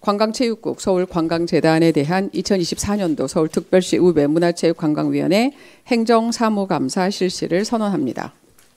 관광체육국 서울관광재단에 대한 2024년도 서울특별시 의회 문화체육관광위원회 행정사무감사 실시를 선언합니다.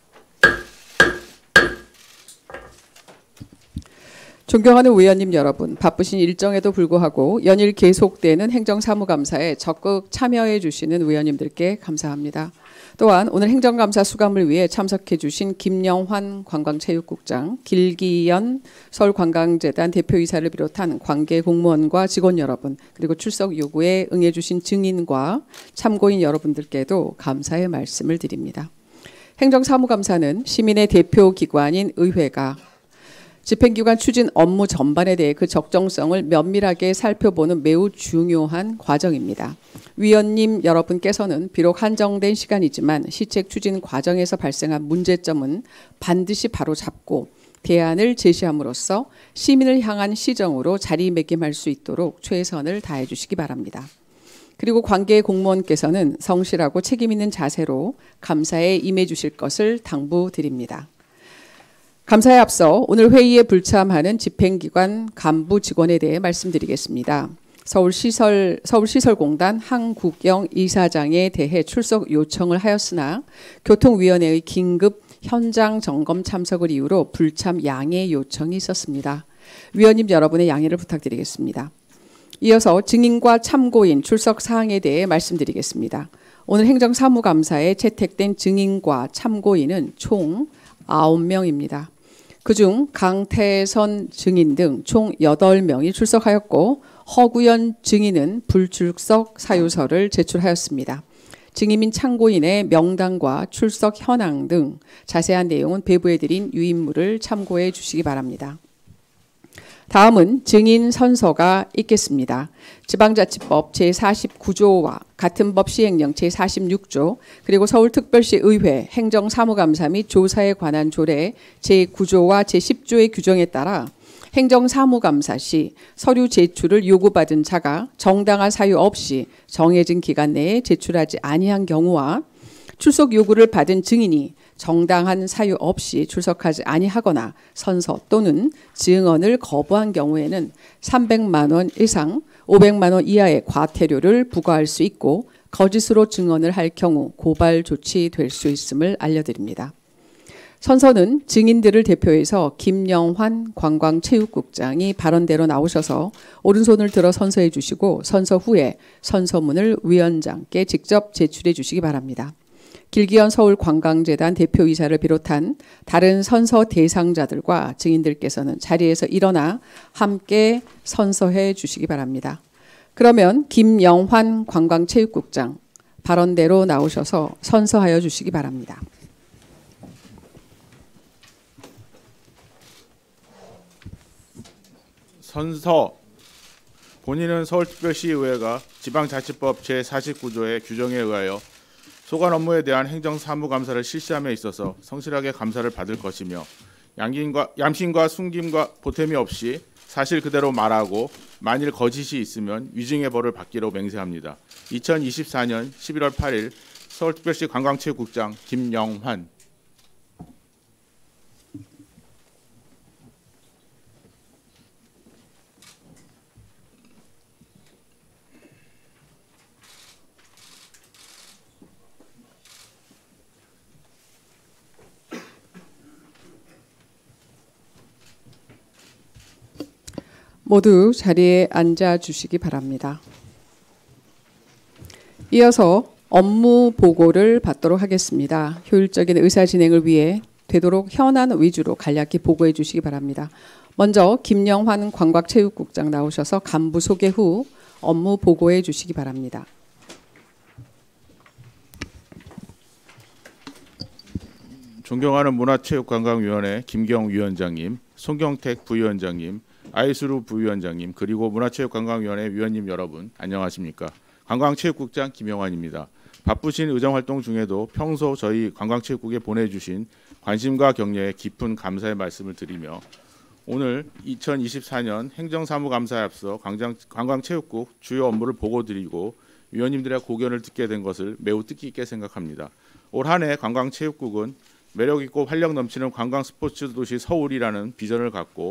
존경하는 의원님 여러분, 바쁘신 일정에도 불구하고 연일 계속되는 행정사무감사에 적극 참여해 주시는 의원님들께 감사합니다. 또한 오늘 행정감사 수감을 위해 참석해 주신 김영환 관광체육국장, 길기연 서울관광재단 대표이사를 비롯한 관계 공무원과 직원 여러분, 그리고 출석 요구에 응해 주신 증인과 참고인 여러분들께도 감사의 말씀을 드립니다. 행정사무감사는 시민의 대표기관인 의회가 집행기관 추진 업무 전반에 대해 그 적정성을 면밀하게 살펴보는 매우 중요한 과정입니다. 위원님 여러분께서는 비록 한정된 시간이지만 시책 추진 과정에서 발생한 문제점은 반드시 바로잡고 대안을 제시함으로써 시민을 향한 시정으로 자리매김할 수 있도록 최선을 다해 주시기 바랍니다. 그리고 관계 공무원께서는 성실하고 책임 있는 자세로 감사에 임해 주실 것을 당부드립니다. 감사에 앞서 오늘 회의에 불참하는 집행기관 간부 직원에 대해 말씀드리겠습니다. 서울시설공단 한국영 이사장에 대해 출석 요청을 하였으나 교통위원회의 긴급 현장 점검 참석을 이유로 불참 양해 요청이 있었습니다. 위원님 여러분의 양해를 부탁드리겠습니다. 이어서 증인과 참고인 출석 사항에 대해 말씀드리겠습니다. 오늘 행정사무감사에 채택된 증인과 참고인은 총 9명입니다. 그중 강태선 증인 등 총 8명이 출석하였고 허구연 증인은 불출석 사유서를 제출하였습니다. 증인 참고인의 명단과 출석 현황 등 자세한 내용은 배부해드린 유인물을 참고해 주시기 바랍니다. 다음은 증인 선서가 있겠습니다. 지방자치법 제49조와 같은 법 시행령 제46조 그리고 서울특별시 의회 행정사무감사 및 조사에 관한 조례 제9조와 제10조의 규정에 따라 행정사무감사 시 서류 제출을 요구받은 자가 정당한 사유 없이 정해진 기간 내에 제출하지 아니한 경우와 출석 요구를 받은 증인이 정당한 사유 없이 출석하지 아니하거나 선서 또는 증언을 거부한 경우에는 300만 원 이상 500만 원 이하의 과태료를 부과할 수 있고 거짓으로 증언을 할 경우 고발 조치될 수 있음을 알려드립니다. 선서는 증인들을 대표해서 김영환 관광체육국장이 발언대로 나오셔서 오른손을 들어 선서해 주시고 선서 후에 선서문을 위원장께 직접 제출해 주시기 바랍니다. 길기연 서울관광재단 대표이사를 비롯한 다른 선서 대상자들과 증인들께서는 자리에서 일어나 함께 선서해 주시기 바랍니다. 그러면 김영환 관광체육국장 발언대로 나오셔서 선서하여 주시기 바랍니다. 선서. 본인은 서울특별시의회가 지방자치법 제49조의 규정에 의하여 소관 업무에 대한 행정사무감사를 실시함에 있어서 성실하게 감사를 받을 것이며 얌심과 숨김과 보탬이 없이 사실 그대로 말하고 만일 거짓이 있으면 위증의 벌을 받기로 맹세합니다. 2024년 11월 8일 서울특별시 관광체육국장 김영환. 모두 자리에 앉아 주시기 바랍니다. 이어서 업무 보고를 받도록 하겠습니다. 효율적인 의사 진행을 위해 되도록 현안 위주로 간략히 보고해 주시기 바랍니다. 먼저 김영환 관광체육국장 나오셔서 간부 소개 후 업무 보고해 주시기 바랍니다. 존경하는 문화체육관광위원회 김경 위원장님, 송경택 부위원장님, 아이수루 부위원장님, 그리고 문화체육관광위원회 위원님 여러분 안녕하십니까? 관광체육국장 김영환입니다. 바쁘신 의정활동 중에도 평소 저희 관광체육국에 보내주신 관심과 격려에 깊은 감사의 말씀을 드리며 오늘 2024년 행정사무감사에 앞서 관광체육국 주요 업무를 보고드리고 위원님들의 고견을 듣게 된 것을 매우 뜻깊게 생각합니다. 올 한 해 관광체육국은 매력있고 활력 넘치는 관광 스포츠 도시 서울이라는 비전을 갖고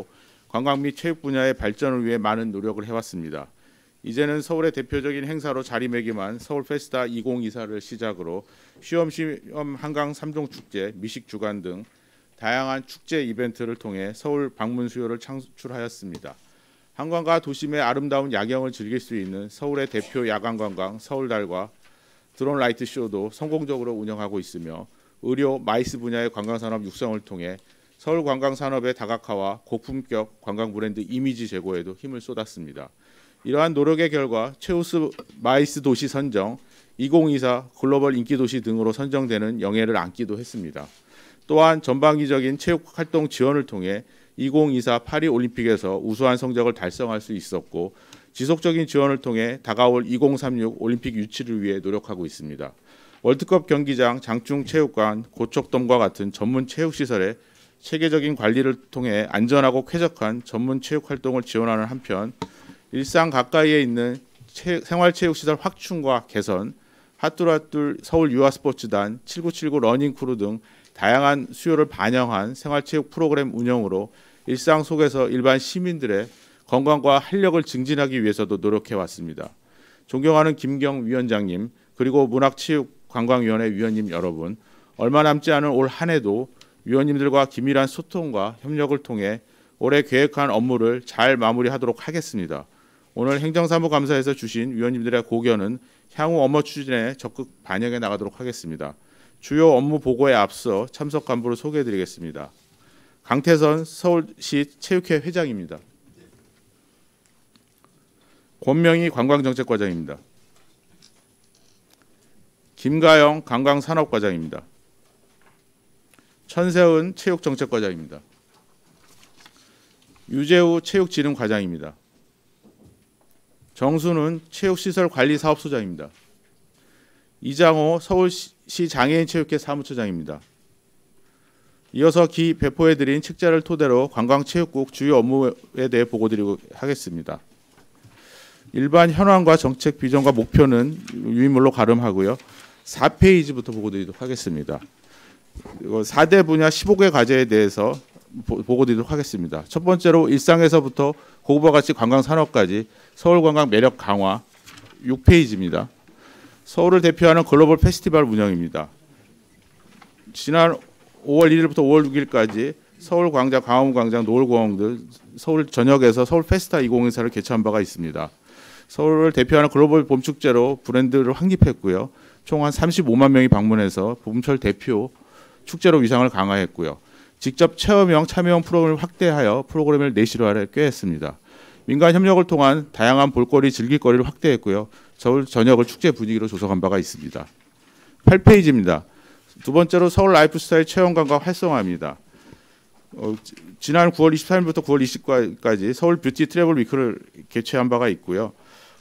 관광 및 체육 분야의 발전을 위해 많은 노력을 해왔습니다. 이제는 서울의 대표적인 행사로 자리매김한 서울 페스타 2024를 시작으로 쉬엄쉬엄 한강 3종 축제, 미식 주간 등 다양한 축제 이벤트를 통해 서울 방문 수요를 창출하였습니다. 한강과 도심의 아름다운 야경을 즐길 수 있는 서울의 대표 야간 관광 서울달과 드론 라이트 쇼도 성공적으로 운영하고 있으며 의료, 마이스 분야의 관광산업 육성을 통해 서울 관광산업의 다각화와 고품격 관광 브랜드 이미지 제고에도 힘을 쏟았습니다. 이러한 노력의 결과 최우수 마이스 도시 선정, 2024 글로벌 인기도시 등으로 선정되는 영예를 안기도 했습니다. 또한 전방위적인 체육 활동 지원을 통해 2024 파리 올림픽에서 우수한 성적을 달성할 수 있었고 지속적인 지원을 통해 다가올 2036 올림픽 유치를 위해 노력하고 있습니다. 월드컵 경기장, 장충체육관, 고척돔과 같은 전문 체육시설의 체계적인 관리를 통해 안전하고 쾌적한 전문 체육 활동을 지원하는 한편 일상 가까이에 있는 생활체육시설 확충과 개선, 핫둘핫둘 서울 유아스포츠단, 7979 러닝크루 등 다양한 수요를 반영한 생활체육 프로그램 운영으로 일상 속에서 일반 시민들의 건강과 활력을 증진하기 위해서도 노력해왔습니다. 존경하는 김경 위원장님 그리고 문화체육관광위원회 위원님 여러분, 얼마 남지 않은 올 한 해도 위원님들과 긴밀한 소통과 협력을 통해 올해 계획한 업무를 잘 마무리하도록 하겠습니다. 오늘 행정사무감사에서 주신 위원님들의 고견은 향후 업무 추진에 적극 반영해 나가도록 하겠습니다. 주요 업무 보고에 앞서 참석 간부를 소개해드리겠습니다. 강태선 서울시 체육회 회장입니다. 권명희 관광정책과장입니다. 김가영 관광산업과장입니다. 천세은 체육정책과장입니다. 유재우 체육진흥과장입니다. 정순은 체육시설관리사업소장입니다. 이장호 서울시 장애인체육회 사무처장입니다. 이어서 기 배포해드린 책자를 토대로 관광체육국 주요 업무에 대해 보고드리고 하겠습니다. 일반 현황과 정책 비전과 목표는 유인물로 가름하고요. 4페이지부터 보고드리도록 하겠습니다. 4대 분야 15개 과제에 대해서 보고드리도록 하겠습니다. 첫 번째로 일상에서부터 고급화 가치 관광산업까지 서울관광 매력 강화 6페이지입니다. 서울을 대표하는 글로벌 페스티벌 운영입니다. 지난 5월 1일부터 5월 6일까지 서울광장, 광화문광장, 노을공원 등 서울 전역에서 서울 페스타 2024를 개최한 바가 있습니다. 서울을 대표하는 글로벌 봄축제로 브랜드를 확립했고요. 총 한 35만 명이 방문해서 봄철 대표 축제로 위상을 강화했고요. 직접 체험형, 참여형 프로그램을 확대하여 프로그램을 내실화를 꾀했습니다. 민간 협력을 통한 다양한 볼거리, 즐길거리를 확대했고요. 서울 전역을 축제 분위기로 조성한 바가 있습니다. 8페이지입니다. 두 번째로 서울 라이프스타일 체험관광 활성화입니다. 지난 9월 23일부터 9월 20일까지 서울 뷰티 트래블 위크를 개최한 바가 있고요.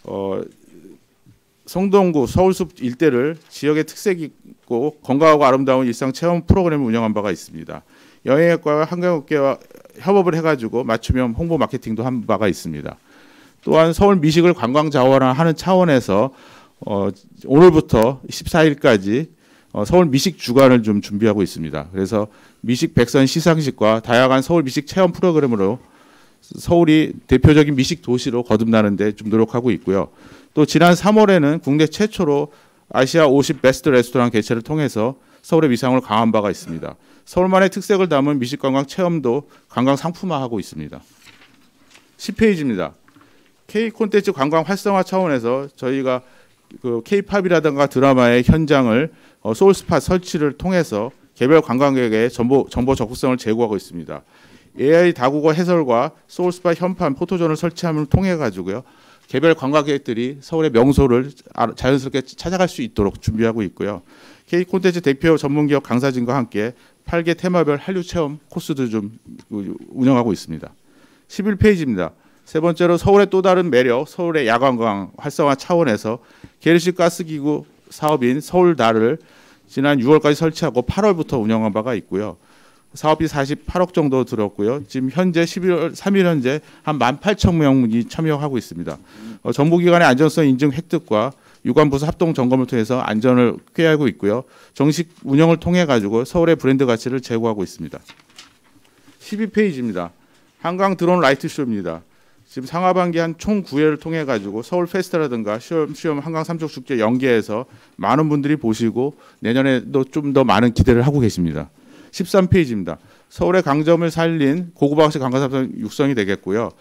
성동구, 서울숲 일대를 지역의 특색 있고 건강하고 아름다운 일상 체험 프로그램을 운영한 바가 있습니다. 여행업과와 관광업계와 협업을 해가지고 맞춤형 홍보 마케팅도 한 바가 있습니다. 또한 서울 미식을 관광 자원화하는 차원에서 오늘부터 14일까지 서울 미식 주간을 좀 준비하고 있습니다. 그래서 미식 백선 시상식과 다양한 서울 미식 체험 프로그램으로 서울이 대표적인 미식 도시로 거듭나는 데 좀 노력하고 있고요. 또 지난 3월에는 국내 최초로 아시아 50 베스트 레스토랑 개최를 통해서 서울의 위상을 강화한 바가 있습니다. 서울만의 특색을 담은 미식 관광 체험도 관광 상품화하고 있습니다. 10페이지입니다. K 콘텐츠 관광 활성화 차원에서 저희가 그 K-팝이라든가 드라마의 현장을 소울스팟 설치를 통해서 개별 관광객에게 정보 적극성을 제고하고 있습니다. AI 다국어 해설과 소울스팟 현판 포토존을 설치함을 통해 가지고요. 개별 관광객들이 서울의 명소를 자연스럽게 찾아갈 수 있도록 준비하고 있고요. K 콘텐츠 대표 전문기업 강사진과 함께 8개 테마별 한류 체험 코스도 좀 운영하고 있습니다. 11페이지입니다. 세 번째로 서울의 또 다른 매력, 서울의 야관광 활성화 차원에서 계류식 가스기구 사업인 서울달을 지난 6월까지 설치하고 8월부터 운영한 바가 있고요. 사업비 48억 정도 들었고요. 지금 현재 11월 3일 현재 한 18,000명이 참여하고 있습니다. 정부기관의 안전성 인증 획득과 유관부서 합동 점검을 통해서 안전을 꾀하고 있고요. 정식 운영을 통해 가지고 서울의 브랜드 가치를 제고하고 있습니다. 12페이지입니다. 한강 드론 라이트 쇼입니다. 지금 상하반기 한 총 9회를 통해 가지고 서울 페스타라든가 시험 한강 삼척 축제 연계해서 많은 분들이 보시고 내년에도 좀 더 많은 기대를 하고 계십니다. 13페이지입니다. 서울의 강점을 살린 고구마시 관광사업은 육성이 되겠고요.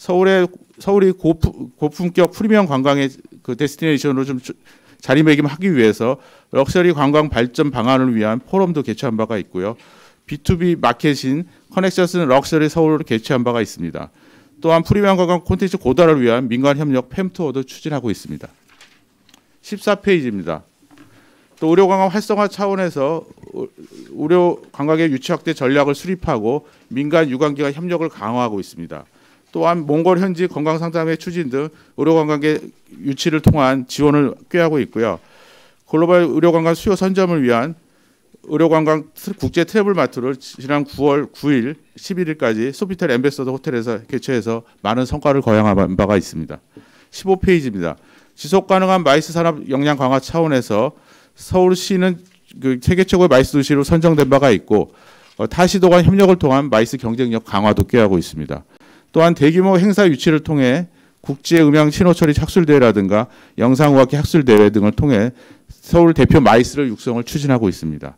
서울이 고품격 프리미엄 관광의 그 데스티네이션으로 좀 자리매김하기 위해서 럭셔리 관광 발전 방안을 위한 포럼도 개최한 바가 있고요. B2B 마켓인 커넥셔스 럭셔리 서울을 개최한 바가 있습니다. 또한 프리미엄 관광 콘텐츠 고달을 위한 민간 협력 팸투어도 추진하고 있습니다. 14페이지입니다. 또 의료 관광 활성화 차원에서 의료 관광의 유치 확대 전략을 수립하고 민간 유관기관 협력을 강화하고 있습니다. 또한 몽골 현지 건강 상담의 추진 등 의료 관광의 유치를 통한 지원을 꾀하고 있고요. 글로벌 의료 관광 수요 선점을 위한 의료 관광 국제 트래블 마트를 지난 9월 9일, 11일까지 소피텔 엠베서더 호텔에서 개최해서 많은 성과를 거행한 바가 있습니다. 15페이지입니다. 지속 가능한 마이스 산업 역량 강화 차원에서 서울시는 그 세계 최고의 마이스 도시로 선정된 바가 있고 타 시도 간 협력을 통한 마이스 경쟁력 강화도 꾀하고 있습니다. 또한 대규모 행사 유치를 통해 국제 음향 신호 처리 학술 대회라든가 영상의학회 학술 대회 등을 통해 서울 대표 마이스를 육성을 추진하고 있습니다.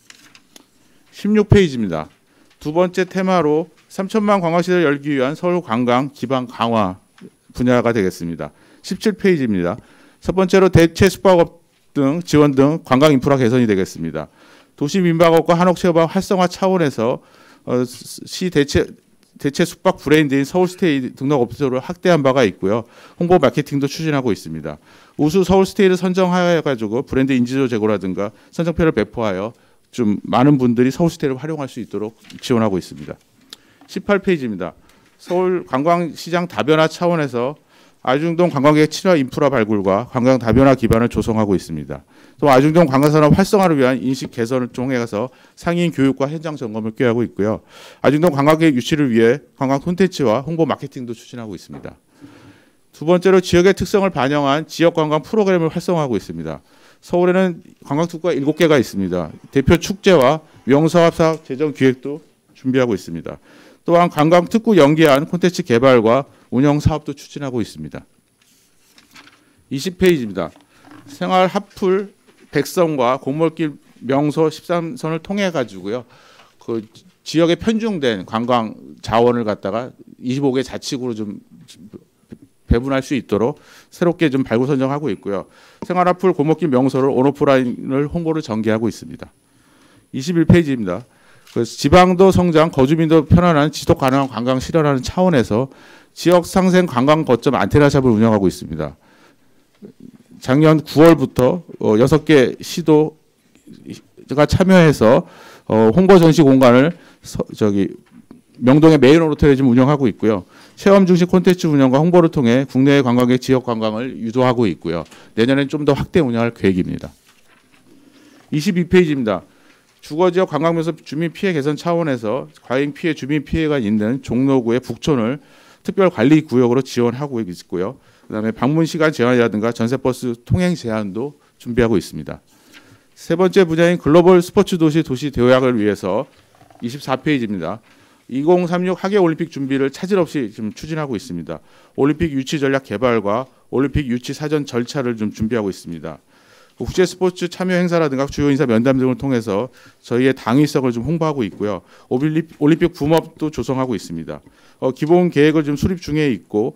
16페이지입니다. 두 번째 테마로 3천만 관광시설 열기 위한 서울 관광 기반 강화 분야가 되겠습니다. 17페이지입니다. 첫 번째로 대체 숙박업 등 지원 등 관광 인프라 개선이 되겠습니다. 도시민박업과 한옥체험업 활성화 차원에서 시 대체 숙박 브랜드인 서울스테이 등록 업소를 확대한 바가 있고요. 홍보 마케팅도 추진하고 있습니다. 우수 서울스테이를 선정하여 가지고 브랜드 인지도 제고라든가 선정표를 배포하여 좀 많은 분들이 서울스테이를 활용할 수 있도록 지원하고 있습니다. 18페이지입니다. 서울 관광시장 다변화 차원에서 아중동 관광객 친화 인프라 발굴과 관광 다변화 기반을 조성하고 있습니다. 또 아중동 관광산업 활성화를 위한 인식 개선을 통해서 상인 교육과 현장 점검을 꾀하고 있고요. 아중동 관광객 유치를 위해 관광 콘텐츠와 홍보 마케팅도 추진하고 있습니다. 두 번째로 지역의 특성을 반영한 지역 관광 프로그램을 활성화하고 있습니다. 서울에는 관광특구가 7개가 있습니다. 대표 축제와 명사업사업 재정 기획도 준비하고 있습니다. 또한 관광특구 연계한 콘텐츠 개발과 운영 사업도 추진하고 있습니다. 20페이지입니다. 생활 핫플 백선과 공몰길 명소 13선을 통해 가지고요. 그 지역에 편중된 관광 자원을 갖다가 25개 자치구로 좀 배분할 수 있도록 새롭게 좀 발굴 선정하고 있고요. 생활 핫플 공몰길 명소를 온오프라인을 홍보를 전개하고 있습니다. 21페이지입니다. 지방도 성장, 거주민도 편안한 지속 가능한 관광 실현하는 차원에서 지역 상생 관광 거점 안테나샵을 운영하고 있습니다. 작년 9월부터 6개 시도가 참여해서 홍보 전시 공간을 명동의 메인 호텔에 지금 운영하고 있고요. 체험 중심 콘텐츠 운영과 홍보를 통해 국내의 관광객 지역 관광을 유도하고 있고요. 내년엔 좀 더 확대 운영할 계획입니다. 22페이지입니다. 주거지역 관광명소 주민 피해 개선 차원에서 과잉 피해 주민 피해가 있는 종로구의 북촌을 특별관리구역으로 지원하고 있고요. 그다음에 방문 시간 제한이라든가 전세버스 통행 제한도 준비하고 있습니다. 세 번째 분야인 글로벌 스포츠 도시 대호약을 위해서 24페이지입니다. 2036 하계올림픽 준비를 차질 없이 지금 추진하고 있습니다. 올림픽 유치 전략 개발과 올림픽 유치 사전 절차를 좀 준비하고 있습니다. 국제 스포츠 참여 행사라든가 주요 인사 면담 등을 통해서 저희의 당위성을 좀 홍보하고 있고요. 올림픽 붐업도 조성하고 있습니다. 기본 계획을 좀 수립 중에 있고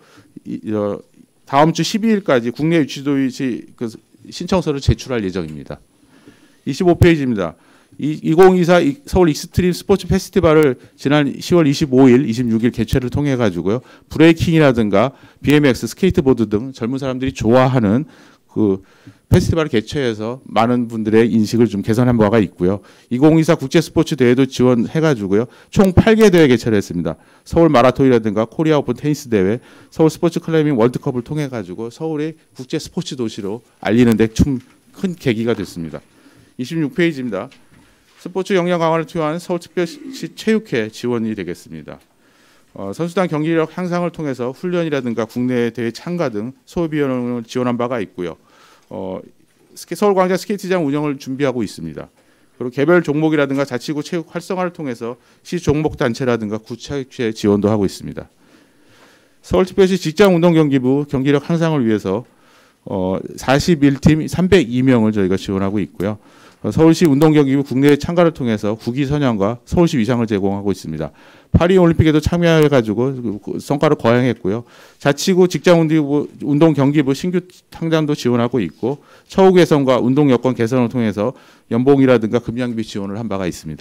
다음 주 12일까지 국내 유치도시 그 신청서를 제출할 예정입니다. 25페이지입니다. 2024 서울 익스트림 스포츠 페스티벌을 지난 10월 25일, 26일 개최를 통해 가지고요. 브레이킹이라든가 BMX, 스케이트보드 등 젊은 사람들이 좋아하는 그 페스티벌을 개최해서 많은 분들의 인식을 좀 개선한 바가 있고요. 2024 국제 스포츠 대회도 지원해 가지고요. 총 8개 대회 개최를 했습니다. 서울 마라톤이라든가 코리아 오픈 테니스 대회, 서울 스포츠 클라이밍 월드컵을 통해 가지고 서울의 국제 스포츠 도시로 알리는 데 좀 큰 계기가 됐습니다. 26페이지입니다. 스포츠 역량 강화를 투여한 서울특별시 체육회 지원이 되겠습니다. 선수단 경기력 향상을 통해서 훈련이라든가 국내 대회 참가 등 소비비용을 지원한 바가 있고요. 서울광장 스케이트장 운영을 준비하고 있습니다. 그리고 개별 종목이라든가 자치구 체육 활성화를 통해서 시 종목 단체라든가 구체체 지원도 하고 있습니다. 서울특별시 직장운동경기부 경기력 향상을 위해서 41팀 302명을 저희가 지원하고 있고요. 서울시 운동경기부 국내외 참가를 통해서 국위 선양과 서울시 위상을 제공하고 있습니다. 파리올림픽에도 참여해가지고 성과를 거행했고요. 자치구 직장운동경기부 신규 상장도 지원하고 있고 처우 개선과 운동 여건 개선을 통해서 연봉이라든가 금양비 지원을 한 바가 있습니다.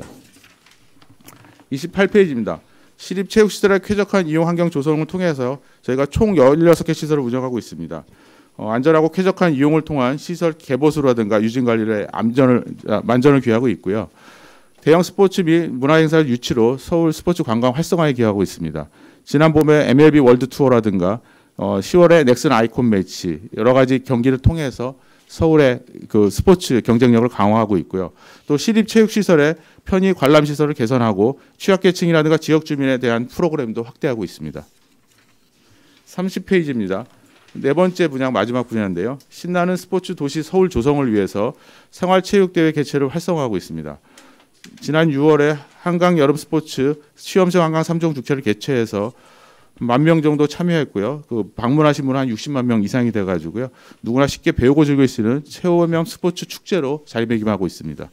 28페이지입니다. 시립체육시설의 쾌적한 이용 환경 조성을 통해서 저희가 총 16개 시설을 운영하고 있습니다. 안전하고 쾌적한 이용을 통한 시설 개보수라든가 유진관리에 만전을 기하고 있고요. 대형 스포츠 및 문화행사를 유치로 서울 스포츠 관광 활성화에 기하고 있습니다. 지난 봄에 MLB 월드 투어라든가 10월에 넥슨 아이콘 매치 여러 가지 경기를 통해서 서울의 그 스포츠 경쟁력을 강화하고 있고요. 또 시립체육시설의 편의 관람시설을 개선하고 취약계층이라든가 지역 주민에 대한 프로그램도 확대하고 있습니다. 30페이지입니다. 네 번째 분야 마지막 분야인데요. 신나는 스포츠 도시 서울 조성을 위해서 생활체육대회 개최를 활성화하고 있습니다. 지난 6월에 한강 여름 스포츠 시험생 한강 3종 축제를 개최해서 10,000명 정도 참여했고요. 그 방문하신 분은 한 60만 명 이상이 돼가지고요. 누구나 쉽게 배우고 즐길 수 있는 체험형 스포츠 축제로 자리매김하고 있습니다.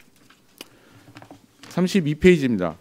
32페이지입니다.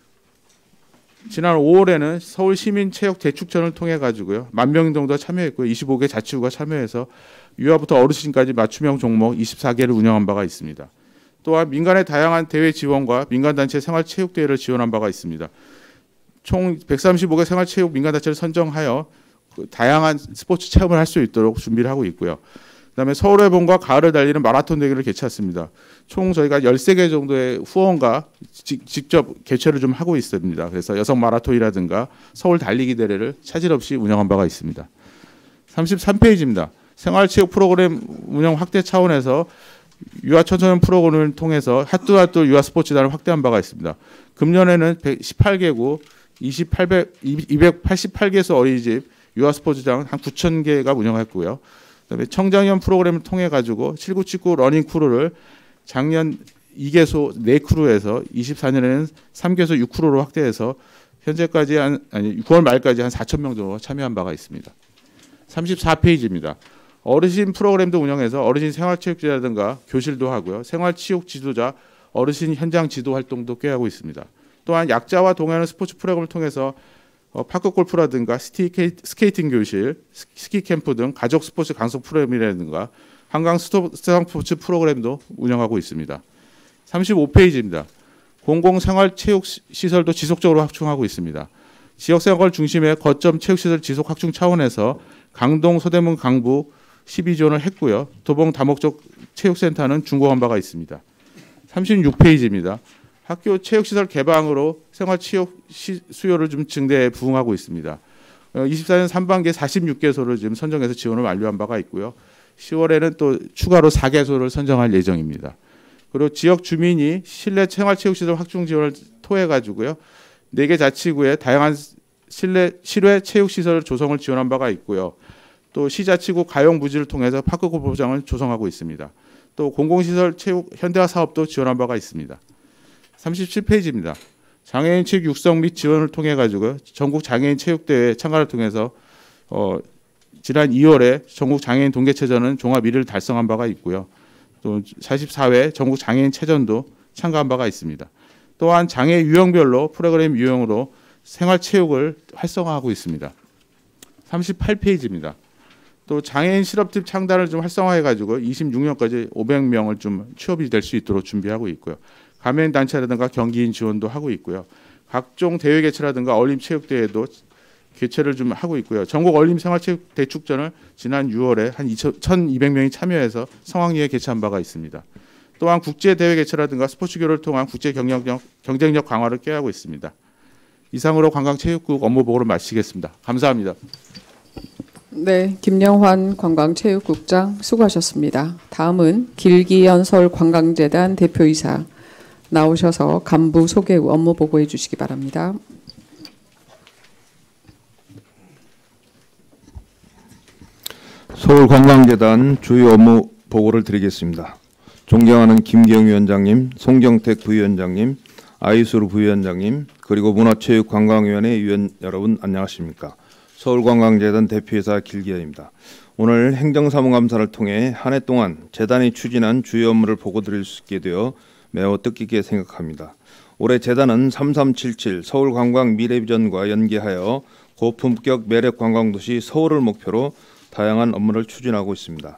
지난 5월에는 서울 시민 체육 대축전을 통해 가지고요. 10,000명 정도 참여했고요. 25개 자치구가 참여해서 유아부터 어르신까지 맞춤형 종목 24개를 운영한 바가 있습니다. 또한 민간의 다양한 대회 지원과 민간단체 생활체육대회를 지원한 바가 있습니다. 총 135개 생활체육 민간단체를 선정하여 다양한 스포츠 체험을 할 수 있도록 준비를 하고 있고요. 그다음에 서울의 봄과 가을을 달리는 마라톤 대회를 개최했습니다. 총 저희가 13개 정도의 후원과 직접 개최를 좀 하고 있습니다. 그래서 여성 마라톤이라든가 서울 달리기 대회를 차질 없이 운영한 바가 있습니다. 33페이지입니다. 생활체육 프로그램 운영 확대 차원에서 유아 청소년 프로그램을 통해서 핫뚜핫뚜 유아 스포츠단을 확대한 바가 있습니다. 금년에는 18개국 288개소 어린이집 유아 스포츠장 한 9,000개가 운영했고요. 그다음에 청장년 프로그램을 통해 가지고 7979 러닝 크루를 작년 2개소 4크루에서 24년에는 3개소 6크루로 확대해서 현재까지 9월 말까지 한 4,000명 정도 참여한 바가 있습니다. 34페이지입니다. 어르신 프로그램도 운영해서 어르신 생활체육지라든가 교실도 하고요. 생활치육 지도자 어르신 현장 지도 활동도 꽤 하고 있습니다. 또한 약자와 동행하는 스포츠 프로그램을 통해서 파크 골프라든가 스케이팅 교실, 스키 캠프 등 가족 스포츠 강습 프로그램이라든가 한강 수상 스포츠 프로그램도 운영하고 있습니다. 35페이지입니다. 공공생활체육시설도 지속적으로 확충하고 있습니다. 지역생활 중심의 거점 체육시설 지속 확충 차원에서 강동, 서대문, 강부 12조를 했고요. 도봉 다목적 체육센터는 준공한 바가 있습니다. 36페이지입니다. 학교 체육시설 개방으로 생활체육 수요를 좀 증대에 부응하고 있습니다. 24년 3반기에 46개소를 지금 선정해서 지원을 완료한 바가 있고요. 10월에는 또 추가로 4개소를 선정할 예정입니다. 그리고 지역 주민이 실내 생활체육시설 확충 지원을 통해 가지고요. 4개 자치구에 다양한 실외 체육시설 조성을 지원한 바가 있고요. 또 시자치구 가용 부지를 통해서 파크 골프장을 조성하고 있습니다. 또 공공시설 체육 현대화 사업도 지원한 바가 있습니다. 37페이지입니다. 장애인 체육 육성 및 지원을 통해 가지고 전국 장애인 체육대회 참가를 통해서 지난 2월에 전국 장애인 동계체전은 종합 1위를 달성한 바가 있고요. 또 44회 전국 장애인 체전도 참가한 바가 있습니다. 또한 장애 유형별로 프로그램 유형으로 생활체육을 활성화하고 있습니다. 38페이지입니다. 또 장애인 실업팀 창단을 좀 활성화해 가지고 26년까지 500명을 좀 취업이 될 수 있도록 준비하고 있고요. 가맹 단체라든가 경기인 지원도 하고 있고요. 각종 대회 개최라든가 어린이 체육대회도 개최를 좀 하고 있고요. 전국 어린이 생활체육 대축전을 지난 6월에 한 1,200명이 참여해서 성황리에 개최한 바가 있습니다. 또한 국제 대회 개최라든가 스포츠 교류를 통한 국제 경쟁력 강화를 꾀하고 있습니다. 이상으로 관광체육국 업무 보고를 마치겠습니다. 감사합니다. 네, 김영환 관광체육국장 수고하셨습니다. 다음은 길기현 서울관광재단 대표이사 나오셔서 간부 소개 후 업무 보고해 주시기 바랍니다. 서울관광재단 주요 업무 보고를 드리겠습니다. 존경하는 김기영 위원장님, 송경택 부위원장님, 아이수루 부위원장님, 그리고 문화체육관광위원회 위원 여러분 안녕하십니까. 서울관광재단 대표이사 길기현입니다. 오늘 행정사무감사를 통해 한 해 동안 재단이 추진한 주요 업무를 보고드릴 수 있게 되어 매우 뜻깊게 생각합니다. 올해 재단은 3377 서울관광 미래비전과 연계하여 고품격 매력관광도시 서울을 목표로 다양한 업무를 추진하고 있습니다.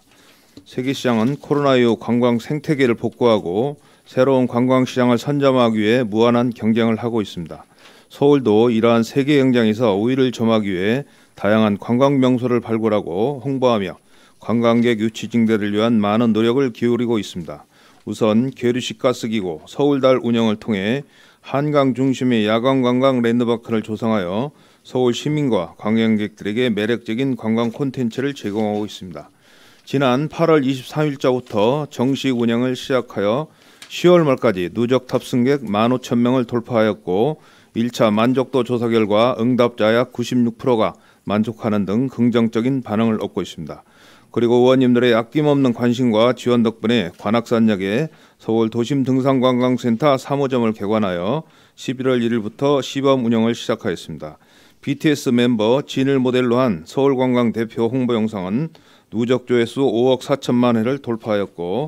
세계시장은 코로나19 관광 생태계를 복구하고 새로운 관광시장을 선점하기 위해 무한한 경쟁을 하고 있습니다. 서울도 이러한 세계 경쟁에서 우위를 점하기 위해 다양한 관광 명소를 발굴하고 홍보하며 관광객 유치 증대를 위한 많은 노력을 기울이고 있습니다. 우선 계류식 가스기구 서울달 운영을 통해 한강 중심의 야간 관광 랜드마크를 조성하여 서울 시민과 관광객들에게 매력적인 관광 콘텐츠를 제공하고 있습니다. 지난 8월 23일자부터 정식 운영을 시작하여 10월 말까지 누적 탑승객 15,000명을 돌파하였고 1차 만족도 조사 결과 응답자 약 96%가 만족하는 등 긍정적인 반응을 얻고 있습니다. 그리고 의원님들의 아낌없는 관심과 지원 덕분에 관악산역에 서울 도심 등산관광센터 3호점을 개관하여 11월 1일부터 시범 운영을 시작하였습니다. BTS 멤버 진을 모델로 한 서울관광 대표 홍보 영상은 누적 조회수 5억 4천만 회를 돌파하였고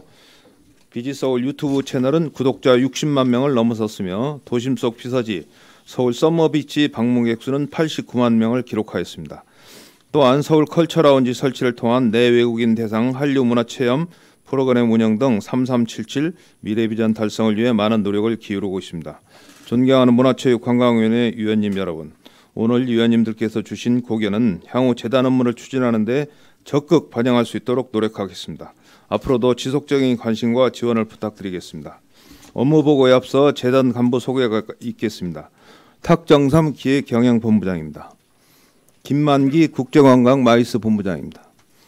비지서울 유튜브 채널은 구독자 60만 명을 넘어섰으며 도심 속 피서지 서울 썸머비치 방문객 수는 89만 명을 기록하였습니다. 또한 서울 컬처라운지 설치를 통한 내외국인 대상 한류 문화체험 프로그램 운영 등 3377 미래비전 달성을 위해 많은 노력을 기울이고 있습니다. 존경하는 문화체육관광위원회 위원님 여러분, 오늘 위원님들께서 주신 고견은 향후 재단 업무를 추진하는 데 적극 반영할 수 있도록 노력하겠습니다. 앞으로도 지속적인 관심과 지원을 부탁드리겠습니다. 업무보고에 앞서 재단 간부 소개가 있겠습니다. 탁정삼 기획경영본부장입니다. 김만기 국제관광 마이스 본부장입니다.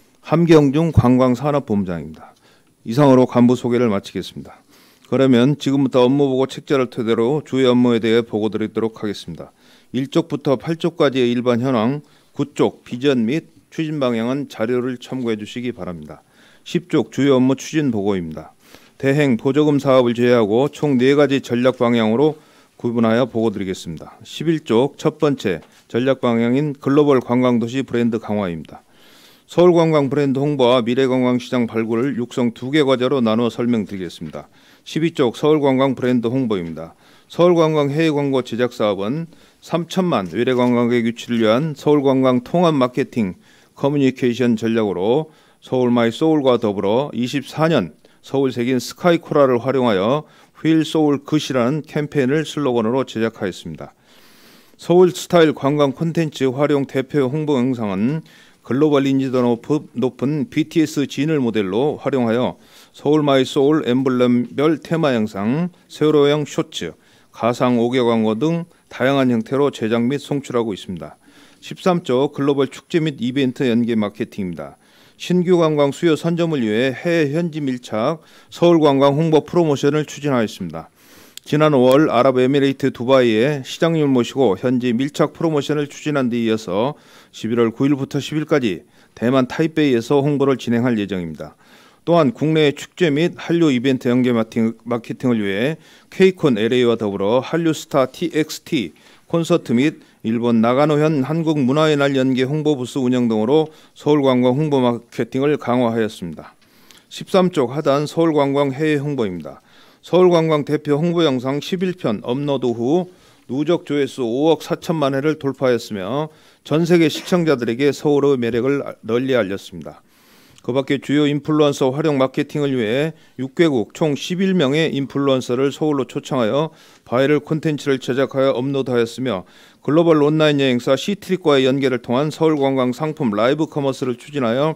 함경중 관광산업본부장입니다. 이상으로 간부 소개를 마치겠습니다. 그러면 지금부터 업무보고 책자를 토대로 주요 업무에 대해 보고드리도록 하겠습니다. 1쪽부터 8쪽까지의 일반 현황, 9쪽 비전 및 추진 방향은 자료를 참고해 주시기 바랍니다. 10쪽 주요 업무 추진 보고입니다. 대행 보조금 사업을 제외하고 총 4가지 전략 방향으로 구분하여 보고드리겠습니다. 11쪽 첫 번째 전략 방향인 글로벌 관광도시 브랜드 강화입니다. 서울관광 브랜드 홍보와 미래관광시장 발굴을 육성 2개 과제로 나누어 설명드리겠습니다. 12쪽 서울관광 브랜드 홍보입니다. 서울관광 해외광고 제작 사업은 3천만 외래관광객 유치를 위한 서울관광 통합 마케팅 커뮤니케이션 전략으로 서울 마이 소울과 더불어 24년 서울색인 스카이코라를 활용하여 휠 소울 굿이라는 캠페인을 슬로건으로 제작하였습니다. 서울 스타일 관광 콘텐츠 활용 대표 홍보 영상은 글로벌 인지도 높은 BTS 진을 모델로 활용하여 서울 마이 소울 엠블렘별 테마 영상, 세월호형 쇼츠, 가상 5개 광고 등 다양한 형태로 제작 및 송출하고 있습니다. 13쪽 글로벌 축제 및 이벤트 연계 마케팅입니다. 신규 관광 수요 선점을 위해 해외 현지 밀착 서울 관광 홍보 프로모션을 추진하였습니다. 지난 5월 아랍에미레이트 두바이에 시장님을 모시고 현지 밀착 프로모션을 추진한 데 이어서 11월 9일부터 10일까지 대만 타이베이에서 홍보를 진행할 예정입니다. 또한 국내의 축제 및 한류 이벤트 연계 마케팅을 위해 K콘 LA와 더불어 한류스타 TXT 콘서트 및 일본 나가노현 한국문화의 날 연계 홍보 부스 운영 등으로 서울관광 홍보 마케팅을 강화하였습니다. 13쪽 하단 서울관광 해외 홍보입니다. 서울관광 대표 홍보 영상 11편 업로드 후 누적 조회수 5억 4천만 회를 돌파하였으며 전 세계 시청자들에게 서울의 매력을 널리 알렸습니다. 그 밖에 주요 인플루언서 활용 마케팅을 위해 6개국 총 11명의 인플루언서를 서울로 초청하여 바이럴 콘텐츠를 제작하여 업로드하였으며 글로벌 온라인 여행사 시트릭과의 연계를 통한 서울관광 상품 라이브 커머스를 추진하여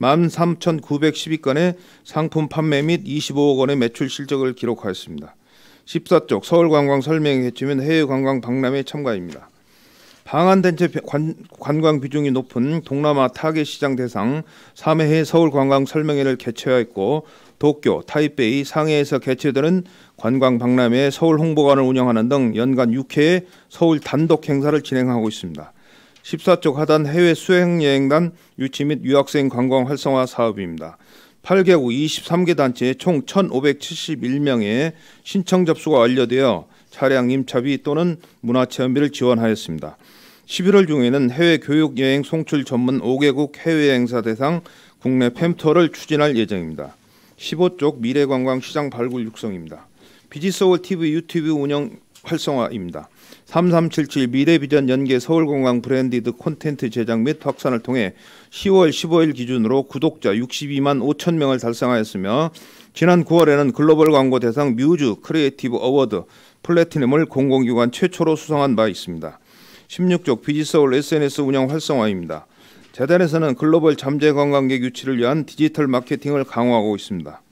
13,912건의 상품 판매 및 25억 원의 매출 실적을 기록하였습니다. 14쪽 서울관광 설명회 개최 및 해외관광 박람회 참가입니다. 방한단체 관광 비중이 높은 동남아 타겟 시장 대상 3회 서울관광 설명회를 개최하였고 도쿄, 타이베이, 상해에서 개최되는 관광 박람회 서울 홍보관을 운영하는 등 연간 6회의 서울 단독 행사를 진행하고 있습니다. 14쪽 하단 해외 수행여행단 유치 및 유학생 관광 활성화 사업입니다. 8개국 23개 단체에 총 1,571명의 신청 접수가 완료되어 차량 임차비 또는 문화체험비를 지원하였습니다. 11월 중에는 해외 교육 여행 송출 전문 5개국 해외 행사 대상 국내 팸투어를 추진할 예정입니다. 15쪽 미래관광시장 발굴 육성입니다. 비지서울 TV 유튜브 운영 활성화입니다. 3377 미래비전 연계 서울관광 브랜디드 콘텐츠 제작 및 확산을 통해 10월 15일 기준으로 구독자 62만 5천 명을 달성하였으며 지난 9월에는 글로벌 광고 대상 뮤즈 크리에이티브 어워드 플래티넘을 공공기관 최초로 수상한 바 있습니다. 16쪽 비지서울 SNS 운영 활성화입니다. 재단에서는 글로벌 잠재 관광객 유치를 위한 디지털 마케팅을 강화하고 있습니다.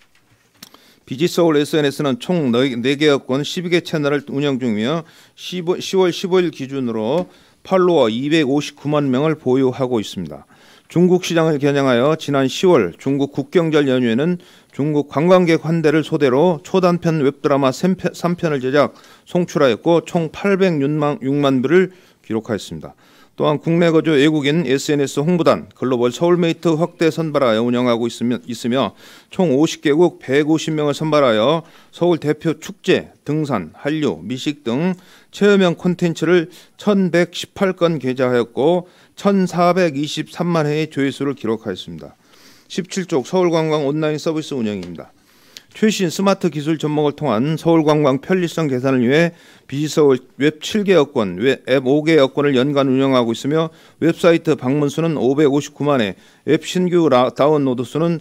비지서울 SNS는 총 4개여권 12개 채널을 운영 중이며 10월 15일 기준으로 팔로워 259만 명을 보유하고 있습니다. 중국 시장을 겨냥하여 지난 10월 중국 국경절 연휴에는 중국 관광객 환대를 소재로 초단편 웹드라마 3편을 제작, 송출하였고 총 806만 뷰를 기록하였습니다. 또한 국내 거주 외국인 SNS 홍보단 글로벌 서울메이트 확대 선발하여 운영하고 있으며 총 50개국 150명을 선발하여 서울 대표 축제, 등산, 한류, 미식 등 체험형 콘텐츠를 1,118건 게재하였고 1,423만 회의 조회수를 기록하였습니다. 17쪽 서울관광 온라인 서비스 운영입니다. 최신 스마트 기술 접목을 통한 서울관광 편리성 개선을 위해 비지서울 웹 7개여권, 앱 5개여권을 연간 운영하고 있으며 웹사이트 방문 수는 559만 회, 웹 신규 다운로드 수는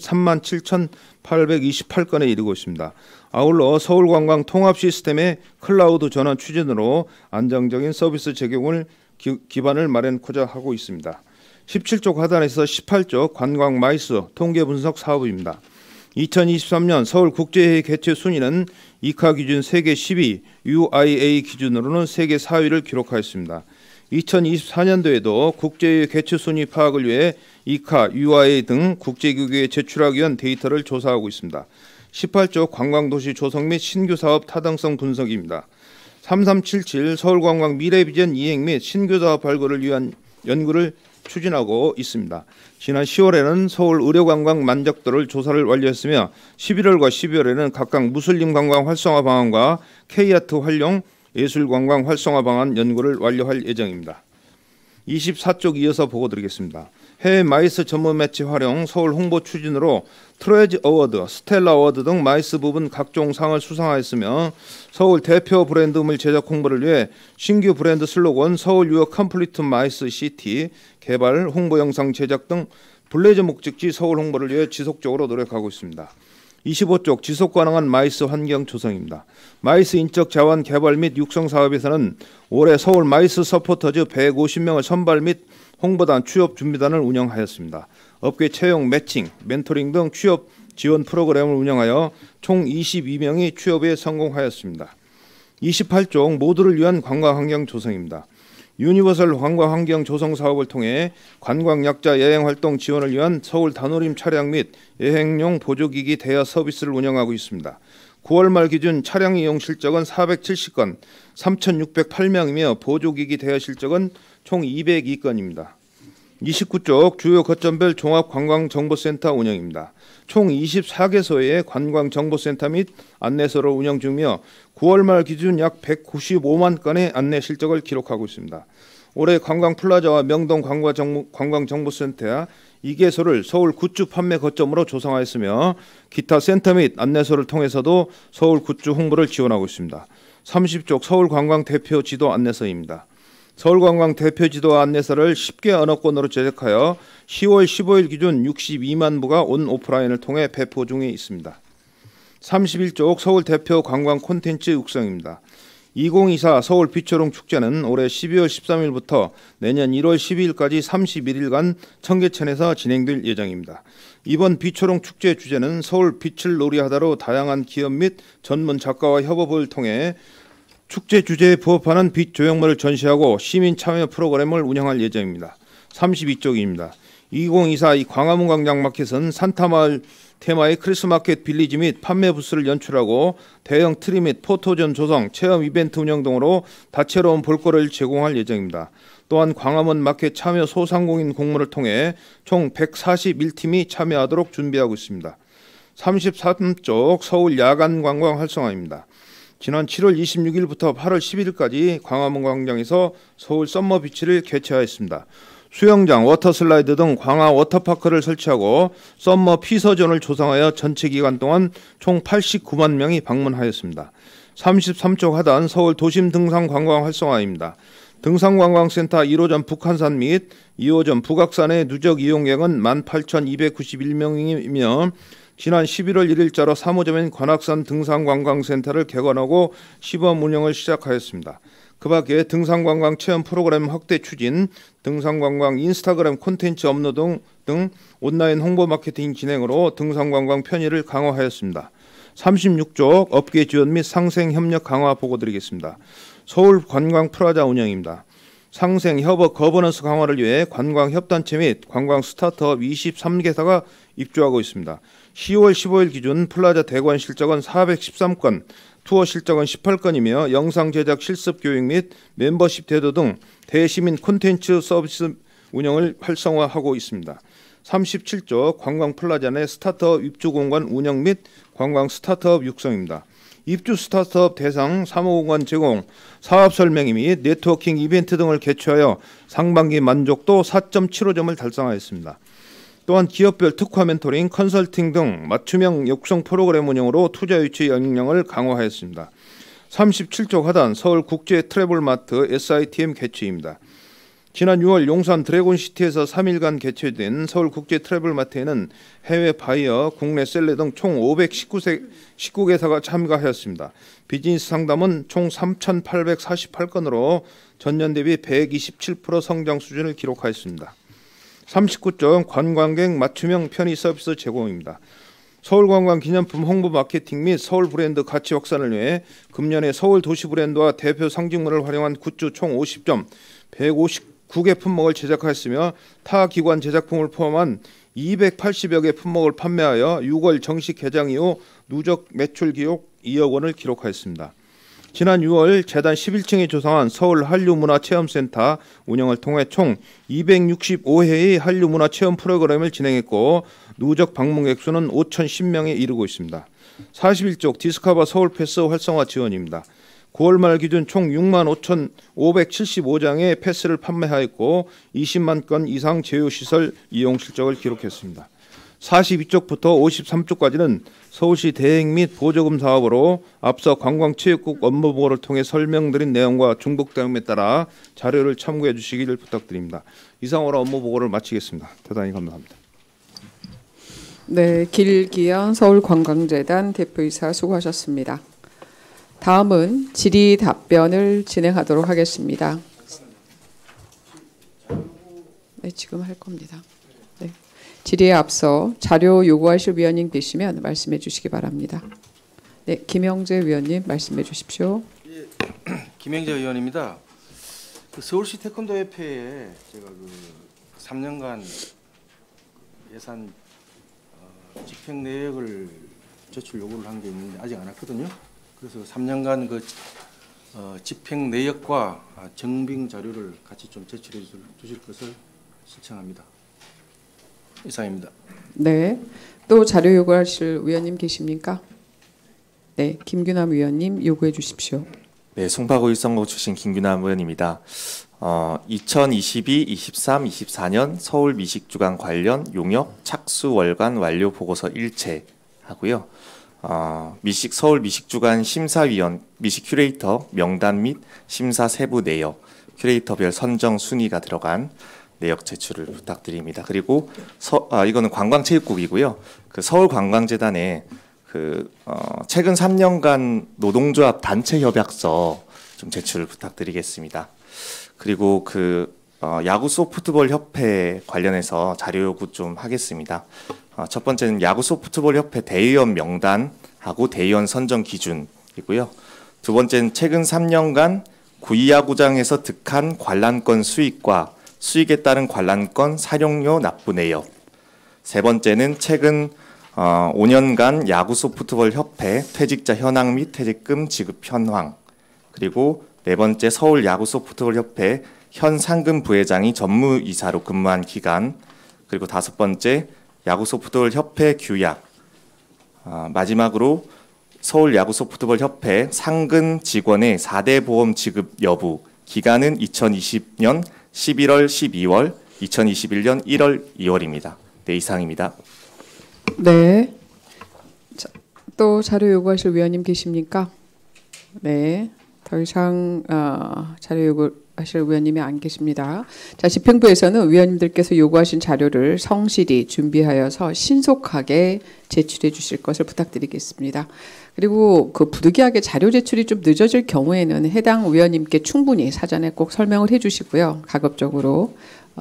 37,828건에 이르고 있습니다. 아울러 서울관광 통합 시스템의 클라우드 전환 추진으로 안정적인 서비스 제공을 기반을 마련하고자 하고 있습니다. 17쪽 하단에서 18쪽 관광 마이스 통계 분석 사업입니다. 2023년 서울국제회의 개최 순위는 이카 기준 세계 10위, UIA 기준으로는 세계 4위를 기록하였습니다. 2024년도에도 국제회의 개최 순위 파악을 위해 이카, UIA 등 국제기구에 제출하기 위한 데이터를 조사하고 있습니다. 18쪽 관광도시 조성 및 신규 사업 타당성 분석입니다. 3377 서울관광 미래비전 이행 및 신규 사업 발굴을 위한 연구를 추진하고 있습니다. 지난 10월에는 서울 의료관광 만족도를 조사를 완료했으며 11월과 12월에는 각각 무슬림 관광 활성화 방안과 K아트 활용 예술관광 활성화 방안 연구를 완료할 예정입니다. 24쪽 이어서 보고드리겠습니다. 해외 마이스 전문 매체 활용 서울 홍보 추진으로 트레지 어워드, 스텔라 어워드 등 마이스 부분 각종 상을 수상하였으며 서울 대표 브랜드물 제작 홍보를 위해 신규 브랜드 슬로건 서울 유어 컴플리트 마이스 시티 개발, 홍보 영상 제작 등 블레저 목적지 서울 홍보를 위해 지속적으로 노력하고 있습니다. 25쪽 지속 가능한 마이스 환경 조성입니다. 마이스 인적 자원 개발 및 육성 사업에서는 올해 서울 마이스 서포터즈 150명을 선발 및 홍보단 취업 준비단을 운영하였습니다. 업계 채용 매칭, 멘토링 등 취업 지원 프로그램을 운영하여 총 22명이 취업에 성공하였습니다. 28쪽 모두를 위한 관광 환경 조성입니다. 유니버설 관광 환경 조성 사업을 통해 관광 약자 여행 활동 지원을 위한 서울 단오림 차량 및 여행용 보조기기 대여 서비스를 운영하고 있습니다. 9월 말 기준 차량 이용 실적은 470건, 3,608명이며 보조기기 대여 실적은 총 202건입니다. 29쪽 주요 거점별 종합관광정보센터 운영입니다. 총 24개소의 관광정보센터 및 안내소를 운영 중이며 9월 말 기준 약 195만 건의 안내 실적을 기록하고 있습니다. 올해 관광플라자와 명동 관광정보센터 2개소를 서울 굿즈 판매 거점으로 조성하였으며 기타 센터 및 안내소를 통해서도 서울 굿즈 홍보를 지원하고 있습니다. 30쪽 서울관광 대표 지도 안내서입니다. 서울관광 대표 지도 안내서를 10개 언어권으로 제작하여 10월 15일 기준 62만 부가 온 오프라인을 통해 배포 중에 있습니다. 31쪽 서울 대표 관광 콘텐츠 육성입니다. 2024 서울 비초롱 축제는 올해 12월 13일부터 내년 1월 12일까지 31일간 청계천에서 진행될 예정입니다. 이번 비초롱 축제 주제는 서울 빛을 놀이하다로 다양한 기업 및 전문 작가와 협업을 통해 축제 주제에 부합하는 빛 조형물을 전시하고 시민 참여 프로그램을 운영할 예정입니다. 32쪽입니다. 2024 이 광화문 광장 마켓은 산타마을 테마의 크리스마켓 빌리지 및 판매 부스를 연출하고 대형 트리 및 포토존 조성, 체험 이벤트 운영 등으로 다채로운 볼거리를 제공할 예정입니다. 또한 광화문 마켓 참여 소상공인 공모를 통해 총 141팀이 참여하도록 준비하고 있습니다. 33쪽 서울 야간 관광 활성화입니다. 지난 7월 26일부터 8월 11일까지 광화문 광장에서 서울 썸머 비치를 개최하였습니다. 수영장, 워터슬라이드 등 광화 워터파크를 설치하고 썸머 피서존을 조성하여 전체 기간 동안 총 89만 명이 방문하였습니다. 33쪽 하단 서울 도심 등산 관광 활성화입니다. 등산관광센터 1호점 북한산 및 2호점 북악산의 누적 이용객은 18,291명이며 지난 11월 1일자로 3호점인 관악산 등산관광센터를 개관하고 시범 운영을 시작하였습니다. 그 밖에 등산관광 체험 프로그램 확대 추진, 등산관광 인스타그램 콘텐츠 업로드 등 온라인 홍보 마케팅 진행으로 등산관광 편의를 강화하였습니다. 36쪽 업계 지원 및 상생 협력 강화 보고드리겠습니다. 서울 관광 프라자 운영입니다. 상생 협업 거버넌스 강화를 위해 관광 협단체 및 관광 스타트업 23개사가 입주하고 있습니다. 10월 15일 기준 플라자 대관 실적은 413건, 투어 실적은 18건이며 영상 제작 실습 교육 및 멤버십 제도 등 대시민 콘텐츠 서비스 운영을 활성화하고 있습니다. 37조 관광 플라자 내 스타트업 입주 공간 운영 및 관광 스타트업 육성입니다. 입주 스타트업 대상 사무공간 제공, 사업 설명회 및 네트워킹 이벤트 등을 개최하여 상반기 만족도 4.75점을 달성하였습니다. 또한 기업별 특화 멘토링, 컨설팅 등 맞춤형 육성 프로그램 운영으로 투자 유치 역량을 강화하였습니다. 37조 하단 서울 국제 트래블마트 SITM 개최입니다. 지난 6월 용산 드래곤시티에서 3일간 개최된 서울 국제 트래블마트에는 해외 바이어, 국내 셀러 등 총 519개사가 참가하였습니다. 비즈니스 상담은 총 3,848건으로 전년 대비 127% 성장 수준을 기록하였습니다. 39조 관광객 맞춤형 편의 서비스 제공입니다. 서울관광 기념품 홍보 마케팅 및 서울 브랜드 가치 확산을 위해 금년에 서울 도시 브랜드와 대표 상징물을 활용한 굿즈 총 50점, 159개 품목을 제작하였으며 타 기관 제작품을 포함한 280여 개 품목을 판매하여 6월 정식 개장 이후 누적 매출 기록 2억 원을 기록하였습니다. 지난 6월 재단 11층에 조성한 서울 한류문화체험센터 운영을 통해 총 265회의 한류문화체험 프로그램을 진행했고 누적 방문객 수는 5,010명에 이르고 있습니다. 41쪽 디스커버 서울패스 활성화 지원입니다. 9월 말 기준 총 65,575장의 패스를 판매하였고 20만 건 이상 제휴시설 이용 실적을 기록했습니다. 42쪽부터 53쪽까지는 서울시 대행 및 보조금 사업으로 앞서 관광체육국 업무보고를 통해 설명드린 내용과 중복됨에 따라 자료를 참고해 주시기를 부탁드립니다. 이상으로 업무보고를 마치겠습니다. 대단히 감사합니다. 네, 길기현 서울관광재단 대표이사 수고하셨습니다. 다음은 질의 답변을 진행하도록 하겠습니다. 네, 지금 할 겁니다. 네. 질의에 앞서 자료 요구하실 위원님 계시면 말씀해 주시기 바랍니다. 네, 김영재 위원님 말씀해 주십시오. 예, 김영재 의원입니다. 서울시 태권도 협회에 제가 3년간 예산 집행 내역을 제출 요구를 한 게 있는데 아직 안 왔거든요. 그래서 3년간 집행 내역과 정빙 자료를 같이 좀 제출해 주실 것을 신청합니다. 이상입니다. 네, 또 자료 요구하실 위원님 계십니까? 네, 김규남 위원님 요구해 주십시오. 네, 송파구 일성구 출신 김규남 의원입니다. 2022, 23, 24년 서울 미식주간 관련 용역 착수 월간 완료 보고서 일체 하고요. 서울 미식주간 심사위원 미식 큐레이터 명단 및 심사 세부 내역, 큐레이터별 선정 순위가 들어간 내역 제출을 부탁드립니다. 그리고 이거는 관광체육국이고요. 서울관광재단에 최근 3년간 노동조합 단체 협약서 좀 제출을 부탁드리겠습니다. 그리고 야구 소프트볼 협회 관련해서 자료 요구 좀 하겠습니다. 첫 번째는 야구 소프트볼 협회 대의원 명단하고 대의원 선정 기준이고요. 두 번째는 최근 3년간 구이야구장에서 득한 관람권 수익과 수익에 따른 관람권 사용료 납부 내역. 세 번째는 최근 5년간 야구 소프트볼 협회 퇴직자 현황 및 퇴직금 지급 현황. 그리고 네 번째 서울 야구 소프트볼 협회 현 상금 부회장이 전무이사로 근무한 기간. 그리고 다섯 번째 야구 소프트볼 협회 규약. 마지막으로 서울 야구 소프트볼 협회 상근 직원의 4대 보험 지급 여부. 기간은 2020년 11월 12월, 2021년 1월 2월입니다. 네, 이상입니다. 네. 자, 또 자료 요구하실 위원님 계십니까? 네. 더 이상 자료 요구하실 위원님이 안 계십니다. 자, 집행부에서는 위원님들께서 요구하신 자료를 성실히 준비하여서 신속하게 제출해 주실 것을 부탁드리겠습니다. 그리고 그 부득이하게 자료 제출이 좀 늦어질 경우에는 해당 위원님께 충분히 사전에 꼭 설명을 해 주시고요. 가급적으로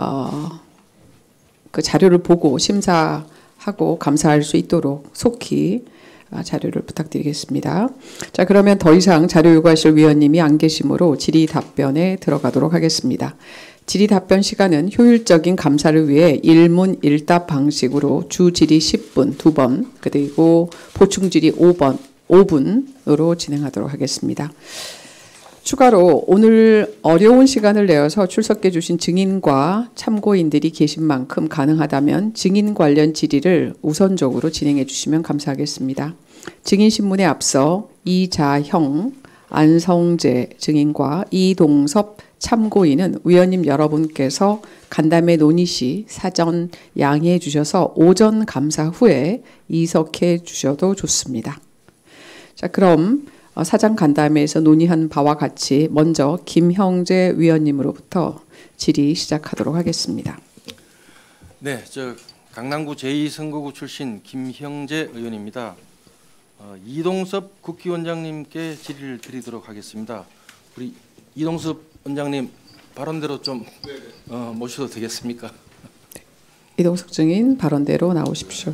그 자료를 보고 심사하고 감사할 수 있도록 속히 자료를 부탁드리겠습니다. 자, 그러면 더 이상 자료 요구하실 위원님이 안 계시므로 질의 답변에 들어가도록 하겠습니다. 질의 답변 시간은 효율적인 감사를 위해 일문 일답 방식으로 주 질의 10분 2번 그리고 보충 질의 5분으로 진행하도록 하겠습니다. 추가로 오늘 어려운 시간을 내어서 출석해 주신 증인과 참고인들이 계신 만큼 가능하다면 증인 관련 질의를 우선적으로 진행해 주시면 감사하겠습니다. 증인 신문에 앞서 이자형, 안성재 증인과 이동섭 참고인은 위원님 여러분께서 간담회 논의 시 사전 양해해 주셔서 오전 감사 후에 이석해 주셔도 좋습니다. 자, 그럼 사장 간담회에서 논의한 바와 같이 먼저 김형재 위원님으로부터 질의 시작하도록 하겠습니다. 네, 저 강남구 제2선거구 출신 김형재 의원입니다. 이동섭 국기원장님께 질의를 드리도록 하겠습니다. 우리 이동섭 원장님 발언대로 좀 모셔도 되겠습니까? 네. 이동섭 증인 발언대로 나오십시오.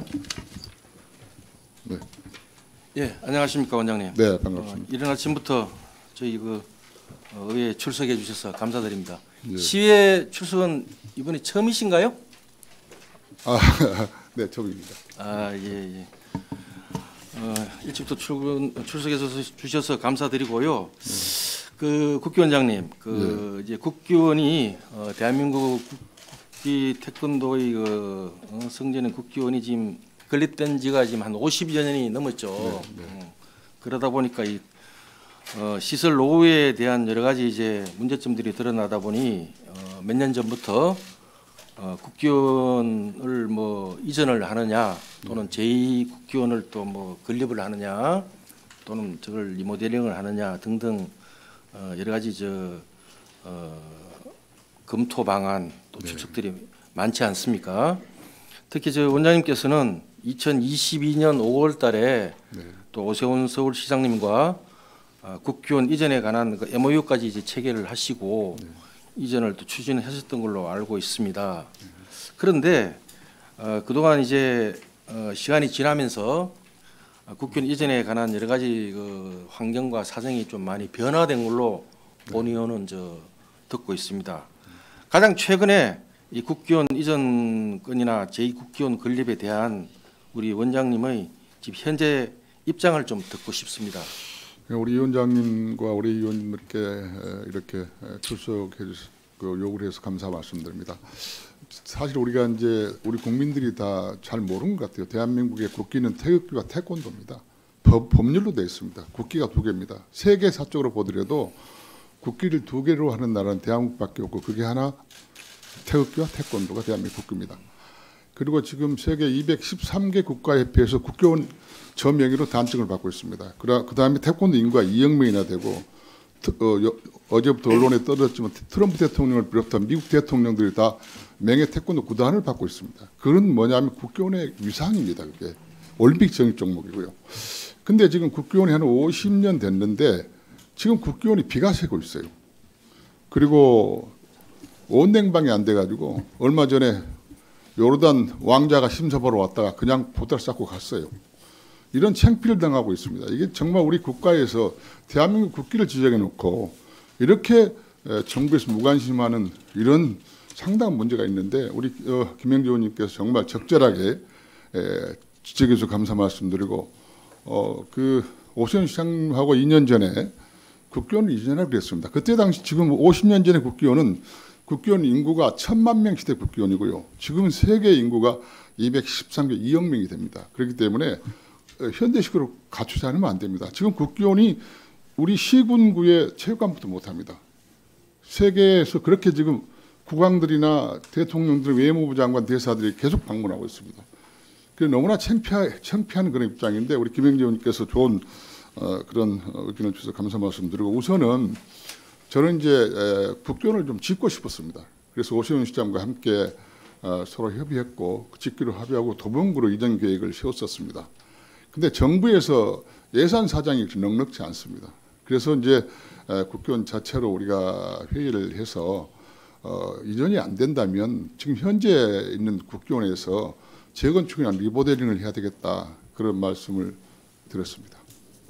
네. 예, 안녕하십니까 원장님. 네, 반갑습니다. 이른 아침부터 저희 의회에 출석해 주셔서 감사드립니다. 예. 시위에 출석은 이번이 처음이신가요? 네, 처음입니다. 예. 일찍부터 출석해 주셔서 감사드리고요. 그 국기원장님, 이제 국기원이 대한민국 국기 태권도의 성전인 국기원이 지금 건립된 지가 지금 한 50여 년이 넘었죠. 네. 그러다 보니까 이 시설 노후에 대한 여러 가지 이제 문제점들이 드러나다 보니 몇 년 전부터 국기원을 뭐 이전을 하느냐 또는 제2 국기원을 또 뭐 건립을 하느냐 또는 저걸 리모델링을 하느냐 등등 여러 가지 검토 방안 또 추측들이 많지 않습니까? 특히 저 원장님께서는 2022년 5월 달에 또 오세훈 서울시장님과 국기원 이전에 관한 그 MOU까지 이제 체결을 하시고 이전을 또 추진하셨던 걸로 알고 있습니다. 그런데 그동안 이제 시간이 지나면서 국기원 이전에 관한 여러 가지 그 환경과 사정이 좀 많이 변화된 걸로 본의원은 듣고 있습니다. 가장 최근에 이 국기원 이전 건이나 제2국기원 건립에 대한 우리 원장님의 지금 현재 입장을 좀 듣고 싶습니다. 우리 위원장님과 우리 의원님께 이렇게 출석해 주셔서 요구를 해서 감사 말씀드립니다. 사실 우리가 이제 우리 국민들이 다 잘 모르는 것 같아요. 대한민국의 국기는 태극기와 태권도입니다. 법률로 되어 있습니다. 국기가 두 개입니다. 세계사적으로 보더라도 국기를 두 개로 하는 나라는 대한민국밖에 없고 그게 하나 태극기와 태권도가 대한민국 국기입니다. 그리고 지금 세계 213개 국가협회에서 국기원 저 명의로 단증을 받고 있습니다. 그 다음에 태권도 인구가 2억 명이나 되고 어제부터 언론에 떠들었지만 트럼프 대통령을 비롯한 미국 대통령들이 다 명예 태권도 구단을 받고 있습니다. 그건 뭐냐면 국기원의 위상입니다. 그게 올림픽 정입 종목이고요. 근데 지금 국기원이 한 50년 됐는데 지금 국기원이 비가 새고 있어요. 그리고 온냉방이 안 돼가지고 얼마 전에 요르단 왕자가 심사보러 왔다가 그냥 보따리 쌓고 갔어요. 이런 창피를 당하고 있습니다. 이게 정말 우리 국가에서 대한민국 국기를 지정해 놓고 이렇게 정부에서 무관심하는 이런 상당한 문제가 있는데 우리 김영재 의원님께서 정말 적절하게 지적해 주셔서 감사 말씀드리고 그 오세훈 시장하고 2년 전에 국교원을 이전하기로 했습니다. 그때 당시 지금 50년 전에 국교원은 국교원 인구가 1,000만 명 시대 국교원이고요. 지금은 세계 인구가 213개 2억 명이 됩니다. 그렇기 때문에 현대식으로 갖추지 않으면 안 됩니다. 지금 국교원이 우리 시군구의 체육관부터 못합니다. 세계에서 그렇게 지금 국왕들이나 대통령들, 외무부 장관, 대사들이 계속 방문하고 있습니다. 그래서 너무나 창피한 그런 입장인데 우리 김영재 의원님께서 좋은 그런 의견을 주셔서 감사 말씀드리고 우선은 저는 이제 국교원을 좀 짓고 싶었습니다. 그래서 오세훈 시장과 함께 서로 협의했고 짓기로 합의하고 도봉구로 이전 계획을 세웠었습니다. 근데 정부에서 예산 사정이 넉넉지 않습니다. 그래서 이제 국교원 자체로 우리가 회의를 해서 이전이 안 된다면 지금 현재 있는 국교원에서 재건축이나 리모델링을 해야 되겠다 그런 말씀을 드렸습니다.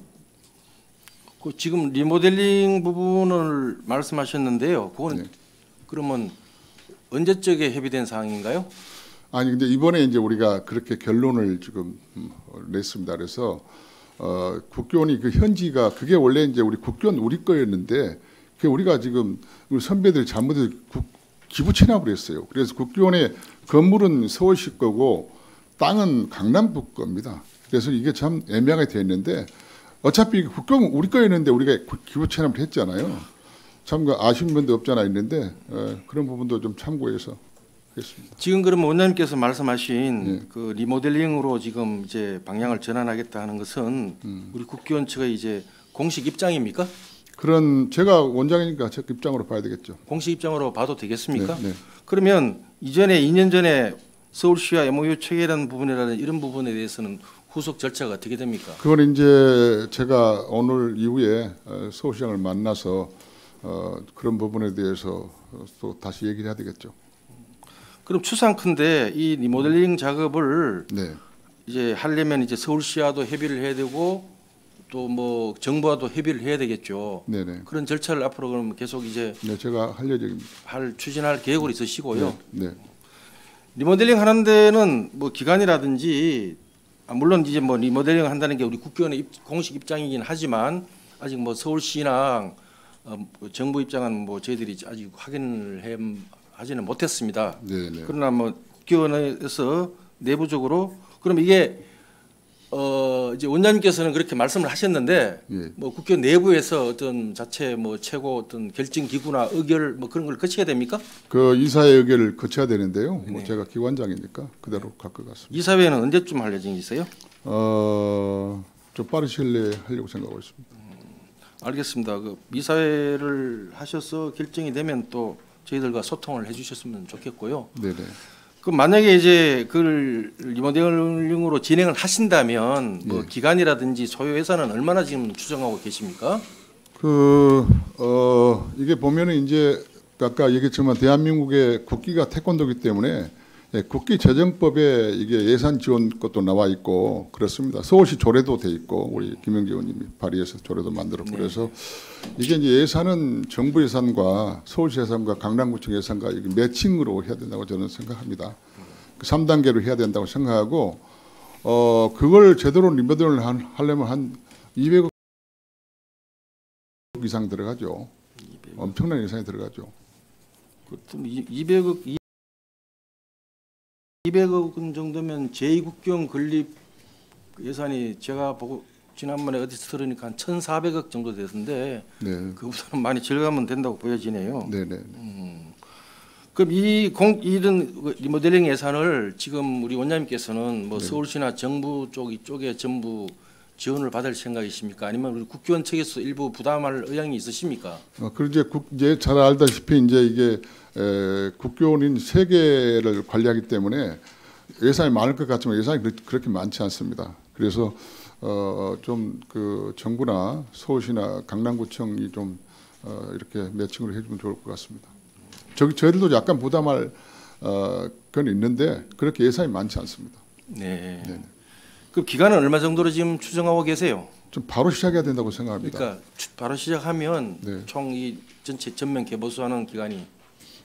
그 지금 리모델링 부분을 말씀하셨는데요. 그거는 네. 그러면 언제적에 협의된 사항인가요? 아니 근데 이번에 이제 우리가 그렇게 결론을 지금 냈습니다. 그래서 국교원이 그 현지가 그게 원래 이제 우리 국교원 우리 거였는데 그 우리가 지금 선배들이 잘못해서 기부 체납을 했어요. 그래서 국교원의 건물은 서울시 거고 땅은 강남구 겁니다. 그래서 이게 참 애매하게 돼 있는데 어차피 국교원 우리 거였는데 우리가 기부 체납을 했잖아요. 참 아쉬운 면도 없잖아 있는데 그런 부분도 좀 참고해서 했습니다. 지금 그러면 원장님께서 말씀하신 네. 그 리모델링으로 지금 이제 방향을 전환하겠다 하는 것은 우리 국교원 측의 이제 공식 입장입니까? 그런 제가 원장이니까 제 입장으로 봐야 되겠죠. 공식 입장으로 봐도 되겠습니까? 네, 네. 그러면 이전에 2년 전에 서울시와 MOU 체결한 부분이라는 이런 부분에 대해서는 후속 절차가 어떻게 됩니까? 그건 이제 제가 오늘 이후에 서울시장을 만나서 그런 부분에 대해서 또 다시 얘기를 해야 되겠죠. 그럼 추상컨대 이 리모델링 작업을 네. 이제 하려면 이제 서울시와도 협의를 해야 되고 또 뭐 정부와도 협의를 해야 되겠죠. 네네. 그런 절차를 앞으로 그럼 계속 이제 네, 제가 할 예정입니다. 추진할 계획으로 있으시고요. 네. 리모델링 하는 데는 뭐 기간이라든지 물론 이제 뭐 리모델링 한다는 게 우리 국교원의 공식 입장이긴 하지만 아직 뭐 서울시나 정부 입장은 뭐 저희들이 아직 확인을 하지는 못했습니다. 네네. 그러나 뭐 국교원에서 내부적으로 그럼 이게 이제 원장님께서는 그렇게 말씀을 하셨는데 예. 뭐 국교원 내부에서 어떤 자체 뭐 최고 어떤 결정 기구나 의결 뭐 그런 걸 거쳐야 됩니까? 그 이사회 의결을 거쳐야 되는데요. 뭐 제가 기관장이니까 그대로 갈 것 같습니다. 이사회는 언제쯤 할 예정이세요? 좀 빠른 시일 내에 하려고 생각하고 있습니다. 알겠습니다. 그 이사회를 하셔서 결정이 되면 또 저희들과 소통을 해주셨으면 좋겠고요. 네네. 그 만약에 이제 그 리모델링으로 진행을 하신다면 뭐 기간이라든지 소요 예산은 얼마나 지금 추정하고 계십니까? 이게 보면은 이제 아까 얘기했지만 대한민국의 국기가 태권도이기 때문에 국기 재정법에 이게 예산 지원 것도 나와 있고 그렇습니다. 서울시 조례도 돼 있고 우리 김영재 의원님이 발의해서 조례도 만들었고 네. 그래서 이게 이제 예산은 정부 예산과 서울시 예산과 강남구청 예산과 이게 매칭으로 해야 된다고 저는 생각합니다. 3단계로 해야 된다고 생각하고 그걸 제대로 리모델링을 하려면 한 200억 이상 들어가죠. 200억. 엄청난 예산이 들어가죠. 그것도 200억 정도면 제2국경 건립 예산이 제가 보고 지난번에 어디서 들으니까 한 1,400억 정도 됐는데 네. 그보다는 많이 절감은 된다고 보여지네요. 네네. 그럼 이런 리모델링 예산을 지금 우리 원장님께서는 뭐 네. 서울시나 정부 쪽 이쪽에 전부 지원을 받을 생각이십니까? 아니면 우리 국교원 측에서 일부 부담할 의향이 있으십니까? 그리고 이제 잘 알다시피 이제 이게 국교원인 3개를 관리하기 때문에 예산이 많을 것 같지만 예산이 그렇게 많지 않습니다. 그래서 좀 그 정부나 서울시나 강남구청이 좀 이렇게 매칭으로 해주면 좋을 것 같습니다. 저희들도 약간 부담할 건 있는데 그렇게 예산이 많지 않습니다. 네. 네네. 그럼 기간은 얼마 정도로 지금 추정하고 계세요? 좀 바로 시작해야 된다고 생각합니다. 그러니까 바로 시작하면 네. 총 이 전체 전면 개보수하는 기간이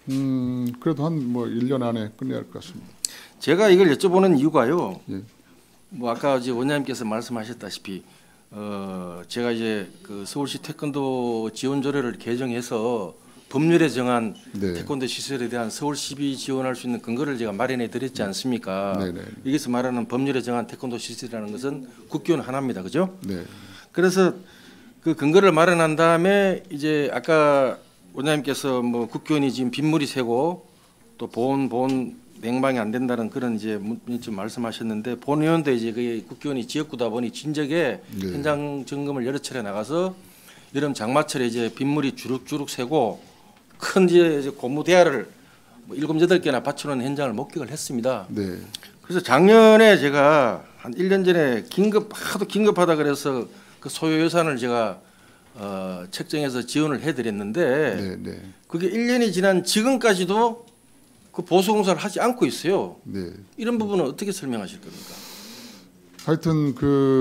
그래도 한 뭐 1년 안에 끝내야 할 것 같습니다. 제가 이걸 여쭤보는 이유가요. 예. 뭐 아까 이제 원장님께서 말씀하셨다시피 제가 이제 그 서울시 태권도 지원 조례를 개정해서 법률에 정한 네. 태권도 시설에 대한 서울시비 지원할 수 있는 근거를 제가 마련해 드렸지 않습니까? 네네. 여기서 말하는 법률에 정한 태권도 시설이라는 것은 국교원 하나입니다, 그죠? 네. 그래서 그 근거를 마련한 다음에 이제 아까 원장님께서 뭐 국교원이 지금 빗물이 새고 또 보온 냉방이 안 된다는 그런 이제 좀 말씀하셨는데 본 의원도 이제 그 국교원이 지역구다 보니 진작에 네. 현장 점검을 여러 차례 나가서 여름 장마철에 이제 빗물이 주룩주룩 새고 큰 이제 고무 대야를 뭐 7, 8개나 받쳐놓은 현장을 목격을 했습니다. 네. 그래서 작년에 제가 한 1년 전에 하도 긴급하다 그래서 그 소요 예산을 제가 책정해서 지원을 해드렸는데 네. 네. 그게 1년이 지난 지금까지도 그 보수 공사를 하지 않고 있어요. 네. 이런 부분은 어떻게 설명하실 겁니까? 하여튼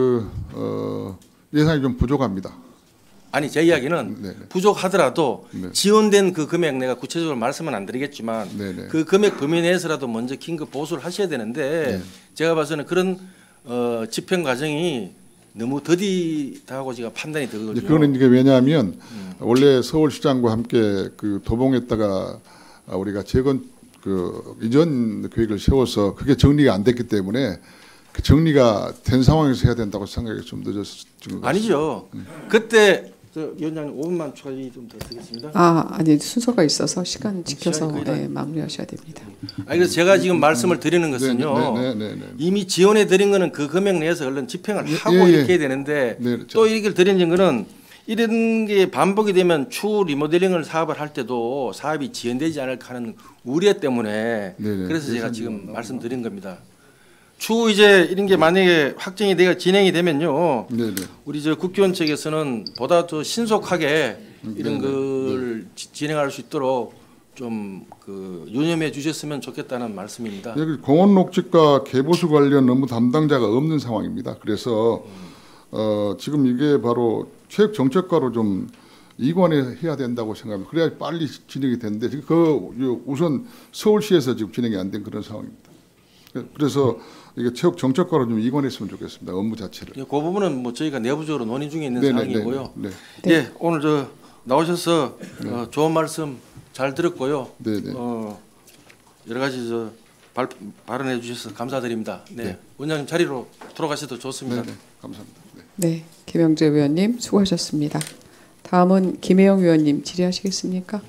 예산이 좀 부족합니다. 아니 제 이야기는 네. 부족하더라도 네. 지원된 그 금액 내가 구체적으로 말씀은 안 드리겠지만 네. 그 금액 범위 내에서라도 먼저 긴급 보수를 하셔야 되는데 네. 제가 봐서는 그런 집행 과정이 너무 더디다고 제가 판단이 되거든요. 그거는 이게 왜냐하면 원래 서울시장과 함께 그 도봉에다가 우리가 재건 그 이전 계획을 세워서 그게 정리가 안 됐기 때문에 그 정리가 된 상황에서 해야 된다고 생각이 좀 늦었을 것 같습니다. 아니죠. 그때 위원장님 5분만 추가 좀 더 드리겠습니다. 아니 순서가 있어서 시간 지켜서 시간이 거의 다- 마무리하셔야 됩니다. 그래서 제가 지금 말씀을 드리는 것은요. 네. 이미 지원해 드린 거는 그 금액 내에서 얼른 집행을 하고 예. 이렇게 해야 되는데 네, 또 이렇게 드리는 거는 이런 게 반복이 되면 추후 리모델링을 사업을 할 때도 사업이 지연되지 않을까 하는 우려 때문에 네네. 그래서 제가 예산이 지금 말씀드린 겁니다. 추후 이제 이런 게 만약에 확정이 되어 진행이 되면요. 네. 우리 저 국교원 측에서는 보다 더 신속하게 이런 걸 진행할 수 있도록 좀 그 유념해 주셨으면 좋겠다는 말씀입니다. 여기 공원 녹지과 개보수 관련 업무 담당자가 없는 상황입니다. 그래서 지금 이게 바로 체육 정책과로 좀 이관해야 된다고 생각합니다. 그래야 빨리 진행이 되는데 지금 우선 서울시에서 지금 진행이 안 된 그런 상황입니다. 그래서 이게 체육 정책과로 좀 이관했으면 좋겠습니다. 업무 자체를. 그 부분은 뭐 저희가 내부적으로 논의 중에 있는 네네, 사항이고요. 네. 예, 오늘 저 나오셔서 좋은 말씀 잘 들었고요. 네네. 여러 가지 저 발언해 주셔서 감사드립니다. 네, 원장님 자리로 돌아가셔도 좋습니다. 네. 감사합니다. 네. 네, 김영재 의원님 수고하셨습니다. 다음은 김혜영 의원님 질의하시겠습니까?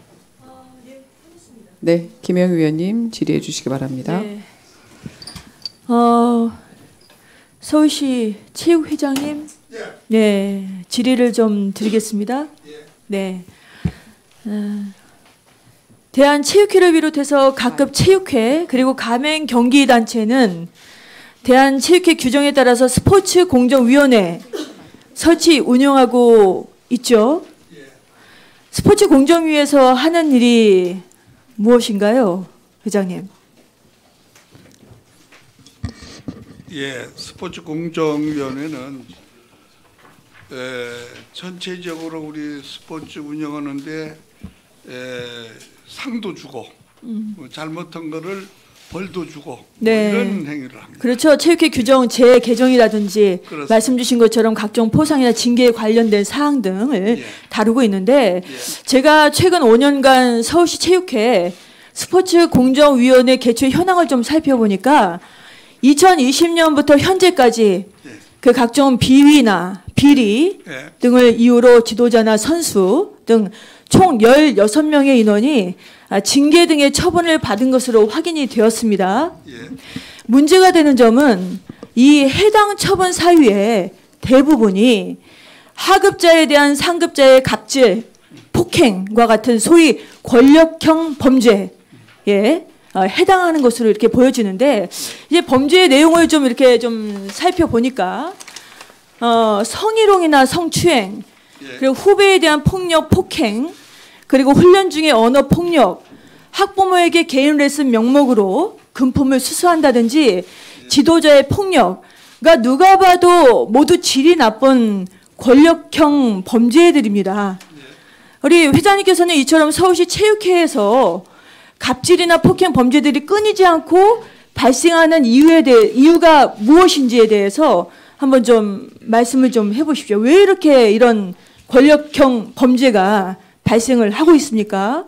네, 김혜영 의원님 질의해 주시기 바랍니다. 네. 서울시 체육회장님, 네, 질의를 좀 드리겠습니다. 네. 대한체육회를 비롯해서 각급 체육회 그리고 가맹 경기 단체는 대한체육회 규정에 따라서 스포츠 공정위원회 설치 운영하고 있죠. 스포츠 공정위에서 하는 일이 무엇인가요, 회장님? 예, 스포츠 공정위원회는 전체적으로 우리 스포츠 운영하는데 상도 주고 뭐 잘못한 거를 벌도 주고 네. 뭐 이런 행위를 합니다. 그렇죠. 체육회 규정 재개정이라든지 그렇습니다. 말씀 주신 것처럼 각종 포상이나 징계에 관련된 사항 등을 예. 다루고 있는데 제가 최근 5년간 서울시 체육회 스포츠 공정위원회 개최 현황을 좀 살펴보니까 2020년부터 현재까지 그 각종 비위나 비리 예. 등을 이유로 지도자나 선수 등 총 16명의 인원이 징계 등의 처분을 받은 것으로 확인이 되었습니다. 예. 문제가 되는 점은 이 해당 처분 사유의 대부분이 하급자에 대한 상급자의 갑질, 폭행과 같은 소위 권력형 범죄에 해당하는 것으로 이렇게 보여지는데 이제 범죄의 내용을 좀 이렇게 좀 살펴보니까 성희롱이나 성추행, 그리고 후배에 대한 폭력, 폭행, 그리고 훈련 중에 언어 폭력, 학부모에게 개인 레슨 명목으로 금품을 수수한다든지 지도자의 폭력, 그러니까 누가 봐도 모두 질이 나쁜 권력형 범죄들입니다. 우리 회장님께서는 이처럼 서울시 체육회에서 갑질이나 폭행 범죄들이 끊이지 않고 발생하는 이유가 무엇인지에 대해서 한번 좀 말씀을 좀 해보십시오. 왜 이렇게 이런 권력형 범죄가 발생을 하고 있습니까?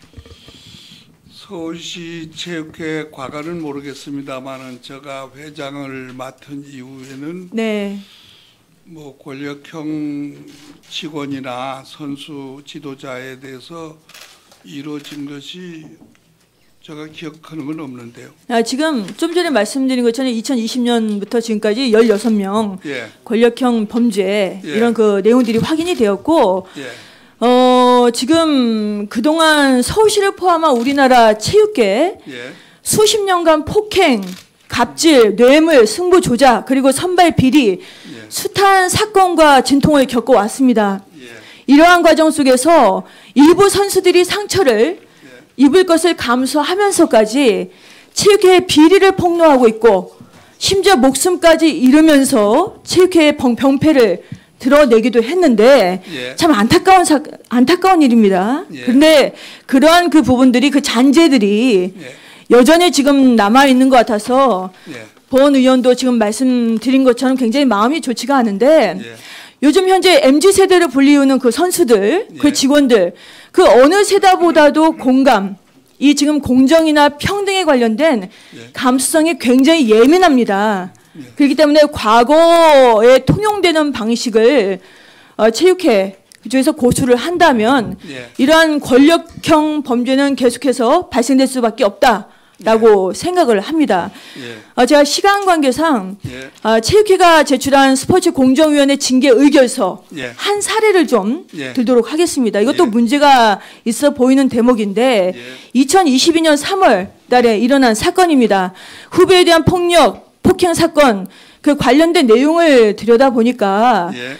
서울시 체육회 과거는 모르겠습니다만은 제가 회장을 맡은 이후에는 네. 뭐 권력형 직원이나 선수 지도자에 대해서 이루어진 것이 제가 기억하는 건 없는데요. 지금 좀 전에 말씀드린 것처럼 2020년부터 지금까지 16명 예. 권력형 범죄 예. 이런 그 내용들이 확인이 되었고 예. 지금 그동안 서울시를 포함한 우리나라 체육계 예. 수십 년간 폭행, 갑질, 뇌물, 승부 조작 그리고 선발 비리 예. 숱한 사건과 진통을 겪어왔습니다. 예. 이러한 과정 속에서 일부 선수들이 상처를 입을 것을 감수하면서까지 체육회의 비리를 폭로하고 있고 심지어 목숨까지 잃으면서 체육회의 병폐를 드러내기도 했는데 예. 참 안타까운 일입니다. 예. 그런데 그러한 그 부분들이 그 잔재들이 예. 여전히 지금 남아 있는 것 같아서 예. 보원 의원도 지금 말씀드린 것처럼 굉장히 마음이 좋지가 않은데 예. 요즘 현재 MZ세대를 불리우는 그 선수들, 그 예. 직원들, 그 어느 세대보다도 공감, 이 지금 공정이나 평등에 관련된 예. 감수성이 굉장히 예민합니다. 예. 그렇기 때문에 과거에 통용되는 방식을 체육회 그쪽에서 고수를 한다면 예. 이러한 권력형 범죄는 계속해서 발생될 수밖에 없다라고 생각을 합니다. 예. 제가 시간 관계상 예. 체육회가 제출한 스포츠 공정위원회 징계 의결서 예. 한 사례를 좀 예. 들도록 하겠습니다. 이것도 예. 문제가 있어 보이는 대목인데 예. 2022년 3월 달에 일어난 사건입니다. 후배에 대한 폭력, 폭행 사건 그 관련된 내용을 들여다보니까 예.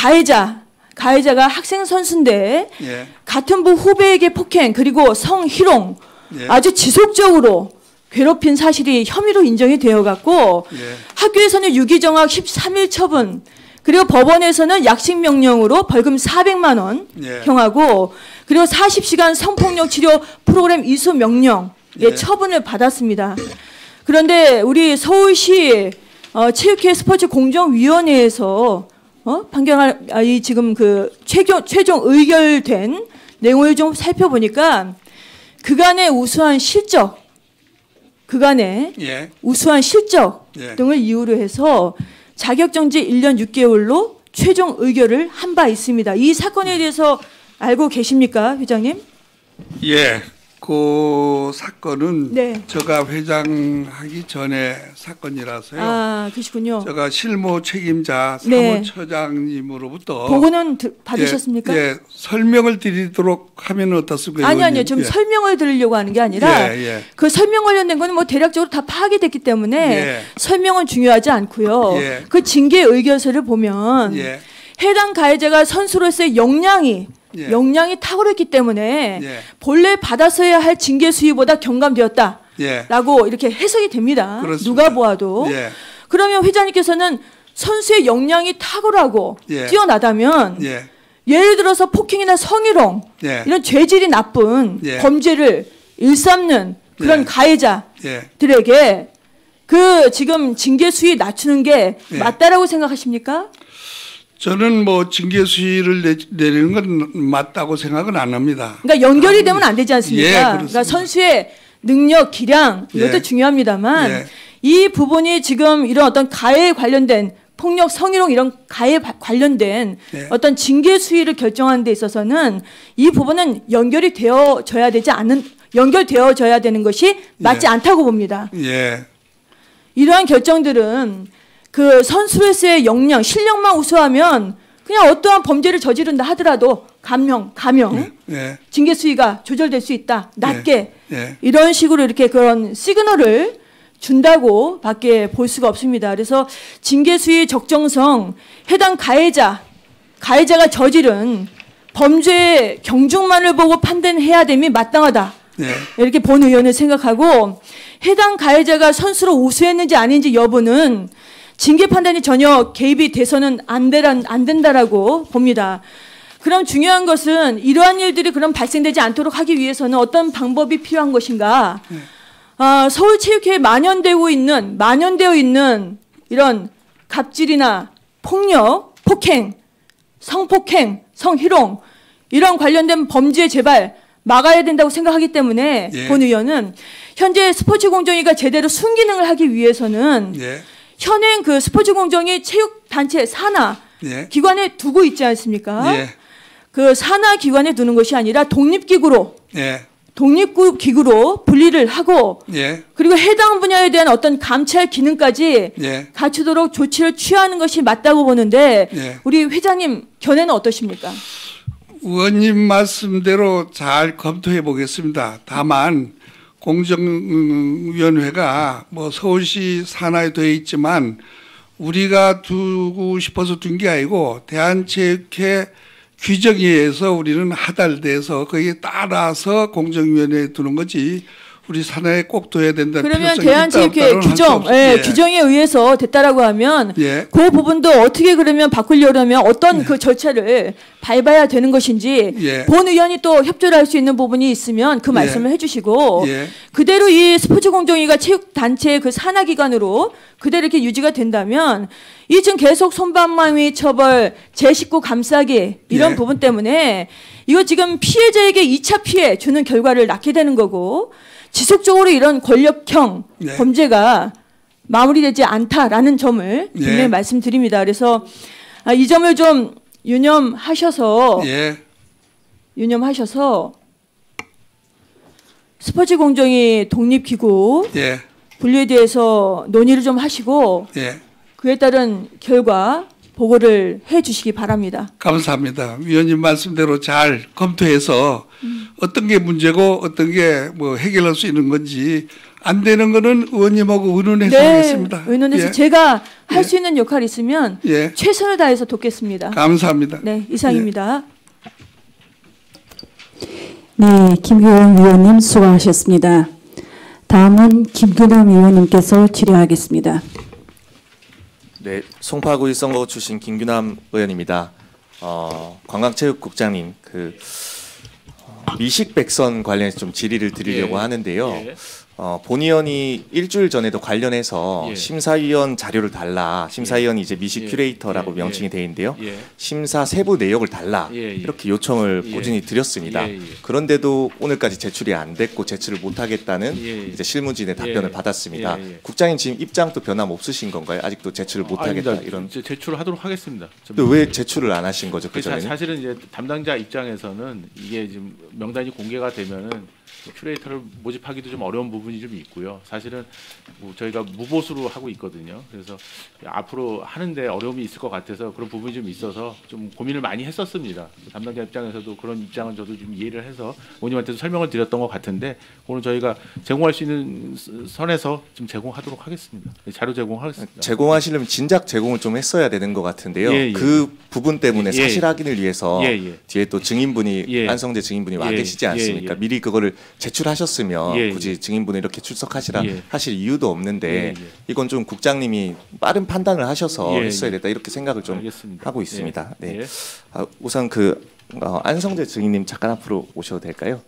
가해자가 학생 선수인데 예. 같은 부 후배에게 폭행 그리고 성희롱 예. 아주 지속적으로 괴롭힌 사실이 혐의로 인정이 되어갔고 예. 학교에서는 유기정학 13일 처분 그리고 법원에서는 약식 명령으로 벌금 400만 원 예. 형하고 그리고 40시간 성폭력 치료 프로그램 이수 명령의 예. 처분을 받았습니다. 그런데 우리 서울시 체육회 스포츠 공정위원회에서 판결할 지금 그 최종 의결된 내용을 좀 살펴보니까 그간의 우수한 실적 예. 예. 등을 이유로 해서 자격정지 1년 6개월로 최종 의결을 한 바 있습니다. 이 사건에 대해서 알고 계십니까, 회장님? 예. 그 사건은 네. 제가 회장하기 전에 사건이라서요. 아, 그러시군요. 제가 실무 책임자 네. 사무처장님으로부터 보고는 받으셨습니까? 예, 설명을 드리도록 하면 어떻습니까? 아니요. 좀 예. 설명을 드리려고 하는 게 아니라 예. 그 설명 관련된 거는 뭐 대략적으로 다 파악이 됐기 때문에 예. 설명은 중요하지 않고요. 예. 그 징계 의결서를 보면 예. 해당 가해자가 선수로서의 역량이 탁월했기 때문에 예. 본래 받았어야 할 징계 수위보다 경감되었다라고 예. 이렇게 해석이 됩니다. 그렇습니다. 누가 보아도. 예. 그러면 회장님께서는 선수의 역량이 탁월하고 예. 뛰어나다면 예. 예를 들어서 폭행이나 성희롱 예. 이런 죄질이 나쁜 예. 범죄를 일삼는 그런 예. 가해자들에게 그 지금 징계 수위 낮추는 게 예. 맞다라고 생각하십니까? 저는 뭐 징계 수위를 내리는 건 맞다고 생각은 안 합니다. 그러니까 연결이 되면 안 되지 않습니까? 예, 그렇습니다. 그러니까 선수의 능력, 기량 이것도 예. 중요합니다만 예. 이 부분이 지금 이런 어떤 가해에 관련된 폭력, 성희롱 이런 가해에 관련된 예. 어떤 징계 수위를 결정하는 데 있어서는 이 부분은 연결되어져야 되는 것이 맞지 않다고 봅니다. 예. 이러한 결정들은 그 선수로서의 역량, 실력만 우수하면 그냥 어떠한 범죄를 저지른다 하더라도 감형, 예. 징계 수위가 조절될 수 있다. 낮게 예. 이런 식으로 이렇게 그런 시그널을 준다고 밖에 볼 수가 없습니다. 그래서 징계 수위 적정성, 해당 가해자가 저지른 범죄의 경중만을 보고 판단해야 됨이 마땅하다. 예. 이렇게 본 의원을 생각하고 해당 가해자가 선수로 우수했는지 아닌지 여부는 징계 판단이 전혀 개입이 돼서는 안 된다라고 봅니다. 그럼 중요한 것은 이러한 일들이 그럼 발생되지 않도록 하기 위해서는 어떤 방법이 필요한 것인가? 서울체육회에 만연되어 있는 이런 갑질이나 폭력, 폭행, 성폭행, 성희롱 이런 관련된 범죄 제발 막아야 된다고 생각하기 때문에 예. 본 의원은 현재 스포츠공정위가 제대로 순기능을 하기 위해서는 예. 현행 그 스포츠공정위 체육단체 산하 예. 기관에 두고 있지 않습니까? 예. 그 산하 기관에 두는 것이 아니라 독립기구로 예. 독립기구로 분리를 하고 예. 그리고 해당 분야에 대한 어떤 감찰 기능까지 예. 갖추도록 조치를 취하는 것이 맞다고 보는데 예. 우리 회장님 견해는 어떠십니까? 의원님 말씀대로 잘 검토해 보겠습니다. 다만 공정위원회가 뭐 서울시 산하에 되어 있지만 우리가 두고 싶어서 둔 게 아니고 대한체육회 규정에 의해서 우리는 하달돼서 거기에 따라서 공정위원회에 두는 거지 우리 산하에 꼭 둬야 된다는 그러면 필요성이 대한체육회 있다, 없다는 규정, 규정에 의해서 됐다라고 하면 예. 그 부분도 어떻게 그러면 바꾸려면 어떤 그 절차를 밟아야 되는 것인지 예. 본 의원이 또 협조를 할 수 있는 부분이 있으면 그 말씀을 해주시고 예. 그대로 이 스포츠공정위가 체육단체의 그 산하기관으로 그대로 이렇게 유지가 된다면 이 지금 계속 손방망이 처벌, 제19 감싸기 이런 예. 부분 때문에 이거 지금 피해자에게 2차 피해 주는 결과를 낳게 되는 거고 지속적으로 이런 권력형 예. 범죄가 마무리되지 않다라는 점을 예. 분명히 말씀드립니다. 그래서 이 점을 좀 유념하셔서 예. 스포츠 공정위 독립기구 예. 분리에 대해서 논의를 좀 하시고 예. 그에 따른 결과 보고를 해주시기 바랍니다. 감사합니다. 위원님 말씀대로 잘 검토해서 어떤 게 문제고 어떤 게 뭐 해결할 수 있는 건지 안 되는 거는 의원님하고 의논해서 하겠습니다. 의논해서 예. 제가 할 수 있는 역할이 있으면 예. 최선을 다해서 돕겠습니다. 감사합니다. 네, 이상입니다. 네, 김규현 위원님 수고하셨습니다. 다음은 김규남 의원님께서 질의하겠습니다. 네, 송파구의 선거 출신 김규남 의원입니다. 관광체육국장님, 미식백선 관련해서 좀 질의를 드리려고 하는데요. 본 의원이 일주일 전에도 관련해서 심사위원 자료를 달라, 심사위원이 이제 미식 큐레이터라고 명칭이 되어 있는데요. 심사 세부 내역을 달라 이렇게 요청을 꾸준히 드렸습니다. 그런데도 오늘까지 제출이 안 됐고 제출을 못하겠다는 이제 실무진의 답변을 받았습니다. 국장님 지금 입장도 변함 없으신 건가요? 아직도 제출을 못하겠다 이런? 제출을 하도록 하겠습니다. 왜 제출을 안 하신 거죠? 그 전에는? 사실은 이제 담당자 입장에서는 이게 지금 명단이 공개가 되면은 큐레이터를 모집하기도 좀 어려운 부분이 좀 있고요. 사실은 저희가 무보수로 하고 있거든요. 그래서 앞으로 하는데 어려움이 있을 것 같아서 그런 부분이 좀 있어서 좀 고민을 많이 했었습니다. 담당자 입장에서도 그런 입장은 저도 좀 이해를 해서 의원님한테도 설명을 드렸던 것 같은데 오늘 저희가 제공할 수 있는 선에서 좀 제공하도록 하겠습니다. 자료 제공하겠습니다. 제공하시려면 진작 제공을 좀 했어야 되는 것 같은데요. 그 부분 때문에 사실 확인을 위해서 뒤에 또 증인분이 안성재 증인분이 와 계시지 않습니까? 미리 그거를 제출하셨으면 굳이 증인분을 이렇게 출석하시라 하실 이유도 없는데 이건 좀 국장님이 빠른 판단을 하셔서 했어야 됐다 이렇게 생각을 좀 알겠습니다. 하고 있습니다. 네. 우선 안성재 증인님 잠깐 앞으로 오셔도 될까요?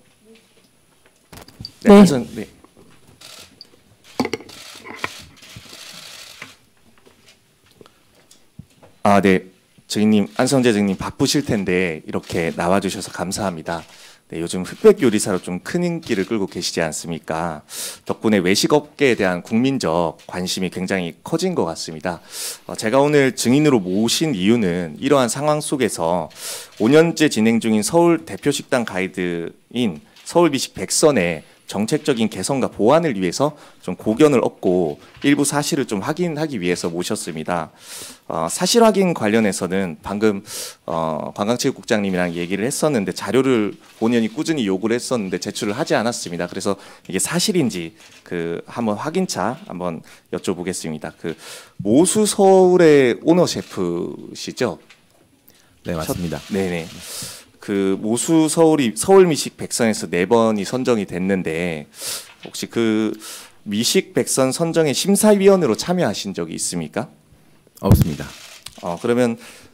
네. 네. 네. 증인님, 안성재 증인님 바쁘실 텐데 이렇게 나와주셔서 감사합니다. 네, 요즘 흑백 요리사로 좀 큰 인기를 끌고 계시지 않습니까? 덕분에 외식업계에 대한 국민적 관심이 굉장히 커진 것 같습니다. 제가 오늘 증인으로 모신 이유는 이러한 상황 속에서 5년째 진행 중인 서울 대표 식당 가이드인 서울미식 백선의 정책적인 개선과 보완을 위해서 좀 고견을 얻고 일부 사실을 좀 확인하기 위해서 모셨습니다. 사실 확인 관련해서는 방금 관광체육국장님이랑 얘기를 했었는데 자료를 본연이 꾸준히 요구를 했었는데 제출을 하지 않았습니다. 그래서 이게 사실인지 한번 확인차 한번 여쭤보겠습니다. 모수 서울의 오너 셰프시죠? 네, 맞습니다. 네네. 모수 서울 미식 백선에서 4번이 선정이 됐는데 혹시 미식 백선 선정의 심사위원으로 참여하신 적이 있습니까? 없습니다. 그러면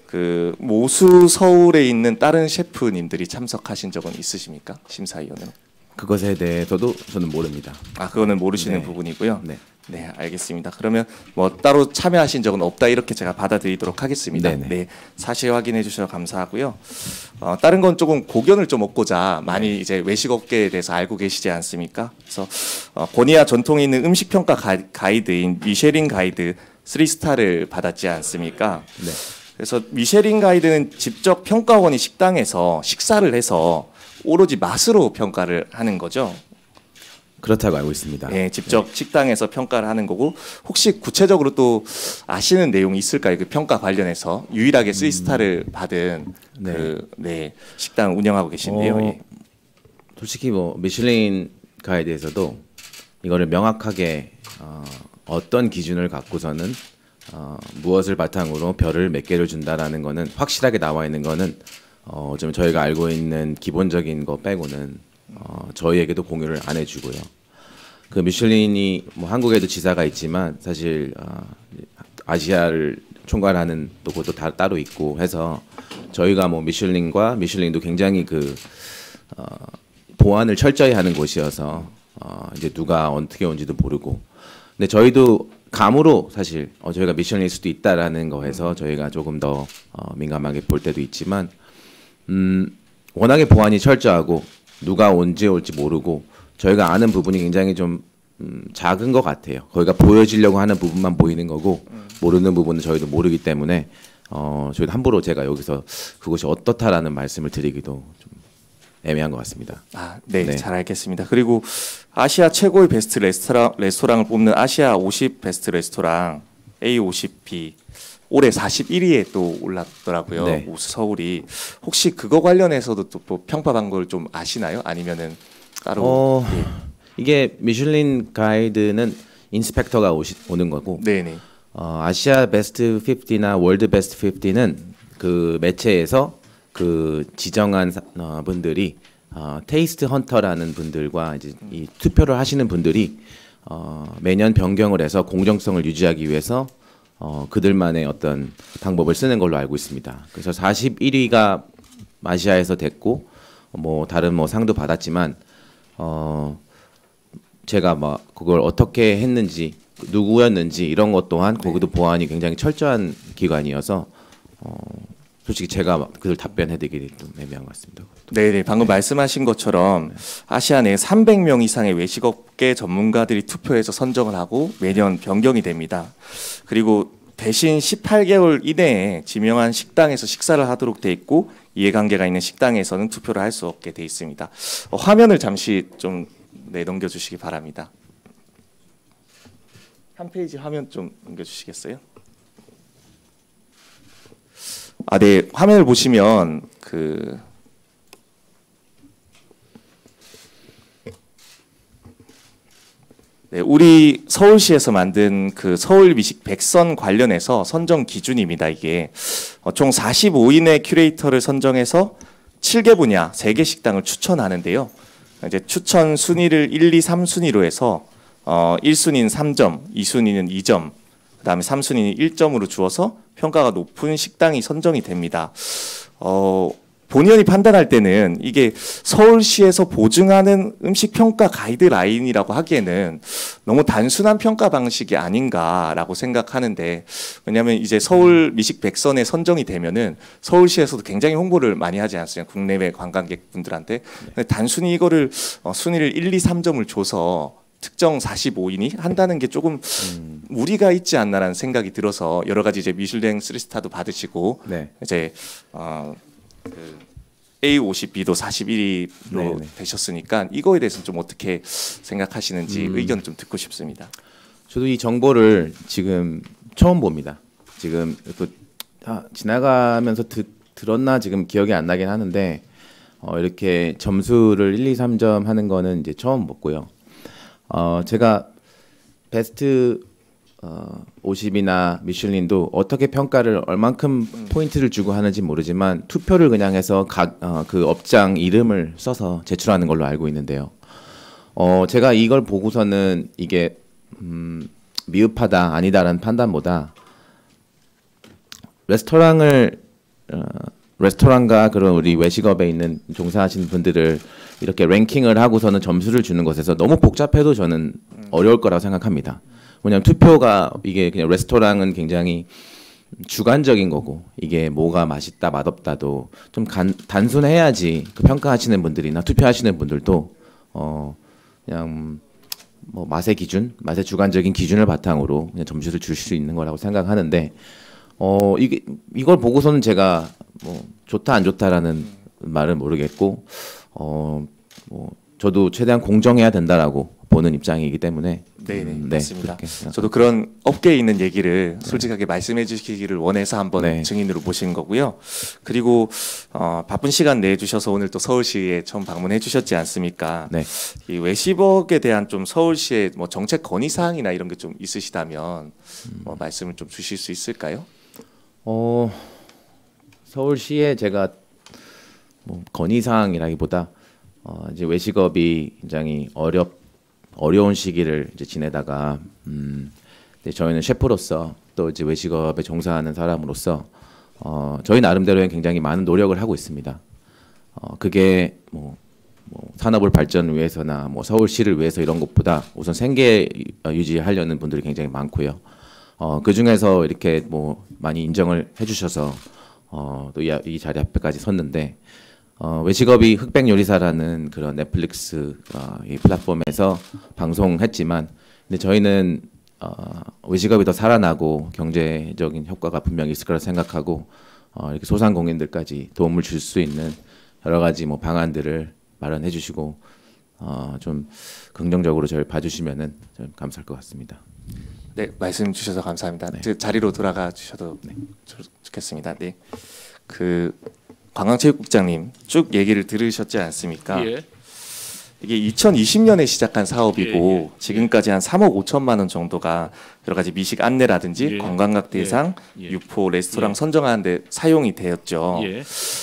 그 모수 서울에 있는 다른 셰프님들이 참석하신 적은 있으십니까? 심사위원으로? 그것에 대해서도 저는 모릅니다. 아, 그거는 모르시는 네. 부분이고요. 네. 네, 알겠습니다. 그러면 뭐 따로 참여하신 적은 없다 이렇게 제가 받아들이도록 하겠습니다. 네네. 네, 사실 확인해 주셔서 감사하고요. 다른 건 조금 고견을 좀 얻고자 많이 이제 외식업계에 대해서 알고 계시지 않습니까? 그래서 고니아 전통이 있는 음식 평가 가이드인 미쉐린 가이드 3스타를 받았지 않습니까? 네. 그래서 미쉐린 가이드는 직접 평가원이 식당에서 식사를 해서 오로지 맛으로 평가를 하는 거죠. 그렇다고 알고 있습니다. 네, 직접 식당에서 평가를 하는 거고 혹시 구체적으로 또 아시는 내용이 있을까요? 그 평가 관련해서 유일하게 3스타를 받은 네. 그 식당 운영하고 계신데요. 예. 솔직히 뭐 미슐린 가이드에서도 이거를 명확하게 어떤 기준을 갖고서는 무엇을 바탕으로 별을 몇 개를 준다라는 거는 확실하게 나와 있는 거는 좀 저희가 알고 있는 기본적인 거 빼고는 저희에게도 공유를 안 해주고요. 그 미슐린이 뭐 한국에도 지사가 있지만 사실 아시아를 총괄하는 또 그것도 따로 있고 해서 저희가 뭐 미슐린도 굉장히 그 보안을 철저히 하는 곳이어서 이제 누가 어떻게 온지도 모르고 근데 저희도 감으로 사실 저희가 미슐린일 수도 있다라는 거에서 저희가 조금 더 민감하게 볼 때도 있지만 워낙에 보안이 철저하고 누가 언제 올지 모르고 저희가 아는 부분이 굉장히 좀 작은 것 같아요. 거기가 보여지려고 하는 부분만 보이는 거고 모르는 부분은 저희도 모르기 때문에 저희도 함부로 제가 여기서 그것이 어떻다라는 말씀을 드리기도 좀 애매한 것 같습니다. 아, 네, 잘 알겠습니다. 그리고 아시아 최고의 베스트 레스토랑을 뽑는 아시아 50 베스트 레스토랑 A50B 올해 41위에 또 올랐더라고요. 네. 모수 서울이 혹시 그거 관련해서도 또 뭐 평가한 걸 좀 아시나요? 아니면은 따로? 예. 이게 미슐린 가이드는 인스펙터가 오는 거고, 네네. 아시아 베스트 50나 월드 베스트 50는 그 매체에서 그 지정한 분들이 테이스트 헌터라는 분들과 이제 이 투표를 하시는 분들이 매년 변경을 해서 공정성을 유지하기 위해서 그들만의 어떤 방법을 쓰는 걸로 알고 있습니다. 그래서 41위가 아시아에서 됐고 뭐 다른 뭐 상도 받았지만 제가 막 그걸 어떻게 했는지 누구였는지 이런 것 또한 거기도 보안이 굉장히 철저한 기관이어서 솔직히 제가 그들 답변해드리기 좀 애매한 것 같습니다. 네네, 방금 말씀하신 것처럼 아시아 내 300명 이상의 외식업계 전문가들이 투표해서 선정을 하고 매년 변경이 됩니다. 그리고 대신 18개월 이내에 지명한 식당에서 식사를 하도록 돼 있고 이해관계가 있는 식당에서는 투표를 할 수 없게 돼 있습니다. 화면을 잠시 좀 넘겨주시기 바랍니다. 한 페이지 화면 좀 넘겨주시겠어요? 아, 네, 화면을 보시면 네, 우리 서울시에서 만든 그 서울 미식 100선 관련해서 선정 기준입니다. 이게 총 45인의 큐레이터를 선정해서 7개 분야 3개 식당을 추천하는데요. 이제 추천 순위를 1, 2, 3순위로 해서 1순위는 3점, 2순위는 2점, 그다음에 3순위는 1점으로 주어서 평가가 높은 식당이 선정이 됩니다. 본의원이 판단할 때는 이게 서울시에서 보증하는 음식 평가 가이드라인이라고 하기에는 너무 단순한 평가 방식이 아닌가라고 생각하는데, 왜냐하면 이제 서울 미식 100선에 선정이 되면은 서울시에서도 굉장히 홍보를 많이 하지 않습니까? 국내외 관광객분들한테. 단순히 이거를 순위를 1, 2, 3점을 줘서 특정 45인이 한다는 게 조금 무리가 있지 않나라는 생각이 들어서 여러 가지 이제 미슐랭 3스타도 받으시고 네. 이제 A50B도 41위로 되셨으니까 이거에 대해서는 좀 어떻게 생각하시는지 의견 좀 듣고 싶습니다. 저도 이 정보를 지금 처음 봅니다. 지금 지나가면서 들었나 지금 기억이 안 나긴 하는데 이렇게 점수를 1, 2, 3점 하는 거는 이제 처음 봤고요. 제가 베스트 50이나 미슐린도 어떻게 평가를 얼만큼 포인트를 주고 하는지 모르지만 투표를 그냥 해서 그 업장 이름을 써서 제출하는 걸로 알고 있는데요. 제가 이걸 보고서는 이게 미흡하다 아니다라는 판단보다 레스토랑을 레스토랑과 그런 우리 외식업에 있는 종사하시는 분들을 이렇게 랭킹을 하고서는 점수를 주는 것에서 너무 복잡해도 저는 어려울 거라고 생각합니다. 왜냐하면 투표가 이게 그냥 레스토랑은 굉장히 주관적인 거고 이게 뭐가 맛있다 맛없다도 좀 단순해야지 그 평가하시는 분들이나 투표하시는 분들도 그냥 뭐 맛의 기준, 맛의 주관적인 기준을 바탕으로 그냥 점수를 줄 수 있는 거라고 생각하는데 이걸 보고서는 제가 뭐 좋다 안 좋다라는 말은 모르겠고 뭐 저도 최대한 공정해야 된다라고 보는 입장이기 때문에 네네 맞습니다. 네, 저도 그런 업계에 있는 얘기를 솔직하게 말씀해 주시기를 원해서 한번 네. 증인으로 모신 거고요. 그리고 바쁜 시간 내주셔서 오늘 또 서울시에 처음 방문해 주셨지 않습니까? 네. 이 외식업에 대한 좀 서울시의 뭐 정책 건의 사항이나 이런 게 좀 있으시다면 뭐 말씀을 좀 주실 수 있을까요? 서울시에 제가 뭐 건의 사항이라기보다 이제 외식업이 굉장히 어려운 시기를 이제 지내다가 저희는 셰프로서 또 이제 외식업에 종사하는 사람으로서 저희 나름대로의 굉장히 많은 노력을 하고 있습니다. 그게 뭐 산업을 발전을 위해서나 뭐 서울시를 위해서 이런 것보다 우선 생계 유지하려는 분들이 굉장히 많고요. 그 중에서 이렇게 뭐 많이 인정을 해주셔서 또 이 자리 앞에까지 섰는데 외식업이 흑백 요리사라는 그런 넷플릭스 이 플랫폼에서 방송했지만 근데 저희는 외식업이 더 살아나고 경제적인 효과가 분명히 있을 거라 생각하고 이렇게 소상공인들까지 도움을 줄 수 있는 여러 가지 뭐 방안들을 마련해 주시고 좀 긍정적으로 저를 봐주시면은 좀 감사할 것 같습니다. 네, 말씀 주셔서 감사합니다. 네. 자리로 돌아가 주셔도 좋겠습니다. 네, 그 관광체육국장님 쭉 얘기를 들으셨지 않습니까? 예. 이게 2020년에 시작한 사업이고 예, 예. 지금까지 한 3억 5천만 원 정도가 여러 가지 미식 안내라든지 예. 관광각 대상, 예. 유포, 레스토랑 예. 선정하는 데 사용이 되었죠. 예.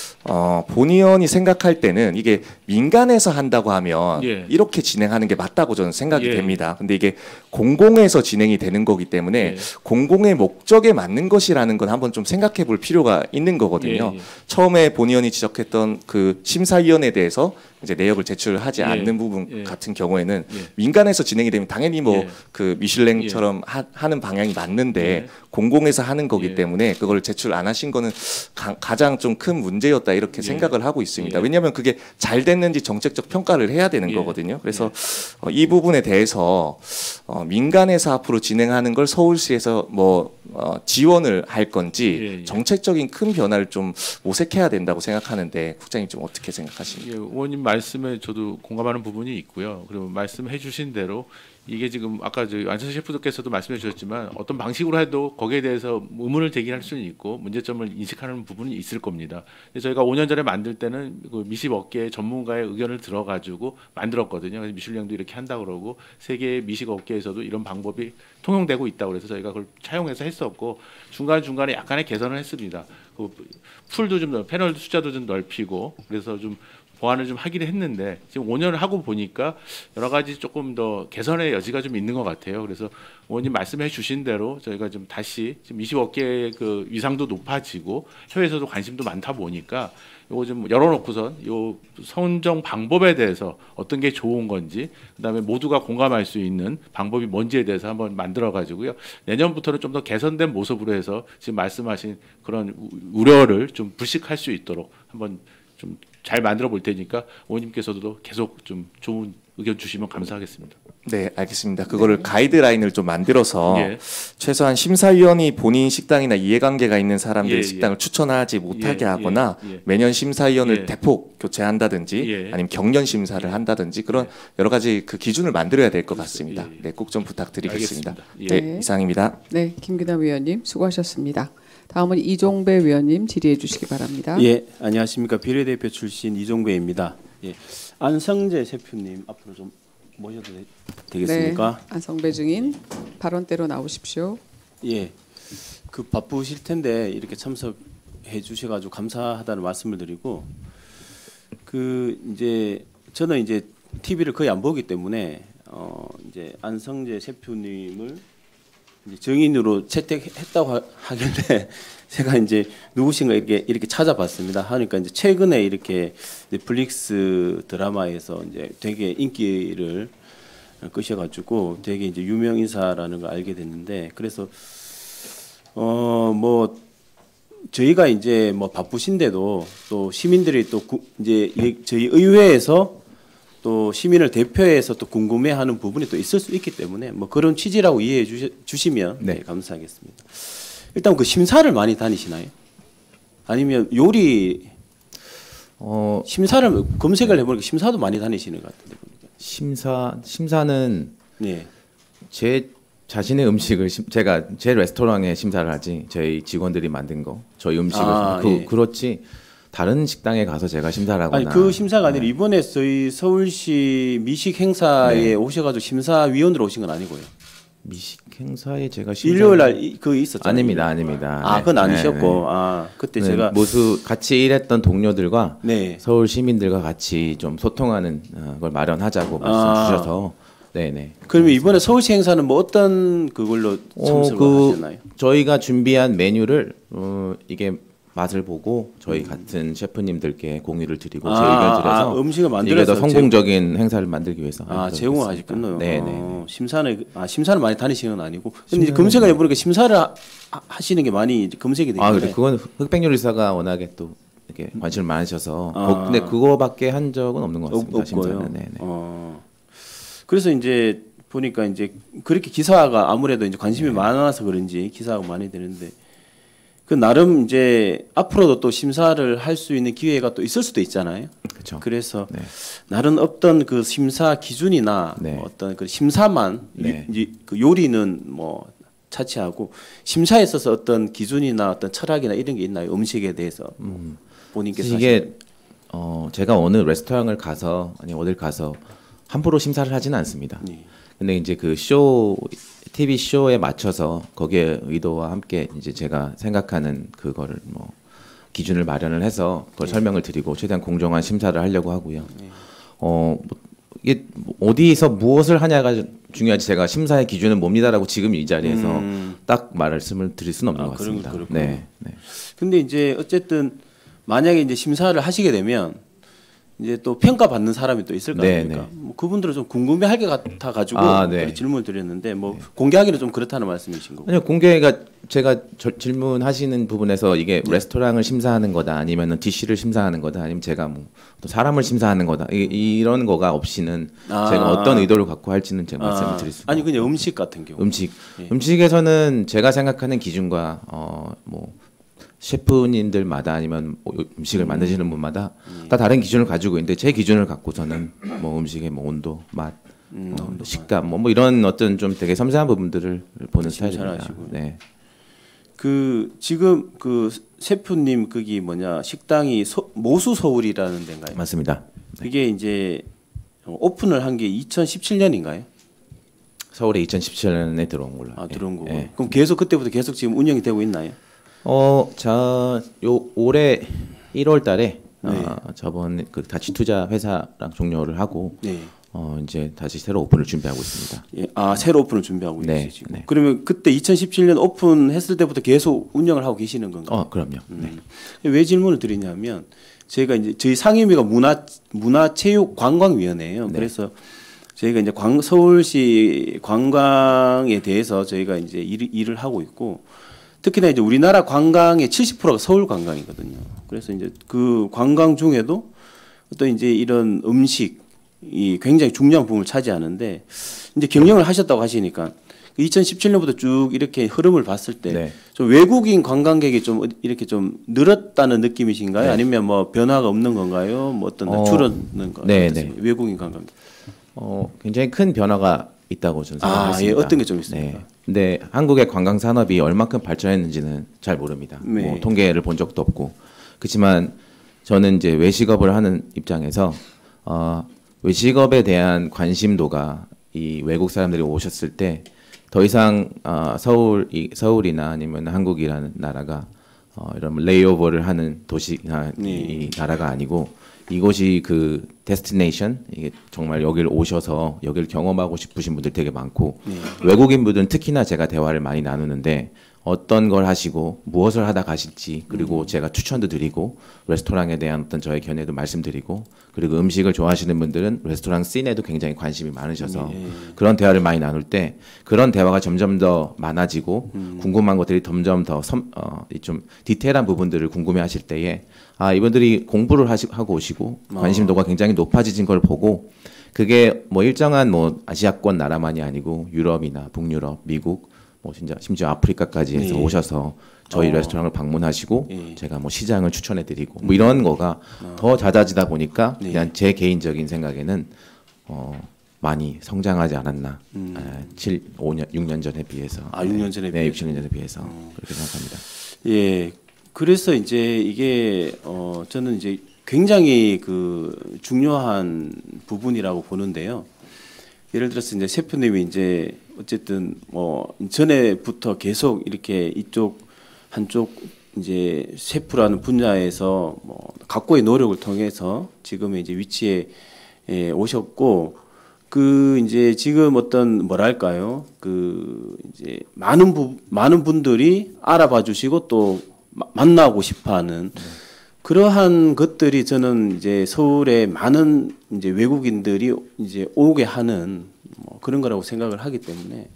본 의원이 생각할 때는 이게 민간에서 한다고 하면 예. 이렇게 진행하는 게 맞다고 저는 생각이 예. 됩니다. 근데 이게 공공에서 진행이 되는 거기 때문에 예. 공공의 목적에 맞는 것이라는 건 한번 좀 생각해 볼 필요가 있는 거거든요. 예. 예. 처음에 본 의원이 지적했던 그 심사위원회에 대해서 이제 내역을 제출하지 예. 않는 부분 예. 같은 경우에는 예. 민간에서 진행이 되면 당연히 뭐 예. 그 미슐랭처럼 하는 방향이 맞는데 예. 공공에서 하는 거기 예. 때문에 그걸 제출 안 하신 거는 가장 좀 큰 문제였다 이렇게 예. 생각을 하고 있습니다. 예. 왜냐하면 그게 잘 됐는지 정책적 평가를 해야 되는 예. 거거든요. 그래서 이 부분에 대해서 민간에서 앞으로 진행하는 걸 서울시에서 뭐 지원을 할 건지 예. 예. 정책적인 큰 변화를 좀 모색해야 된다고 생각하는데 국장님 좀 어떻게 생각하십니까? 예, 의원님 말씀에 저도 공감하는 부분이 있고요. 그리고 말씀해 주신 대로 이게 지금 아까 저 안철수 셰프께서도 말씀해 주셨지만 어떤 방식으로 해도 거기에 대해서 의문을 제기할 수는 있고 문제점을 인식하는 부분이 있을 겁니다. 근데 저희가 5년 전에 만들 때는 그 미식 업계 전문가의 의견을 들어가지고 만들었거든요. 그래서 미슐랭도 이렇게 한다 그러고 세계 미식 업계에서도 이런 방법이 통용되고 있다고 그래서 저희가 그걸 차용해서 했었고 중간 중간에 약간의 개선을 했습니다. 그 풀도 좀 패널 숫자도 좀 넓히고 그래서 좀 보완을 좀 하기는 했는데 지금 5년을 하고 보니까 여러 가지 조금 더 개선의 여지가 좀 있는 것 같아요. 그래서 의원님 말씀해 주신 대로 저희가 좀 다시 지금 20업계의 그 위상도 높아지고 해외에서도 관심도 많다 보니까 요거 좀 열어놓고선 요 선정 방법에 대해서 어떤 게 좋은 건지 그다음에 모두가 공감할 수 있는 방법이 뭔지에 대해서 한번 만들어 가지고요. 내년부터는 좀 더 개선된 모습으로 해서 지금 말씀하신 그런 우려를 좀 불식할 수 있도록 한번 좀 잘 만들어 볼 테니까 의원님께서도 계속 좀 좋은 의견 주시면 감사하겠습니다. 네, 알겠습니다. 그거를 가이드라인을 좀 만들어서 예. 최소한 심사위원이 본인 식당이나 이해관계가 있는 사람들의 예, 식당을 추천하지 못하게 예, 하거나 예. 매년 심사위원을 예. 대폭 교체한다든지 예. 아니면 경년 심사를 한다든지 그런 여러 가지 그 기준을 만들어야 될 것 같습니다. 예. 네, 꼭 좀 부탁드리겠습니다. 알겠습니다. 예. 네, 이상입니다. 네, 김규남 의원님 수고하셨습니다. 다음은 이종배 의원님 질의해 주시기 바랍니다. 예, 안녕하십니까. 비례대표 출신 이종배입니다. 예, 안성재 셰프님 앞으로 좀 모셔도 되겠습니까? 네, 안성배 증인 발언대로 나오십시오. 예, 그 바쁘실 텐데 이렇게 참석해 주셔가지고 감사하다는 말씀을 드리고 그 이제 저는 이제 TV를 거의 안 보기 때문에 이제 안성재 셰프님을 이제 증인으로 채택했다고 하길래 제가 이제 누구신가 이렇게 찾아봤습니다. 하니까 이제 최근에 이렇게 넷플릭스 드라마에서 이제 되게 인기를 끄셔가지고 되게 이제 유명 인사라는 걸 알게 됐는데, 그래서 뭐 저희가 이제 뭐 바쁘신데도 또 시민들이 또 이제 저희 의회에서 또 시민을 대표해서 또 궁금해하는 부분이 또 있을 수 있기 때문에 뭐 그런 취지라고 이해해 주시면 네, 감사하겠습니다. 일단 그 심사를 많이 다니시나요? 아니면 요리 심사를 검색을 해보니까 심사도 많이 다니시는 것 같은데. 심사는 네. 제 자신의 음식을 제가 제 레스토랑에 심사를 하지 저희 직원들이 만든 거 저희 음식을 예. 그렇지 다른 식당에 가서 제가 심사를 하거나. 아니 그 심사가 아니라 이번에 저희 서울시 미식 행사에 네. 오셔가지고 심사위원으로 오신 건 아니고요. 미식 행사에 제가 일요일 날 그 있었잖아요. 아닙니다. 아, 그건 아니셨고. 네. 아, 그때 네, 제가 모두 같이 일했던 동료들과 네. 서울 시민들과 같이 좀 소통하는 걸 마련하자고 말씀 주셔서. 네네. 그러면 이번에 서울시 행사는 뭐 어떤 그걸로 참석을 하셨나요? 저희가 준비한 메뉴를 이게 맛을 보고 저희 같은 셰프님들께 공유를 드리고 제 의견을 드려서 음식을 만들어서 이게 더 성공적인 행사를 만들기 위해서 제공을 하셨군요. 네네. 심사를 많이 다니시는 건 아니고. 근데 이제 검색을 해보니까 심사를 하시는 게 많이 이제 검색이 되는데. 그래. 그건 흑백 요리사가 워낙에 또 이렇게 관심을 많으셔서 근데 그거밖에 한 적은 없는 것 같습니다. 없고요. 네네. 그래서 이제 보니까 이제 그렇게 기사가 아무래도 이제 관심이 많아서 그런지 기사가 많이 되는데. 그 나름 이제 앞으로도 또 심사를 할 수 있는 기회가 또 있을 수도 있잖아요. 그렇죠. 그래서 네. 나름 어떤 그 심사 기준이나 네. 어떤 그 심사만 네. 그 요리는 뭐 차치하고 심사에 있어서 어떤 기준이나 어떤 철학이나 이런 게 있나요? 음식에 대해서 본인께서 이게 제가 어느 레스토랑을 가서 아니 어딜 가서 함부로 심사를 하지는 않습니다. 네. 근데 이제 그 TV 쇼에 맞춰서 거기에 의도와 함께 이제 제가 생각하는 그거를 뭐 기준을 마련을 해서 그걸 설명을 드리고 최대한 공정한 심사를 하려고 하고요. 이게 어디서 무엇을 하냐가 중요하지 제가 심사의 기준은 뭡니다라고 지금 이 자리에서 딱 말씀을 드릴 수는 없는 것 같습니다. 네. 근데 이제 어쨌든 만약에 이제 심사를 하시게 되면 이제 또 평가받는 사람이 또 있을 거 아닙니까? 뭐 그분들은 좀 궁금해할 것 같아 가지고 네. 질문을 드렸는데 뭐 공개하기는 좀 그렇다는 말씀이신 거고. 아니요, 공개가 제가 질문하시는 부분에서 이게 레스토랑을 심사하는 거다 아니면은 DC를 심사하는 거다 아니면 제가 뭐 또 사람을 심사하는 거다 이런 거가 없이는 제가 어떤 의도를 갖고 할지는 제가 말씀을 드릴 수가. 아니 그냥 음식 같은 경우. 음식에서는 제가 생각하는 기준과 뭐 셰프님들마다 아니면 뭐 음식을 만드시는 분마다 다 다른 기준을 가지고 있는데 제 기준을 갖고서는 뭐 음식의 뭐 온도, 맛, 식감 뭐 이런 어떤 좀 되게 섬세한 부분들을 보는 스타일입니다. 네. 그 지금 그 셰프님 거기 뭐냐 식당이 모수 서울이라는 데인가요? 맞습니다. 네. 이게 이제 오픈을 한 게 2017년인가요? 서울에 2017년에 들어온 걸로. 들어온 거고. 네. 그럼 계속 그때부터 계속 지금 운영이 되고 있나요? 올해 1월달에 저번 그 다치 투자 회사랑 종료를 하고 이제 다시 새로 오픈을 준비하고 있습니다. 예. 새로 오픈을 준비하고 있으시고. 네. 그러면 그때 2017년 오픈했을 때부터 계속 운영을 하고 계시는 건가요? 그럼요. 네. 왜 질문을 드리냐면 저희가 이제 저희 상임위가 문화체육관광위원회예요. 네. 그래서 저희가 이제 서울시 관광에 대해서 저희가 이제 일을 하고 있고. 특히나 이제 우리나라 관광의 70%가 서울 관광이거든요. 그래서 이제 그 관광 중에도 어떤 이제 이런 음식이 굉장히 중요한 부분을 차지하는데 이제 경영을 하셨다고 하시니까 2017년부터 쭉 이렇게 흐름을 봤을 때 좀 외국인 관광객이 좀 이렇게 좀 늘었다는 느낌이신가요? 아니면 뭐 변화가 없는 건가요? 뭐 어떤 줄었는 건가요? 외국인 관광객. 굉장히 큰 변화가 있다고 저는 생각했습니다. 어떤 게 좀 있습니까? 근데 한국의 관광 산업이 얼마큼 발전했는지는 잘 모릅니다. 뭐 통계를 본 적도 없고. 그렇지만 저는 이제 외식업을 하는 입장에서 외식업에 대한 관심도가 이 외국 사람들이 오셨을 때 더 이상 서울이나 아니면 한국이라는 나라가 이런 레이오버를 하는 도시나 이 나라가 아니고 이곳이 그 데스티네이션 이게 정말 여기를 오셔서 여기를 경험하고 싶으신 분들 되게 많고 외국인분들은 특히나 제가 대화를 많이 나누는데 어떤 걸 하시고 무엇을 하다 가실지, 그리고 제가 추천도 드리고 레스토랑에 대한 어떤 저의 견해도 말씀드리고, 그리고 음식을 좋아하시는 분들은 레스토랑 씬에도 굉장히 관심이 많으셔서 그런 대화를 많이 나눌 때 그런 대화가 점점 더 많아지고 궁금한 것들이 점점 더 좀 디테일한 부분들을 궁금해하실 때에 이분들이 공부를 하고 오시고 관심도가 굉장히 높아지진 걸 보고, 그게 뭐 일정한 뭐 아시아권 나라만이 아니고 유럽이나 북유럽, 미국, 뭐 심지어 아프리카까지 해서 오셔서 저희 레스토랑을 방문하시고 제가 뭐 시장을 추천해드리고 뭐 이런 거가 더 잦아지다 보니까 그냥 제 개인적인 생각에는 많이 성장하지 않았나. 5년, 6년 전에 비해서. 6년 전에 네, 6, 7년 전에 비해서 그렇게 생각합니다. 예, 그래서 이제 이게 저는 이제 굉장히 그 중요한 부분이라고 보는데요. 예를 들어서 이제 셰프님이 이제 어쨌든 뭐 전에부터 계속 이렇게 이쪽 한쪽 이제 셰프라는 분야에서 뭐 각고의 노력을 통해서 지금의 이제 위치에 오셨고, 그 이제 지금 어떤 뭐랄까요, 그 이제 많은 분들이 알아봐 주시고 또 만나고 싶어하는 그러한 것들이 저는 이제 서울에 많은 이제 외국인들이 이제 오게 하는 뭐 그런 거라고 생각을 하기 때문에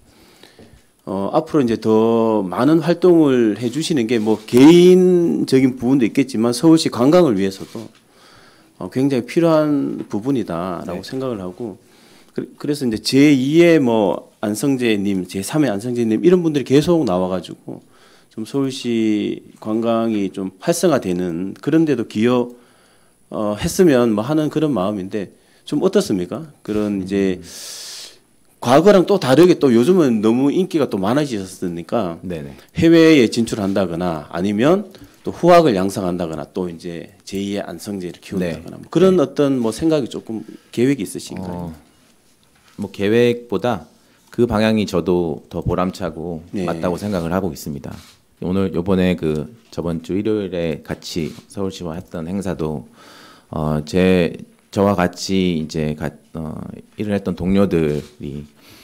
앞으로 이제 더 많은 활동을 해주시는 게 뭐 개인적인 부분도 있겠지만 서울시 관광을 위해서도 굉장히 필요한 부분이다라고 생각을 하고, 그래서 이제 제2의 뭐 안성재님, 제3의 안성재님 이런 분들이 계속 나와가지고 좀 서울시 관광이 좀 활성화되는 그런 데도 기여했으면 뭐 하는 그런 마음인데, 좀 어떻습니까? 그런 이제 과거랑 또 다르게 또 요즘은 너무 인기가 또 많아지셨으니까 네네. 해외에 진출한다거나 아니면 또 후학을 양성한다거나 또 이제 제2의 안성재를 키운다거나 뭐 그런 어떤 뭐 생각이 조금 계획이 있으신가요? 뭐 계획보다 그 방향이 저도 더 보람차고 네. 맞다고 생각을 하고 있습니다. 오늘 요번에 그 저번 주 일요일에 같이 서울시와 했던 행사도 저와 같이 이제 일을 했던 동료들이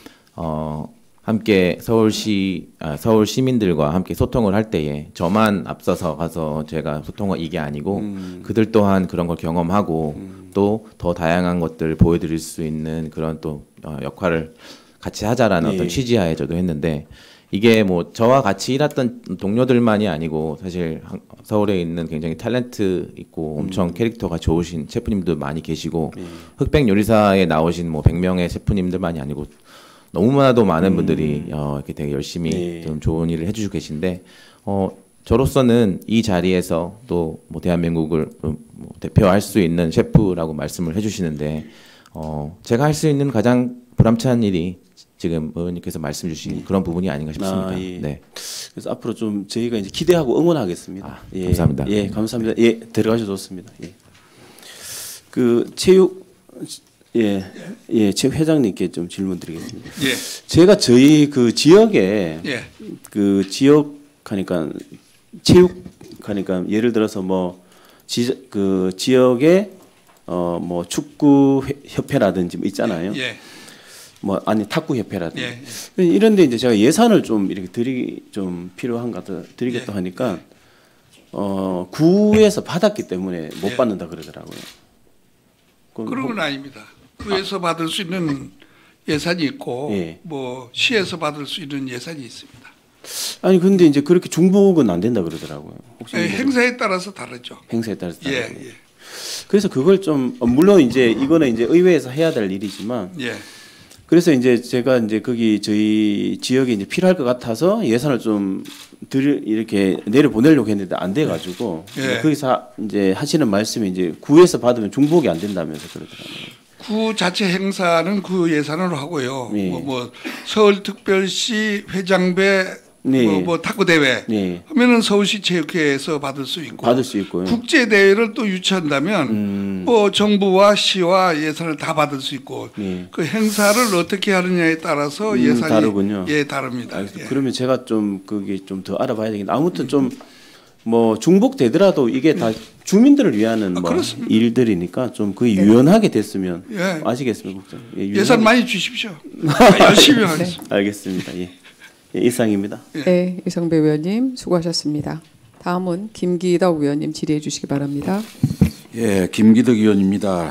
함께 서울 시민들과 함께 소통을 할 때에 저만 앞서서 가서 제가 소통을 이게 아니고 그들 또한 그런 걸 경험하고 또 더 다양한 것들을 보여드릴 수 있는 그런 또 역할을 같이 하자라는 어떤 취지하에 저도 했는데, 이게 뭐 저와 같이 일했던 동료들만이 아니고 사실 서울에 있는 굉장히 탤런트 있고 엄청 캐릭터가 좋으신 셰프님도 많이 계시고 흑백 요리사에 나오신 뭐 100명의 셰프님들만이 아니고 너무나도 많은 분들이 이렇게 되게 열심히 좀 좋은 일을 해주시고 계신데, 저로서는 이 자리에서 또 뭐 대한민국을 뭐 대표할 수 있는 셰프라고 말씀을 해주시는데, 제가 할 수 있는 가장 보람찬 일이 지금 의원님께서 말씀 주신 그런 부분이 아닌가 싶습니다. 예. 네. 그래서 앞으로 좀 저희가 이제 기대하고 응원하겠습니다. 예. 감사합니다. 예, 감사합니다. 예, 들어가셔도 좋습니다. 예. 그 체육 체육 회장님께 좀 질문드리겠습니다. 예. 제가 저희 그 지역에 그 지역 하니까 체육 하니까 예를 들어서 뭐 그 지역에 뭐 축구 협회라든지 뭐 있잖아요. 뭐 아니 탁구 협회라든지 이런데 이제 제가 예산을 좀 이렇게 좀 필요한가 드리겠다 하니까 구에서 받았기 때문에 못 받는다 그러더라고요. 그런 건 아닙니다. 구에서 받을 수 있는 예산이 있고 뭐 시에서 받을 수 있는 예산이 있습니다. 아니 근데 이제 그렇게 중복은 안 된다 그러더라고요. 혹시 행사에 따라서 다르죠. 행사에 따라서 다르고. 그래서 그걸 좀 물론 이제 이거는 이제 의회에서 해야 될 일이지만 그래서 이제 제가 이제 거기 저희 지역에 이제 필요할 것 같아서 예산을 좀 이렇게 내려 보내려고 했는데 안 돼 가지고 거기서 이제 하시는 말씀이 이제 구에서 받으면 중복이 안 된다면서 그러더라고요. 구 자체 행사는 구 예산으로 하고요. 뭐 서울특별시 회장배 뭐 탁구 대회 하면은 서울시 체육회에서 받을 수 있고요. 국제 대회를 또 유치한다면 뭐 정부와 시와 예산을 다 받을 수 있고 그 행사를 어떻게 하느냐에 따라서 예산이 다르군요. 다릅니다. 그러면 제가 좀 그게 좀 더 알아봐야 되겠는데 아무튼 좀 뭐 중복되더라도 이게 다 주민들을 위한 뭐 일들이니까 좀 그게 유연하게 됐으면 아시겠습니까, 국장? 예산 많이 주십시오. 열심히 하겠습니다. 알겠습니다. 예. 이상입니다. 네, 이성배 의원님 수고하셨습니다. 다음은 김기덕 의원님 질의해 주시기 바랍니다. 예, 김기덕 의원입니다.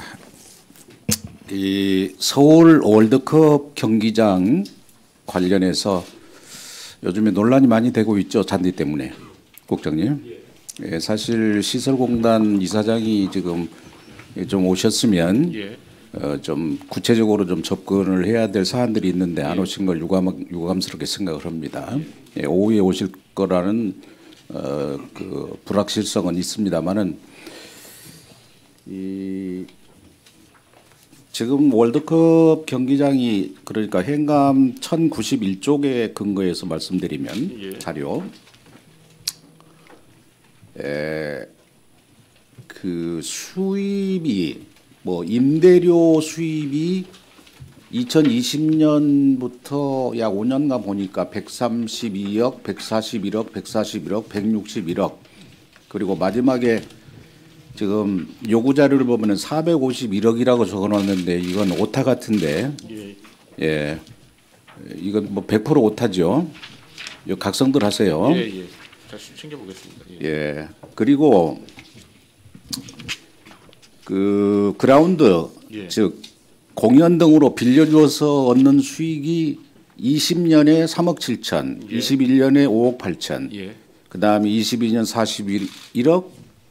이 서울 월드컵 경기장 관련해서 요즘에 논란이 많이 되고 있죠. 잔디 때문에. 국장님. 예, 사실 시설공단 이사장이 지금 좀 오셨으면 좀 구체적으로 좀 접근을 해야 될 사안들이 있는데 안 오신 걸 유감스럽게 생각을 합니다. 예, 오후에 오실 거라는 그 불확실성은 있습니다만은 이 지금 월드컵 경기장이 그러니까 행감 1091쪽에 근거해서 말씀드리면 자료 그 수입이 뭐 임대료 수입이 2020년부터 약 5년간 보니까 132억, 141억, 141억, 161억 그리고 마지막에 지금 요구 자료를 보면은 451억이라고 적어놨는데 이건 오타 같은데 예 이건 뭐 100% 오타죠. 요 각성들 하세요. 예. 다시 챙겨보겠습니다. 예. 그리고 그 그라운드 즉 공연 등으로 빌려주어서 얻는 수익이 20년에 3억 7천, 21년에 5억 8천, 그다음에 22년 41억,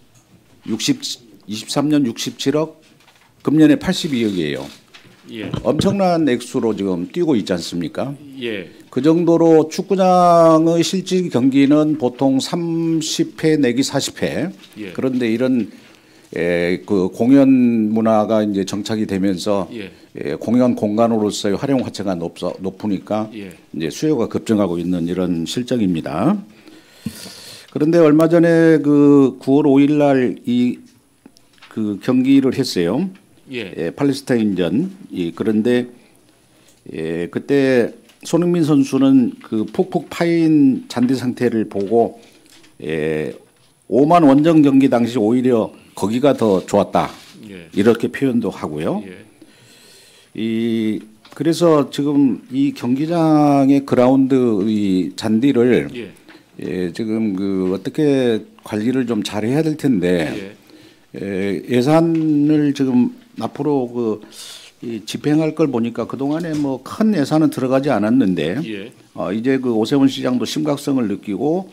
23년 67억, 금년에 82억이에요. 엄청난 액수로 지금 뛰고 있지 않습니까? 그 정도로 축구장의 실질 경기는 보통 30회 내기 40회. 그런데 이런 그 공연 문화가 이제 정착이 되면서 공연 공간으로서의 활용 가치가 높으니까 이제 수요가 급증하고 있는 이런 실정입니다. 그런데 얼마 전에 그 9월 5일 날 이 그 경기를 했어요. 팔레스타인전. 그런데 그때 손흥민 선수는 그 푹푹 파인 잔디 상태를 보고 5만 원정 경기 당시 오히려 거기가 더 좋았다. 이렇게 표현도 하고요. 그래서 지금 이 경기장의 그라운드 이 잔디를 지금 그 어떻게 관리를 좀 잘해야 될 텐데 예산을 지금 앞으로 그 집행할 걸 보니까 그 동안에 뭐 큰 예산은 들어가지 않았는데 이제 그 오세훈 시장도 심각성을 느끼고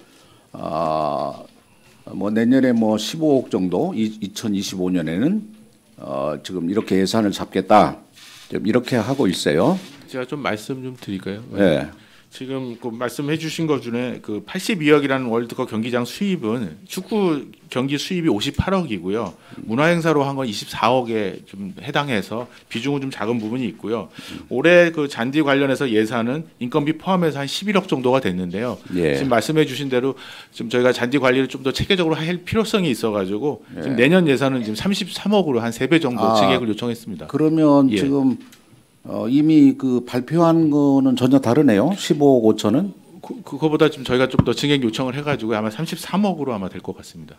뭐 내년에 뭐 15억 정도 2025년에는 지금 이렇게 예산을 잡겠다 이렇게 하고 있어요. 제가 좀 말씀 좀 드릴까요? 네. 지금 그 말씀해 주신 것 중에 그 82억이라는 월드컵 경기장 수입은 축구 경기 수입이 58억이고요. 문화행사로 한 건 24억에 좀 해당해서 비중은 좀 작은 부분이 있고요. 올해 그 잔디 관련해서 예산은 인건비 포함해서 한 11억 정도가 됐는데요. 지금 말씀해 주신 대로 지금 저희가 잔디 관리를 좀 더 체계적으로 할 필요성이 있어가지고 지금 내년 예산은 지금 33억으로 한 3배 정도 증액을 요청했습니다. 그러면 지금 이미 그 발표한 거는 전혀 다르네요. 15억 5천은. 그거보다 좀 저희가 좀 더 증액 요청을 해가지고 아마 33억으로 아마 될 것 같습니다.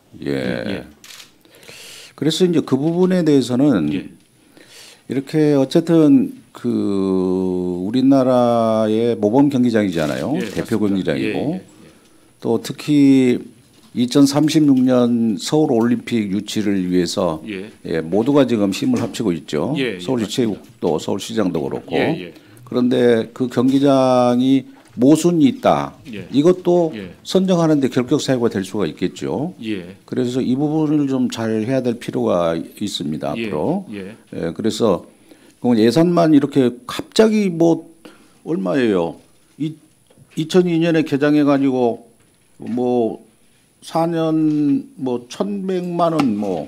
그래서 이제 그 부분에 대해서는 이렇게 어쨌든 그 우리나라의 모범 경기장이잖아요. 대표 경기장이고 또 특히 2036년 서울 올림픽 유치를 위해서 모두가 지금 힘을 합치고 있죠. 서울시 체육도 서울시장도 그렇고. 그런데 그 경기장이 모순이 있다. 이것도 선정하는데 결격 사유가 될 수가 있겠죠. 그래서 이 부분을 좀 잘 해야 될 필요가 있습니다. 앞으로. 그래서 예산만 이렇게 갑자기 뭐 얼마예요? 2002년에 개장해 가지고 뭐 4년 뭐 1,100만 원, 뭐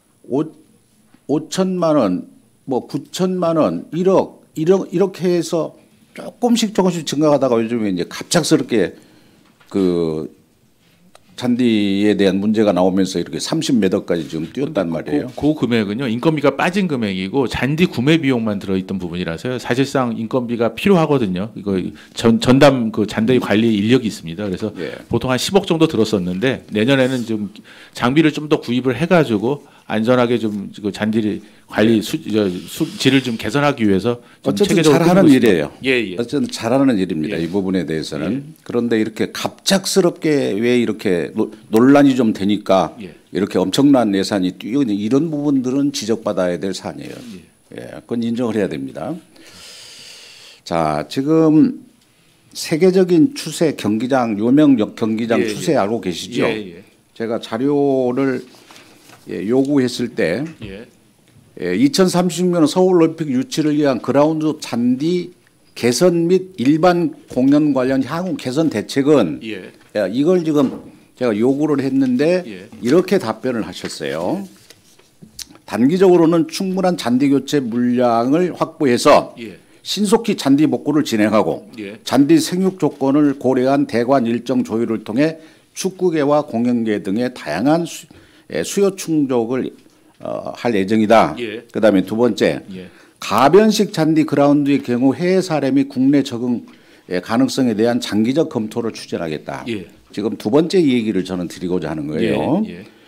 5천만 원, 뭐 9천만 원, 1억 이렇게 해서 조금씩 증가하다가 요즘에 이제 갑작스럽게 그 잔디에 대한 문제가 나오면서 이렇게 30몇 억까지 지금 뛰었단 말이에요. 그 금액은요 인건비가 빠진 금액이고 잔디 구매 비용만 들어있던 부분이라서요. 사실상 인건비가 필요하거든요. 이거 전담 그 잔디 관리 인력이 있습니다. 그래서 보통 한 10억 정도 들었었는데 내년에는 좀 장비를 좀 더 구입을 해가지고 안전하게 좀 그 잔디 관리 질을 좀 개선하기 위해서 좀 어쨌든 체계적으로 잘하는 끌고 일이에요. 예. 어쨌든 잘하는 일입니다. 예. 이 부분에 대해서는. 그런데 이렇게 갑작스럽게 왜 이렇게 논란이 좀 되니까 예. 이렇게 엄청난 예산이 뛰어오는 이런 부분들은 지적받아야 될 사안이에요. 예, 그건 인정을 해야 됩니다. 자, 지금 세계적인 추세 경기장 유명 경기장 추세 알고 계시죠? 제가 자료를 요구했을 때 2036년 서울올림픽 유치를 위한 그라운드 잔디 개선 및 일반 공연 관련 향후 개선 대책은 이걸 지금 제가 요구를 했는데 이렇게 답변을 하셨어요. 단기적으로는 충분한 잔디 교체 물량을 확보해서 신속히 잔디 복구를 진행하고 잔디 생육 조건을 고려한 대관 일정 조율을 통해 축구계와 공연계 등의 다양한 수요 충족을 할 예정이다. 그다음에 두 번째, 가변식 잔디 그라운드의 경우 해외 사례 및 국내 적응 가능성에 대한 장기적 검토를 추진하겠다. 지금 두 번째 얘기를 저는 드리고자 하는 거예요.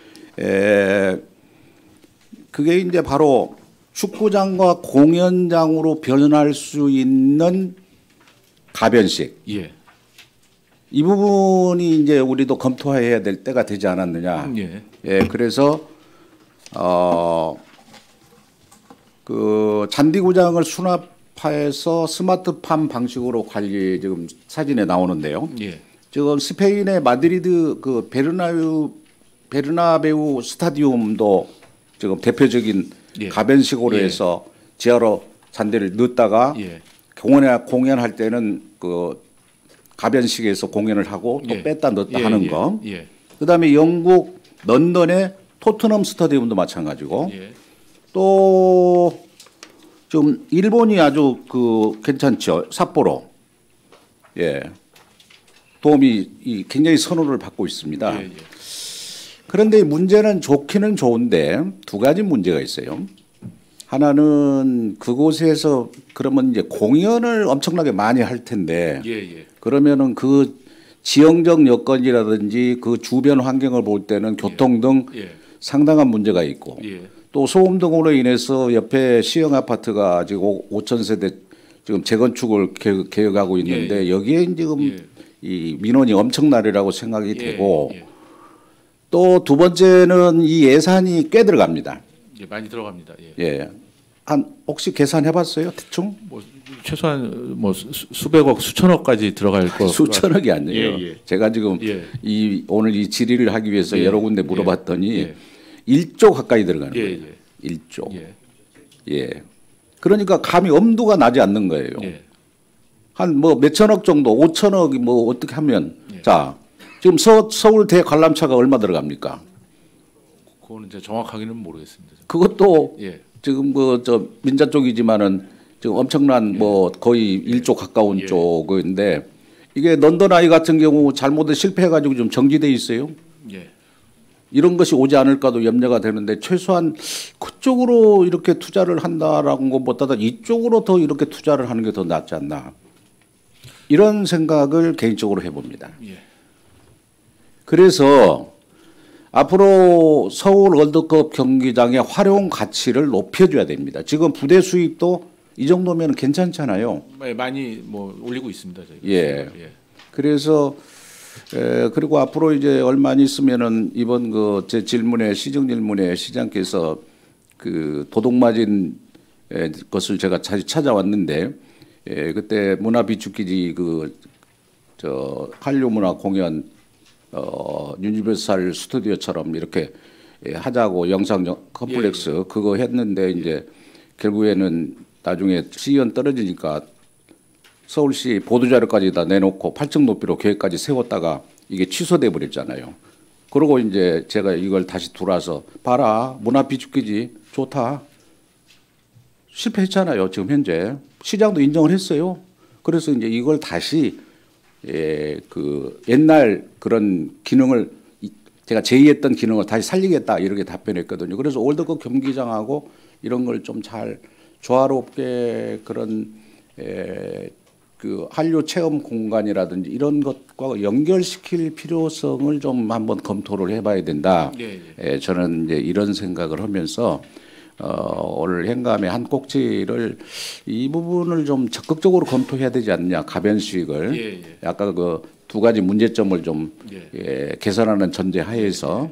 그게 이제 바로 축구장과 공연장으로 변할 수 있는 가변식. 이 부분이 이제 우리도 검토해야 될 때가 되지 않았느냐. 그래서 그 잔디구장을 수납해서 스마트팜 방식으로 관리 지금 사진에 나오는데요. 지금 스페인의 마드리드 그 베르나베우 스타디움도 지금 대표적인 가변식으로 해서 지하로 잔디를 넣었다가 공연할 때는 그 가변식에서 공연을 하고 또 뺐다 넣었다 하는 거. 그다음에 영국 런던의 토트넘 스타디움도 마찬가지고 또 좀 일본이 아주 그 괜찮죠. 삿포로. 도움이 굉장히 선호를 받고 있습니다. 그런데 문제는 좋기는 좋은데 두 가지 문제가 있어요. 하나는 그곳에서 그러면 이제 공연을 엄청나게 많이 할 텐데 그러면은 그 지형적 여건이라든지 그 주변 환경을 볼 때는 교통 등 상당한 문제가 있고 또 소음 등으로 인해서 옆에 시형 아파트가 지금 5천 세대 지금 재건축을 계획하고 있는데 여기에 지금 이 민원이 엄청나리라고 생각이 되고 또 두 번째는 이 예산이 꽤 들어갑니다. 많이 들어갑니다. 한 혹시 계산해봤어요? 대충? 뭐 최소한 뭐 수백억, 수천억까지 들어갈 거. 수천억이 아니에요. 제가 지금 오늘 이 질의를 하기 위해서 여러 군데 물어봤더니 1조 가까이 들어가는 거예요. 1조. 그러니까 감히 엄두가 나지 않는 거예요. 한 뭐 몇천억 정도, 5천억이 뭐 어떻게 하면 자 지금 서울대 관람차가 얼마 들어갑니까? 그거는 이제 정확하게는 모르겠습니다. 그것도 지금 그 저 민자 쪽이지만은 지금 엄청난 뭐 거의 1조 가까운 쪽인데 이게 런던 아이 같은 경우 잘못해 실패해가지고 좀 정지돼 있어요. 이런 것이 오지 않을까도 염려가 되는데 최소한 그쪽으로 이렇게 투자를 한다라는 것보다는 이쪽으로 더 이렇게 투자를 하는 게 더 낫지 않나 이런 생각을 개인적으로 해봅니다. 그래서 앞으로 서울 월드컵 경기장의 활용 가치를 높여줘야 됩니다. 지금 부대 수입도 이 정도면 괜찮잖아요. 많이 뭐 올리고 있습니다. 저희가. 그래서 그리고 앞으로 이제 얼마 안 있으면은 이번 그 제 질문에 시정 질문에 시장께서 그 도둑맞은 것을 제가 찾아왔는데 그때 문화비축기지 그 저 한류문화공연 유니버설 스튜디오처럼 이렇게 하자고 영상 컴플렉스 그거 했는데 이제 결국에는 나중에 시연 떨어지니까 서울시 보도자료까지 다 내놓고 8층 높이로 계획까지 세웠다가 이게 취소돼 버렸잖아요. 그러고 이제 제가 이걸 다시 돌아서 봐라 문화비축기지 좋다 실패했잖아요. 지금 현재 시장도 인정을 했어요. 그래서 이제 이걸 다시 그 옛날 그런 기능을 제가 제의했던 기능을 다시 살리겠다 이렇게 답변했거든요. 그래서 월드컵 경기장하고 이런 걸 좀 잘 조화롭게 그런 그 한류 체험 공간이라든지 이런 것과 연결시킬 필요성을 좀 한번 검토를 해봐야 된다. 예, 저는 이제 이런 생각을 하면서 오늘 행감의 한 꼭지를 이 부분을 좀 적극적으로 검토해야 되지 않느냐. 가변 수익을 아까 그 두 가지 문제점을 좀 개선하는 전제 하에서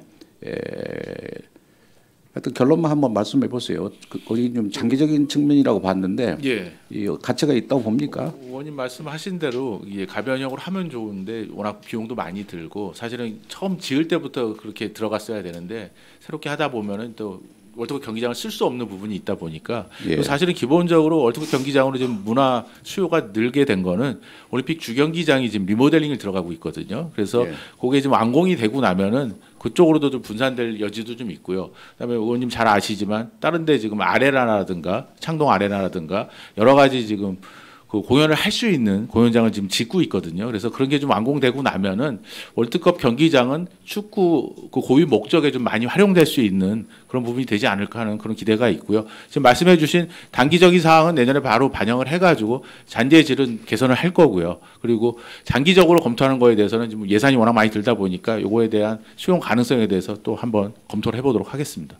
하여튼 결론만 한번 말씀해 보세요. 거기 좀 장기적인 측면이라고 봤는데 이 가치가 있다고 봅니까? 의원님 말씀하신 대로 가변형으로 하면 좋은데 워낙 비용도 많이 들고 사실은 처음 지을 때부터 그렇게 들어갔어야 되는데 새롭게 하다 보면은 또 월드컵 경기장을 쓸 수 없는 부분이 있다 보니까 사실은 기본적으로 월드컵 경기장으로 지금 문화 수요가 늘게 된 거는 올림픽 주경기장이 지금 리모델링을 들어가고 있거든요. 그래서 그게 지금 완공이 되고 나면은 그쪽으로도 좀 분산될 여지도 좀 있고요. 그다음에 의원님 잘 아시지만 다른 데 지금 아레나라든가 창동 아레나라든가 여러 가지 지금 그 공연을 할 수 있는 공연장을 지금 짓고 있거든요. 그래서 그런 게 좀 완공되고 나면은 월드컵 경기장은 축구 그 고유 목적에 좀 많이 활용될 수 있는 그런 부분이 되지 않을까 하는 그런 기대가 있고요. 지금 말씀해주신 단기적인 사항은 내년에 바로 반영을 해가지고 잔디의 질은 개선을 할 거고요. 그리고 장기적으로 검토하는 거에 대해서는 지금 예산이 워낙 많이 들다 보니까 요거에 대한 수용 가능성에 대해서 또 한번 검토를 해보도록 하겠습니다.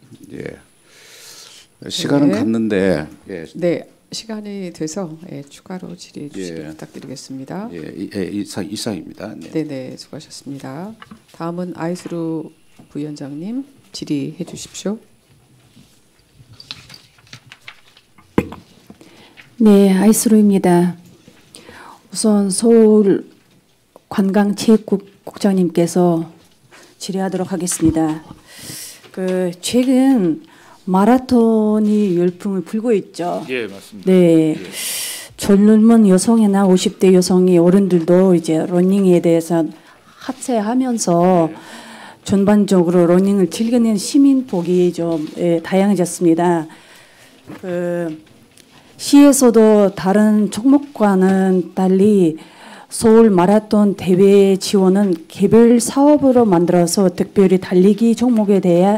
시간은 갔는데 네. 시간이 돼서 추가로 질의해 주시기 부탁드리겠습니다. 이상입니다. 네, 수고하셨습니다. 다음은 아이스루 부위원장님 질의해 주십시오. 네, 아이스루입니다. 우선 서울 관광체육국 국장님께서 질의하도록 하겠습니다. 최근 마라톤이 열풍을 불고 있죠. 예, 맞습니다. 네. 젊은 여성이나 50대 여성이 어른들도 이제 러닝에 대해서 합세하면서 전반적으로 러닝을 즐기는 시민폭이 좀 다양해졌습니다. 시에서도 다른 종목과는 달리 서울 마라톤 대회 지원은 개별 사업으로 만들어서 특별히 달리기 종목에 대해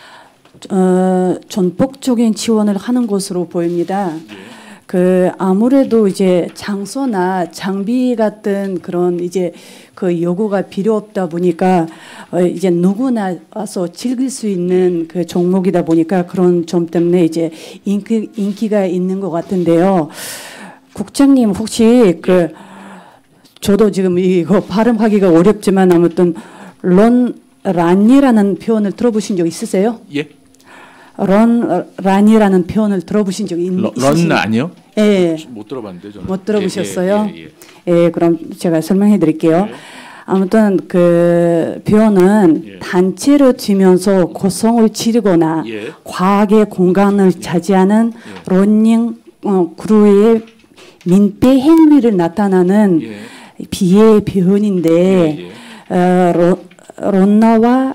전폭적인 지원을 하는 것으로 보입니다. 아무래도 이제 장소나 장비 같은 그런 이제 그 요구가 필요 없다 보니까 이제 누구나 와서 즐길 수 있는 그 종목이다 보니까 그런 점 때문에 이제 인기가 있는 것 같은데요. 국장님 혹시 저도 지금 이거 발음하기가 어렵지만 아무튼 런이라는 표현을 들어보신 적 있으세요? 예. 런이라는 표현을 들어보신 적이 있으신가요? 런 아니요? 예. 못 들어봤는데 저는. 못 들어보셨어요? 그럼 제가 설명해 드릴게요. 아무튼 그 표현은 단체로 뛰면서 고성을 지르거나 과학의 공간을 차지하는 러닝 그루의 민폐 행위를 나타나는 비의 표현인데 런나와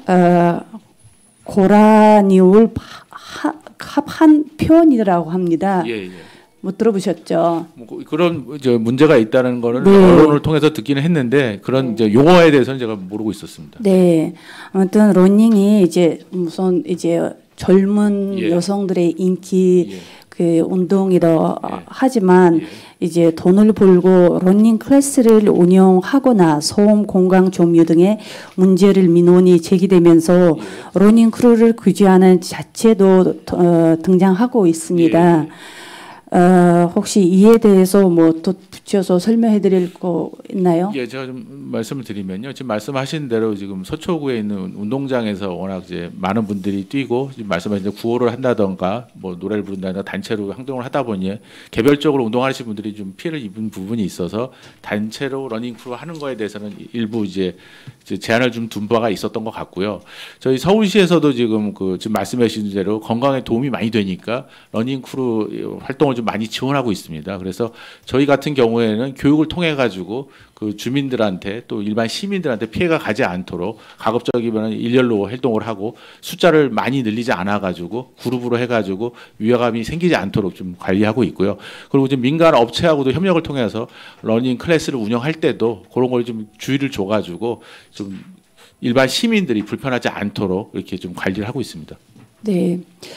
고라니올 합한 표현이라고 합니다. 못 들어보셨죠? 그런 문제가 있다는 거를 언론을 통해서 듣기는 했는데 그런 용어에 대해서는 제가 모르고 있었습니다. 네, 아무튼 러닝이 이제 우선 이제 젊은 여성들의 인기 그 운동이라 하지만 이제 돈을 벌고 러닝 클래스를 운영하거나 소음 공강 점유 등의 문제를 민원이 제기되면서 러닝 크루를 규제하는 자체도 등장하고 있습니다. 혹시 이에 대해서 뭐 덧붙여서 설명해 드릴 거 있나요? 예, 제가 좀 말씀을 드리면요. 지금 말씀하신 대로 지금 서초구에 있는 운동장에서 워낙 이제 많은 분들이 뛰고 지금 말씀하신 구호를 한다던가 뭐 노래를 부른다든가 단체로 행동을 하다 보니 개별적으로 운동하시는 분들이 좀 피해를 입은 부분이 있어서 단체로 러닝 크루 하는 거에 대해서는 일부 이제 제한을 좀 둔 바가 있었던 것 같고요. 저희 서울시에서도 지금 지금 말씀하신 대로 건강에 도움이 많이 되니까 러닝 크루 활동을 좀 많이 지원하고 있습니다. 그래서 저희 같은 경우에는 교육을 통해 가지고 그 주민들한테 또 일반 시민들한테 피해가 가지 않도록 가급적이면 일렬로 활동을 하고 숫자를 많이 늘리지 않아 가지고 그룹으로 해 가지고 위화감이 생기지 않도록 좀 관리하고 있고요. 그리고 지금 민간 업체하고도 협력을 통해서 러닝 클래스를 운영할 때도 그런 걸 좀 주의를 줘 가지고 좀 일반 시민들이 불편하지 않도록 이렇게 좀 관리를 하고 있습니다. 네.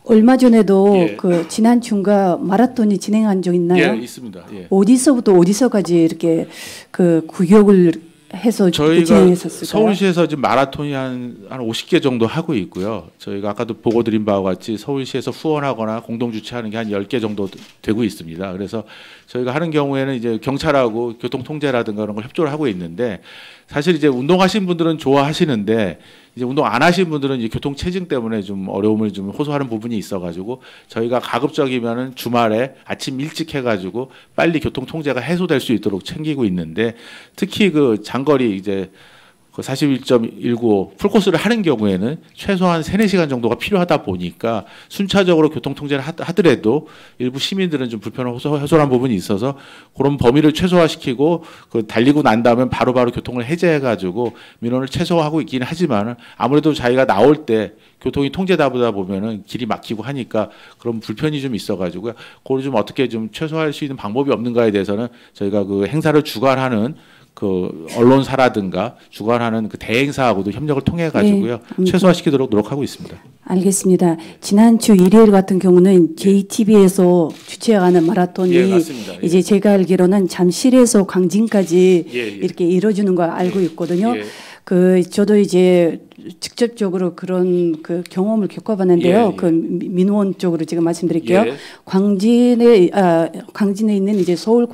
얼마 전에도 예. 그 지난 주인가 마라톤이 진행한 적 있나요? 예, 있습니다. 예. 어디서부터 어디서까지 이렇게 그 구역을 해서 저희가 진행했었을까요? 서울시에서 지금 마라톤이 한 50개 정도 하고 있고요. 저희가 아까도 보고 드린 바와 같이 서울시에서 후원하거나 공동 주최하는 게 한 10개 정도 되고 있습니다. 그래서 저희가 하는 경우에는 이제 경찰하고 교통 통제라든가 그런 걸 협조를 하고 있는데, 사실 이제 운동하신 분들은 좋아하시는데 이제 운동 안 하신 분들은 이제 교통 체증 때문에 좀 어려움을 좀 호소하는 부분이 있어가지고, 저희가 가급적이면은 주말에 아침 일찍 해가지고 빨리 교통 통제가 해소될 수 있도록 챙기고 있는데, 특히 그 장거리 이제 그 41.195 풀코스를 하는 경우에는 최소한 3-4시간 정도가 필요하다 보니까 순차적으로 교통 통제를 하더라도 일부 시민들은 좀 불편을 호소한 부분이 있어서 그런 범위를 최소화시키고 그 달리고 난 다음에 바로바로 교통을 해제해가지고 민원을 최소화하고 있기는 하지만, 아무래도 자기가 나올 때 교통이 통제되다 보면은 길이 막히고 하니까 그런 불편이 좀 있어가지고요. 그걸 좀 어떻게 좀 최소화할 수 있는 방법이 없는가에 대해서는 저희가 그 행사를 주관하는 그 언론사라든가 주관하는 그 대행사하고도 협력을 통해 가지고요. 네, 최소화시키도록 노력하고 있습니다. 알겠습니다. 지난주 일요일 같은 경우는 JTBC에서 주최하는 마라톤이 예, 맞습니다. 예. 이제 제가 알기로는 잠실에서 광진까지 예, 예. 이렇게 이루어지는 걸 알고 있거든요. 예. 그 저도 이제 직접적으로 그런 그 경험을 겪어봤는데요. 예, 예. 그 민원 쪽으로 지금 말씀드릴게요. 예. 광진에 있는 이제 서울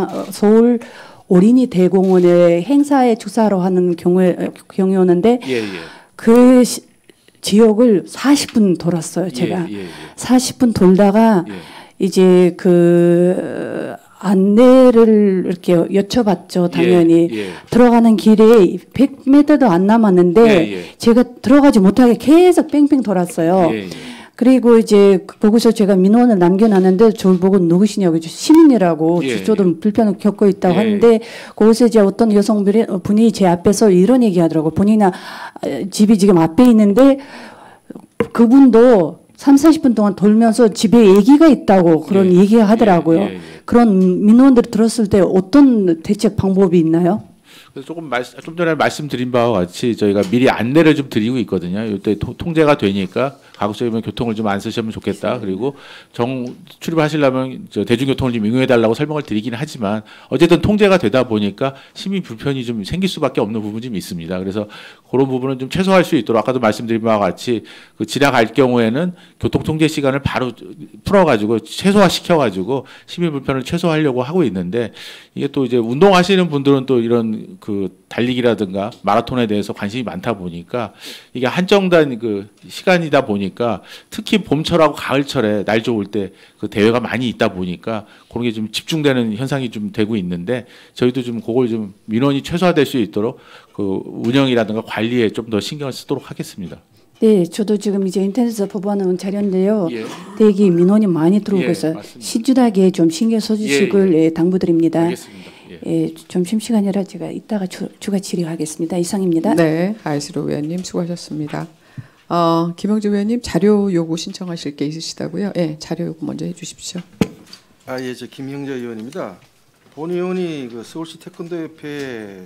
어린이 대공원의 행사에 축사하러 하는 경우였는데 예, 예. 그 지역을 40분 돌았어요. 제가 예, 예, 예. 40분 돌다가 예. 이제 그 안내를 이렇게 여쭤봤죠. 당연히 예, 예. 들어가는 길에 100m도 안 남았는데 예, 예. 제가 들어가지 못하게 계속 뺑뺑 돌았어요. 예, 예. 그리고 이제 거기서 제가 민원을 남겨놨는데 저를 보고 누구시냐고 시민이라고 예, 저도 불편을 겪고 있다고 예. 하는데 거기서 이제 어떤 여성분이 제 앞에서 이런 얘기하더라고. 본인은 집이 지금 앞에 있는데 그분도 30-40분 동안 돌면서 집에 아기가 있다고 그런 예. 얘기하더라고요. 예, 예, 예. 그런 민원들을 들었을 때 어떤 대책 방법이 있나요? 그래서 좀 전에 말씀드린 바와 같이 저희가 미리 안내를 좀 드리고 있거든요. 이때 통제가 되니까 가급적이면 교통을 좀 안 쓰시면 좋겠다. 그리고 출입하시려면 대중교통을 좀 이용해달라고 설명을 드리기는 하지만 어쨌든 통제가 되다 보니까 시민 불편이 좀 생길 수밖에 없는 부분이 좀 있습니다. 그래서 그런 부분은 좀 최소화할 수 있도록 아까도 말씀드린 바와 같이 그 지나갈 경우에는 교통 통제 시간을 바로 풀어가지고 최소화시켜가지고 시민 불편을 최소화하려고 하고 있는데, 이게 또 이제 운동하시는 분들은 또 이런 그 달리기라든가 마라톤에 대해서 관심이 많다 보니까 이게 한정된 그 시간이다 보니까 특히 봄철하고 가을철에 날 좋을 때 그 대회가 많이 있다 보니까 그런 게 좀 집중되는 현상이 좀 되고 있는데, 저희도 좀 그걸 좀 민원이 최소화될 수 있도록 그 운영이라든가 관리에 좀 더 신경을 쓰도록 하겠습니다. 네, 저도 지금 이제 인터넷에서 보고하는 자료인데요. 예. 되게 민원이 많이 들어오고 예, 있어요. 맞습니다. 시주하게 좀 신경 써주시길 예, 예. 당부드립니다. 알겠습니다. 예. 점심시간이라 제가 이따가 추가 질의하겠습니다. 이상입니다. 네, 아이스로 의원님 수고하셨습니다. 김영주 의원님 자료 요구 신청하실 게 있으시다고요? 예, 자료 요구 먼저 해주십시오. 예, 저 김형재 의원입니다. 본 의원이 그 서울시 태권도협회에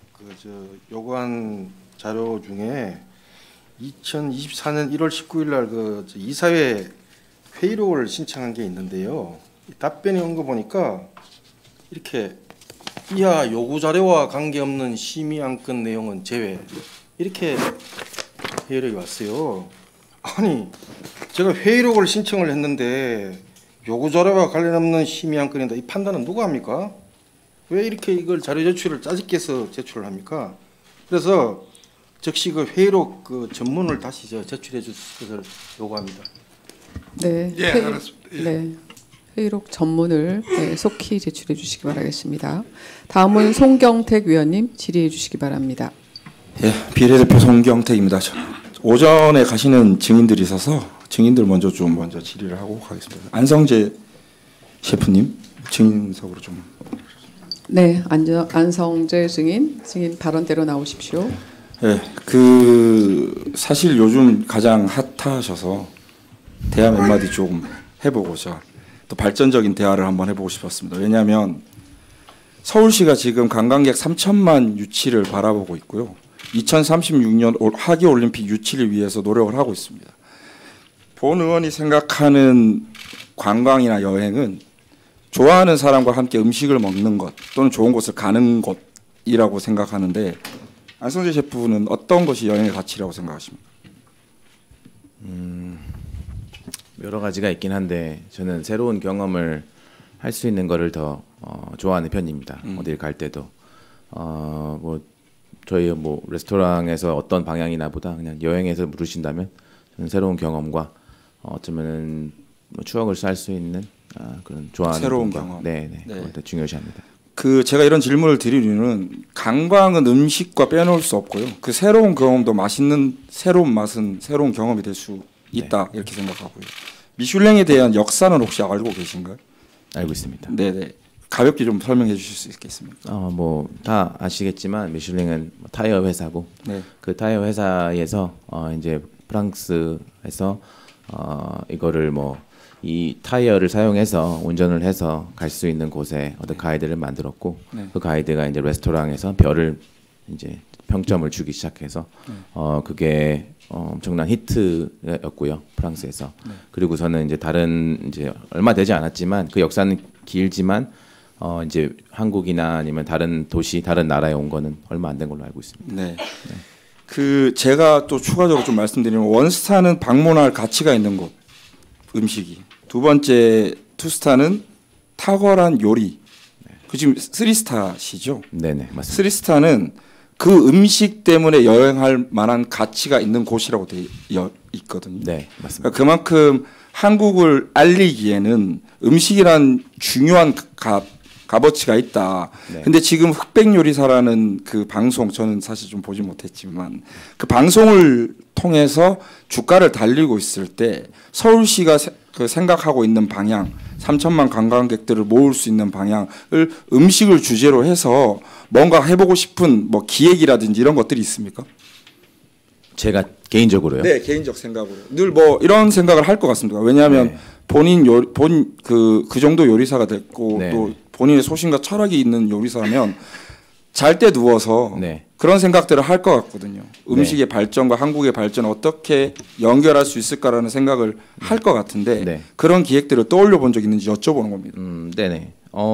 요구한 자료 중에 2024년 1월 19일 날 그 이사회 회의록을 신청한 게 있는데요. 답변이 온 거 보니까 이렇게 이하 요구 자료와 관계없는 심의 안건 내용은 제외, 이렇게 회의록이 왔어요. 아니, 제가 회의록을 신청을 했는데 요구 자료와 관련 없는 심의 안건이다, 이 판단은 누가 합니까? 왜 이렇게 이걸 자료 제출을 짜집게 해서 제출을 합니까? 그래서 즉시 그 회의록 그 전문을 다시 제출해 주실 것을 요구합니다. 네, 예, 알았습니다. 예. 네, 회의록 전문을 속히 제출해 주시기 바라겠습니다. 다음은 송경택 위원님 질의해 주시기 바랍니다. 예, 비례대표 송경택입니다. 오전에 가시는 증인들이 있어서 증인들 먼저 질의를 하고 가겠습니다. 안성재 셰프님 증인석으로 좀. 네, 안성재 증인 발언대로 나오십시오. 예, 사실 요즘 가장 핫하셔서 대화 몇 마디 조금 해보고자 또 발전적인 대화를 한번 해보고 싶었습니다. 왜냐하면 서울시가 지금 관광객 3천만 유치를 바라보고 있고요. 2036년 하계올림픽 유치를 위해서 노력을 하고 있습니다. 본 의원이 생각하는 관광이나 여행은 좋아하는 사람과 함께 음식을 먹는 것 또는 좋은 곳을 가는 것이라고 생각하는데 안성재 셰프는 어떤 것이 여행의 가치라고 생각하십니까? 여러 가지가 있긴 한데 저는 새로운 경험을 할 수 있는 거를 더 좋아하는 편입니다. 어딜 갈 때도 뭐 저희 뭐 레스토랑에서 어떤 방향이나 보다 그냥 여행에서 물으신다면 저는 새로운 경험과 어쩌면은 뭐 추억을 쌓을 수 있는 그런 좋아하는 새로운 분과, 경험. 네. 네. 그걸 더 중요시합니다. 그 제가 이런 질문을 드릴 이유는 관광은 음식과 빼놓을 수 없고요. 그 새로운 경험도 맛있는 새로운 맛은 새로운 경험이 될 수 있다 이렇게 생각하고요. 미슐랭에 대한 역사는 혹시 알고 계신가요? 알고 있습니다. 네네. 가볍게 좀 설명해 주실 수 있겠습니까? 뭐 다 아시겠지만 미슐랭은 타이어 회사고 네. 그 타이어 회사에서 이제 프랑스에서 이거를 뭐 이 타이어를 사용해서 운전을 해서 갈 수 있는 곳에 어떤 가이드를 만들었고 네. 그 가이드가 이제 레스토랑에서 별을 이제 평점을 주기 시작해서 그게 엄청난 히트였고요 프랑스에서. 네. 그리고 저는 이제 다른 이제 얼마 되지 않았지만 그 역사는 길지만 이제 한국이나 아니면 다른 도시 다른 나라에 온 거는 얼마 안 된 걸로 알고 있습니다. 네. 그 제가 또 추가적으로 좀 말씀드리면 원스타는 방문할 가치가 있는 곳 음식이. 두 번째 투스타는 탁월한 요리. 그 지금 3스타시죠? 네네 맞습니다. 3스타는 그 음식 때문에 여행할 만한 가치가 있는 곳이라고 되어 있거든요. 네 맞습니다. 그러니까 그만큼 한국을 알리기에는 음식이란 중요한 값어치가 있다. 네. 근데 지금 흑백 요리사라는 그 방송 저는 사실 좀 보지 못했지만 그 방송을 통해서 주가를 달리고 있을 때 서울시가 그 생각하고 있는 방향 3천만 관광객들을 모을 수 있는 방향을 음식을 주제로 해서 뭔가 해보고 싶은 뭐 기획이라든지 이런 것들이 있습니까? 제가 개인적으로요. 네, 개인적 생각으로 늘 뭐 이런 생각을 할 것 같습니다. 왜냐하면 네. 본인 그 정도 요리사가 됐고 네. 또 본인의 소신과 철학이 있는 요리사면 잘 때 누워서 네. 그런 생각들을 할 것 같거든요. 음식의 발전과 한국의 발전을 어떻게 연결할 수 있을까라는 생각을 할 것 같은데 네. 그런 기획들을 떠올려 본 적 있는지 여쭤보는 겁니다. 네네.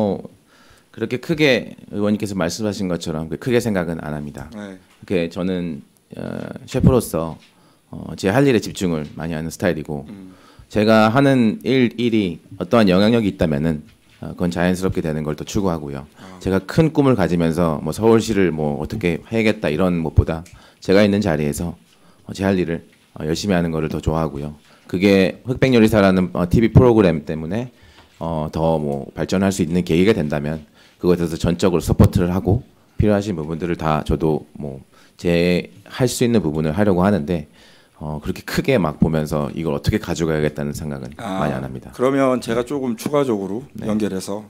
그렇게 크게 의원님께서 말씀하신 것처럼 크게 생각은 안 합니다. 네. 그게 저는 셰프로서 제 할 일에 집중을 많이 하는 스타일이고 제가 하는 일이 어떠한 영향력이 있다면은 그건 자연스럽게 되는 걸 더 추구하고요. 제가 큰 꿈을 가지면서 뭐 서울시를 뭐 어떻게 해야겠다 이런 것보다 제가 있는 자리에서 제 할 일을 열심히 하는 거를 더 좋아하고요. 그게 흑백 요리사라는 TV 프로그램 때문에 더 뭐 발전할 수 있는 계기가 된다면 그것에 대해서 전적으로 서포트를 하고 필요하신 부분들을 다 저도 뭐 제 할 수 있는 부분을 하려고 하는데 그렇게 크게 막 보면서 이걸 어떻게 가져가야겠다는 생각은 많이 안 합니다. 그러면 제가 조금 추가적으로 네. 연결해서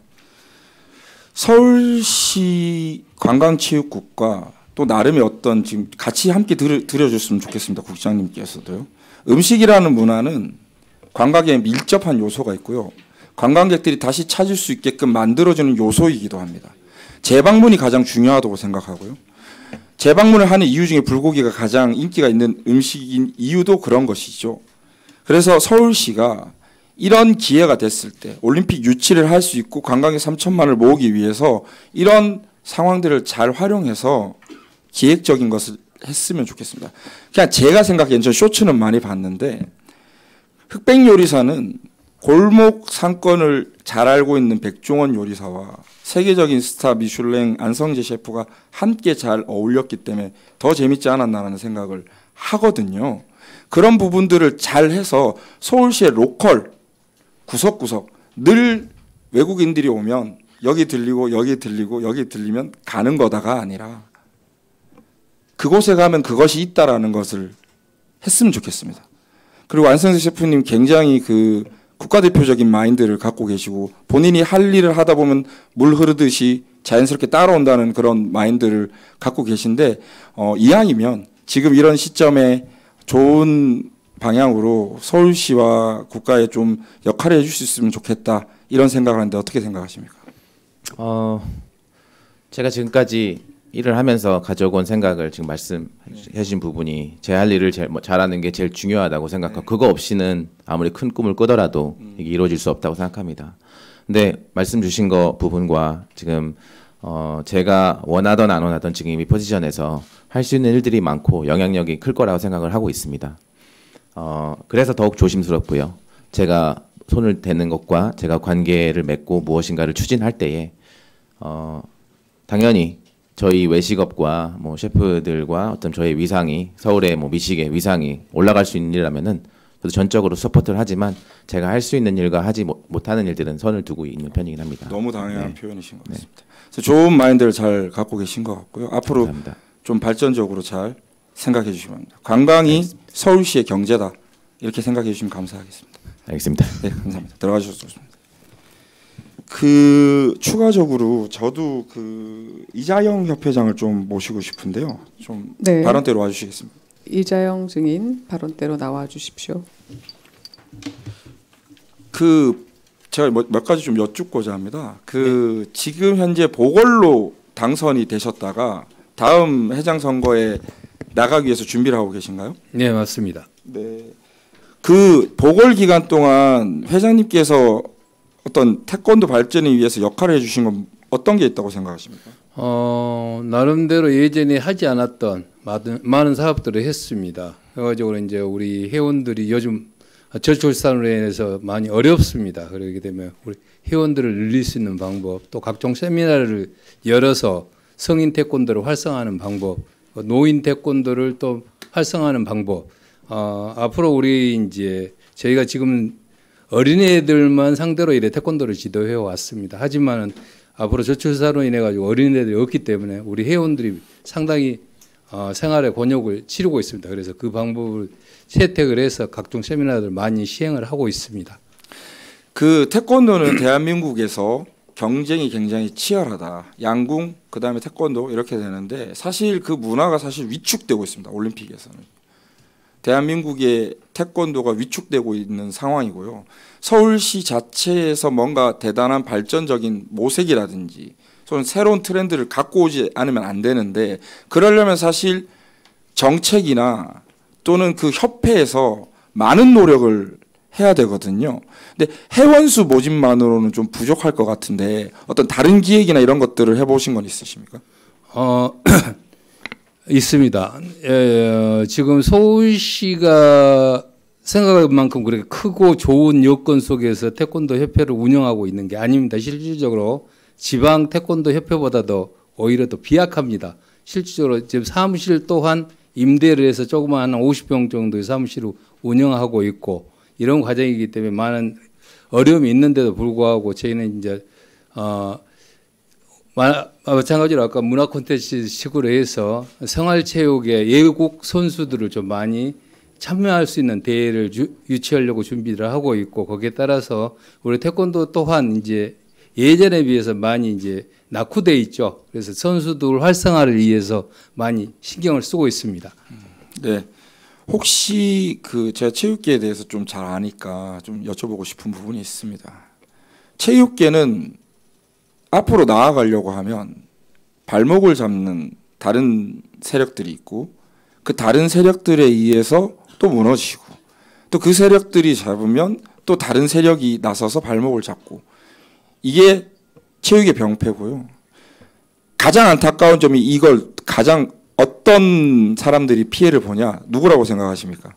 서울시 관광체육국과 또 나름의 어떤 지금 같이 함께 들여줬으면 좋겠습니다. 국장님께서도요. 음식이라는 문화는 관광에 밀접한 요소가 있고요. 관광객들이 다시 찾을 수 있게끔 만들어주는 요소이기도 합니다. 재방문이 가장 중요하다고 생각하고요. 재방문을 하는 이유 중에 불고기가 가장 인기가 있는 음식인 이유도 그런 것이죠. 그래서 서울시가 이런 기회가 됐을 때 올림픽 유치를 할 수 있고 관광객 3천만을 모으기 위해서 이런 상황들을 잘 활용해서 기획적인 것을 했으면 좋겠습니다. 그냥 제가 생각하기엔 저 쇼츠는 많이 봤는데 흑백 요리사는 골목 상권을 잘 알고 있는 백종원 요리사와 세계적인 스타 미슐랭 안성재 셰프가 함께 잘 어울렸기 때문에 더 재밌지 않았나라는 생각을 하거든요. 그런 부분들을 잘 해서 서울시의 로컬 구석구석 늘 외국인들이 오면 여기 들리고 여기 들리고 여기 들리면 가는 거다가 아니라 그곳에 가면 그것이 있다라는 것을 했으면 좋겠습니다. 그리고 안성재 셰프님 굉장히 그 국가대표적인 마인드를 갖고 계시고 본인이 할 일을 하다 보면 물 흐르듯이 자연스럽게 따라온다는 그런 마인드를 갖고 계신데 이왕이면 지금 이런 시점에 좋은 방향으로 서울시와 국가에 좀 역할을 해줄 수 있으면 좋겠다 이런 생각을 하는데 어떻게 생각하십니까? 제가 지금까지 일을 하면서 가져오고 온 생각을 지금 말씀해 주신 부분이 제 할 일을 잘하는 게 제일 중요하다고 생각하고 그거 없이는 아무리 큰 꿈을 꾸더라도 이게 이루어질 수 없다고 생각합니다. 근데 말씀 주신 거 부분과 지금 제가 원하던 안 원하던 지금 이 포지션에서 할 수 있는 일들이 많고 영향력이 클 거라고 생각을 하고 있습니다. 그래서 더욱 조심스럽고요. 제가 손을 대는 것과 제가 관계를 맺고 무엇인가를 추진할 때에 당연히 저희 외식업과 뭐 셰프들과 어떤 저희 위상이 서울의 뭐 미식의 위상이 올라갈 수 있는 일이라면은 저도 전적으로 서포트를 하지만 제가 할 수 있는 일과 하지 못하는 일들은 선을 두고 있는 편이긴 합니다. 너무 당연한 표현이신 것 같습니다. 좋은 마인드를 잘 갖고 계신 것 같고요. 앞으로 감사합니다. 좀 발전적으로 잘 생각해 주시면 합니다. 관광이 알겠습니다. 서울시의 경제다 이렇게 생각해 주시면 감사하겠습니다. 알겠습니다. 네, 감사합니다. 들어가셔서 좋습니다. 추가적으로 저도 이자영 협회장을 좀 모시고 싶은데요. 좀 네. 발언대로 와주시겠습니다. 이자영 증인 발언대로 나와 주십시오. 제가 몇 가지 좀 여쭙고자 합니다. 지금 현재 보궐로 당선이 되셨다가 다음 회장 선거에 나가기 위해서 준비를 하고 계신가요? 네, 맞습니다. 네. 보궐 기간 동안 회장님께서 어떤 태권도 발전을 위해서 역할을 해주신 건 어떤 게 있다고 생각하십니까? 나름대로 예전에 하지 않았던 많은 사업들을 했습니다. 그래가지고 이제 우리 회원들이 요즘 저출산으로 인해서 많이 어렵습니다. 그렇게 되면 우리 회원들을 늘릴 수 있는 방법, 또 각종 세미나를 열어서 성인 태권도를 활성화하는 방법, 노인 태권도를 또 활성화하는 방법. 앞으로 우리 이제 저희가 지금 어린애들만 상대로 이래 태권도를 지도해 왔습니다. 하지만은 앞으로 저출산으로 인해 가지고 어린애들이 없기 때문에 우리 회원들이 상당히 생활의 곤욕을 치르고 있습니다. 그래서 그 방법을 채택을 해서 각종 세미나들 많이 시행을 하고 있습니다. 태권도는 대한민국에서 경쟁이 굉장히 치열하다. 양궁, 그다음에 태권도 이렇게 되는데 사실 그 문화가 사실 위축되고 있습니다. 올림픽에서는. 대한민국의 태권도가 위축되고 있는 상황이고요. 서울시 자체에서 뭔가 대단한 발전적인 모색이라든지 또는 새로운 트렌드를 갖고 오지 않으면 안 되는데 그러려면 사실 정책이나 또는 협회에서 많은 노력을 해야 되거든요. 근데 회원수 모집만으로는 좀 부족할 것 같은데 어떤 다른 기획이나 이런 것들을 해보신 건 있으십니까? 있습니다. 지금 서울시가 생각할 만큼 그렇게 크고 좋은 여건 속에서 태권도 협회를 운영하고 있는 게 아닙니다. 실질적으로 지방 태권도 협회보다도 오히려 더 비약합니다. 실질적으로 지금 사무실 또한 임대를 해서 조그마한 50평 정도의 사무실을 운영하고 있고 이런 과정이기 때문에 많은 어려움이 있는데도 불구하고 저희는 이제 마찬가지로 아까 문화 콘텐츠 식으로 해서 생활체육의 예국 선수들을 좀 많이 참여할 수 있는 대회를 유치하려고 준비를 하고 있고 거기에 따라서 우리 태권도 또한 이제 예전에 비해서 많이 이제 낙후돼 있죠. 그래서 선수들 활성화를 위해서 많이 신경을 쓰고 있습니다. 네. 혹시 제가 체육계에 대해서 좀 잘 아니까 좀 여쭤보고 싶은 부분이 있습니다. 체육계는 앞으로 나아가려고 하면 발목을 잡는 다른 세력들이 있고 그 다른 세력들에 의해서 또 무너지고 또 그 세력들이 잡으면 또 다른 세력이 나서서 발목을 잡고 이게 체육의 병폐고요. 가장 안타까운 점이 이걸 가장 어떤 사람들이 피해를 보냐 누구라고 생각하십니까?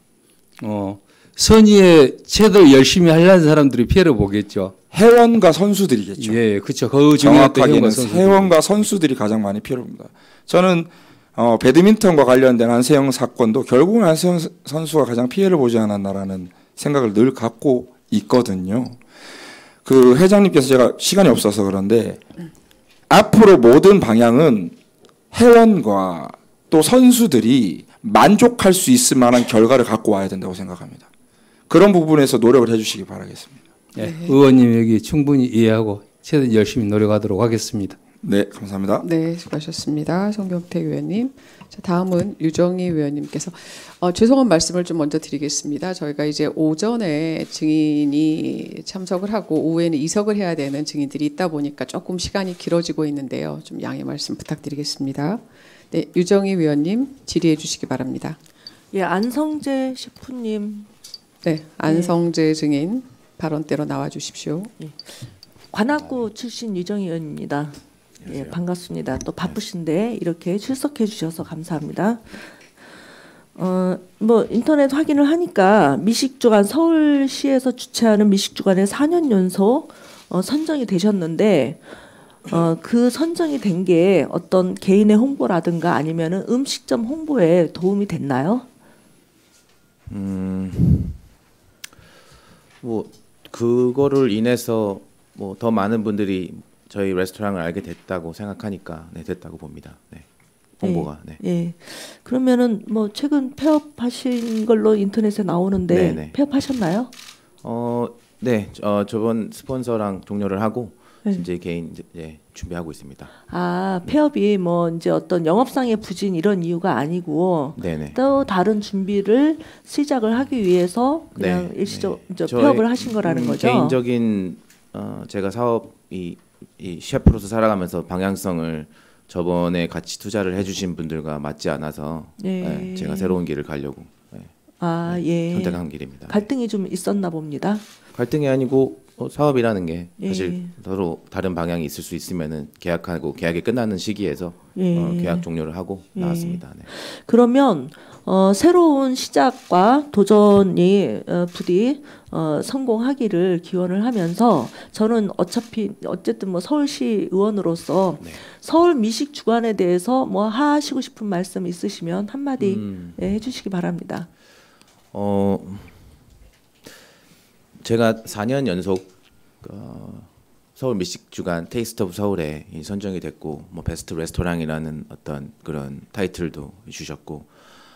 선의의 최대로 열심히 하려는 사람들이 피해를 보겠죠. 회원과 선수들이겠죠. 예, 그렇죠. 그 정확하게는 회원과 선수들이 가장 많이 피해를 봅니다. 저는 배드민턴과 관련된 안세영 사건도 결국은 안세영 선수가 가장 피해를 보지 않았나라는 생각을 늘 갖고 있거든요. 회장님께서 제가 시간이 없어서 그런데 앞으로 모든 방향은 회원과 또 선수들이 만족할 수 있을 만한 결과를 갖고 와야 된다고 생각합니다. 그런 부분에서 노력을 해주시기 바라겠습니다. 네. 의원님 얘기 충분히 이해하고 최대한 열심히 노력하도록 하겠습니다. 네, 감사합니다. 네, 수고하셨습니다. 송경택 의원님. 자, 다음은 유정희 의원님께서 죄송한 말씀을 좀 먼저 드리겠습니다. 저희가 이제 오전에 증인이 참석을 하고 오후에는 이석을 해야 되는 증인들이 있다 보니까 조금 시간이 길어지고 있는데요. 좀 양해 말씀 부탁드리겠습니다. 네, 유정희 의원님 질의해 주시기 바랍니다. 예, 안성재 셰프님. 네, 안성재 증인 발언대로 나와 주십시오. 예. 관악구 출신 유정희 의원입니다. 예, 반갑습니다. 또 바쁘신데 이렇게 출석해 주셔서 감사합니다. 뭐 인터넷 확인을 하니까 미식주간 서울시에서 주최하는 미식주간에 4년 연속 선정이 되셨는데 그 선정이 된 게 어떤 개인의 홍보라든가 아니면은 음식점 홍보에 도움이 됐나요? 뭐 그거를 인해서 뭐 더 많은 분들이 저희 레스토랑을 알게 됐다고 생각하니까 네, 됐다고 봅니다. 네. 홍보가. 네. 예. 그러면은 뭐 최근 폐업하신 걸로 인터넷에 나오는데 네네. 폐업하셨나요? 네. 저번 스폰서랑 종료를 하고 네. 이제 개인 이제 준비하고 있습니다. 아, 폐업이 뭐 이제 어떤 영업상의 부진 이런 이유가 아니고 네네. 또 다른 준비를 시작을 하기 위해서 그냥 네. 일시적 네. 폐업을 하신 거라는 거죠. 개인적인 제가 사업이 이 셰프로서 살아가면서 방향성을 저번에 같이 투자를 해주신 분들과 맞지 않아서 네. 네, 제가 새로운 길을 가려고 예. 선택한 길입니다. 갈등이 좀 있었나 봅니다. 갈등이 아니고 사업이라는 게 예. 사실 서로 다른 방향이 있을 수 있으면은 계약하고 계약이 끝나는 시기에서 예. 계약 종료를 하고 예. 나왔습니다. 네. 그러면 새로운 시작과 도전이 부디 성공하기를 기원을 하면서 저는 어쨌든 뭐 서울시 의원으로서 네. 서울 미식 주간에 대해서 뭐 하시고 싶은 말씀 있으시면 한마디 해주시기 바랍니다. 제가 4년 연속 서울 미식 주간 테이스트 오브 서울에 선정이 됐고 뭐 베스트 레스토랑이라는 어떤 그런 타이틀도 주셨고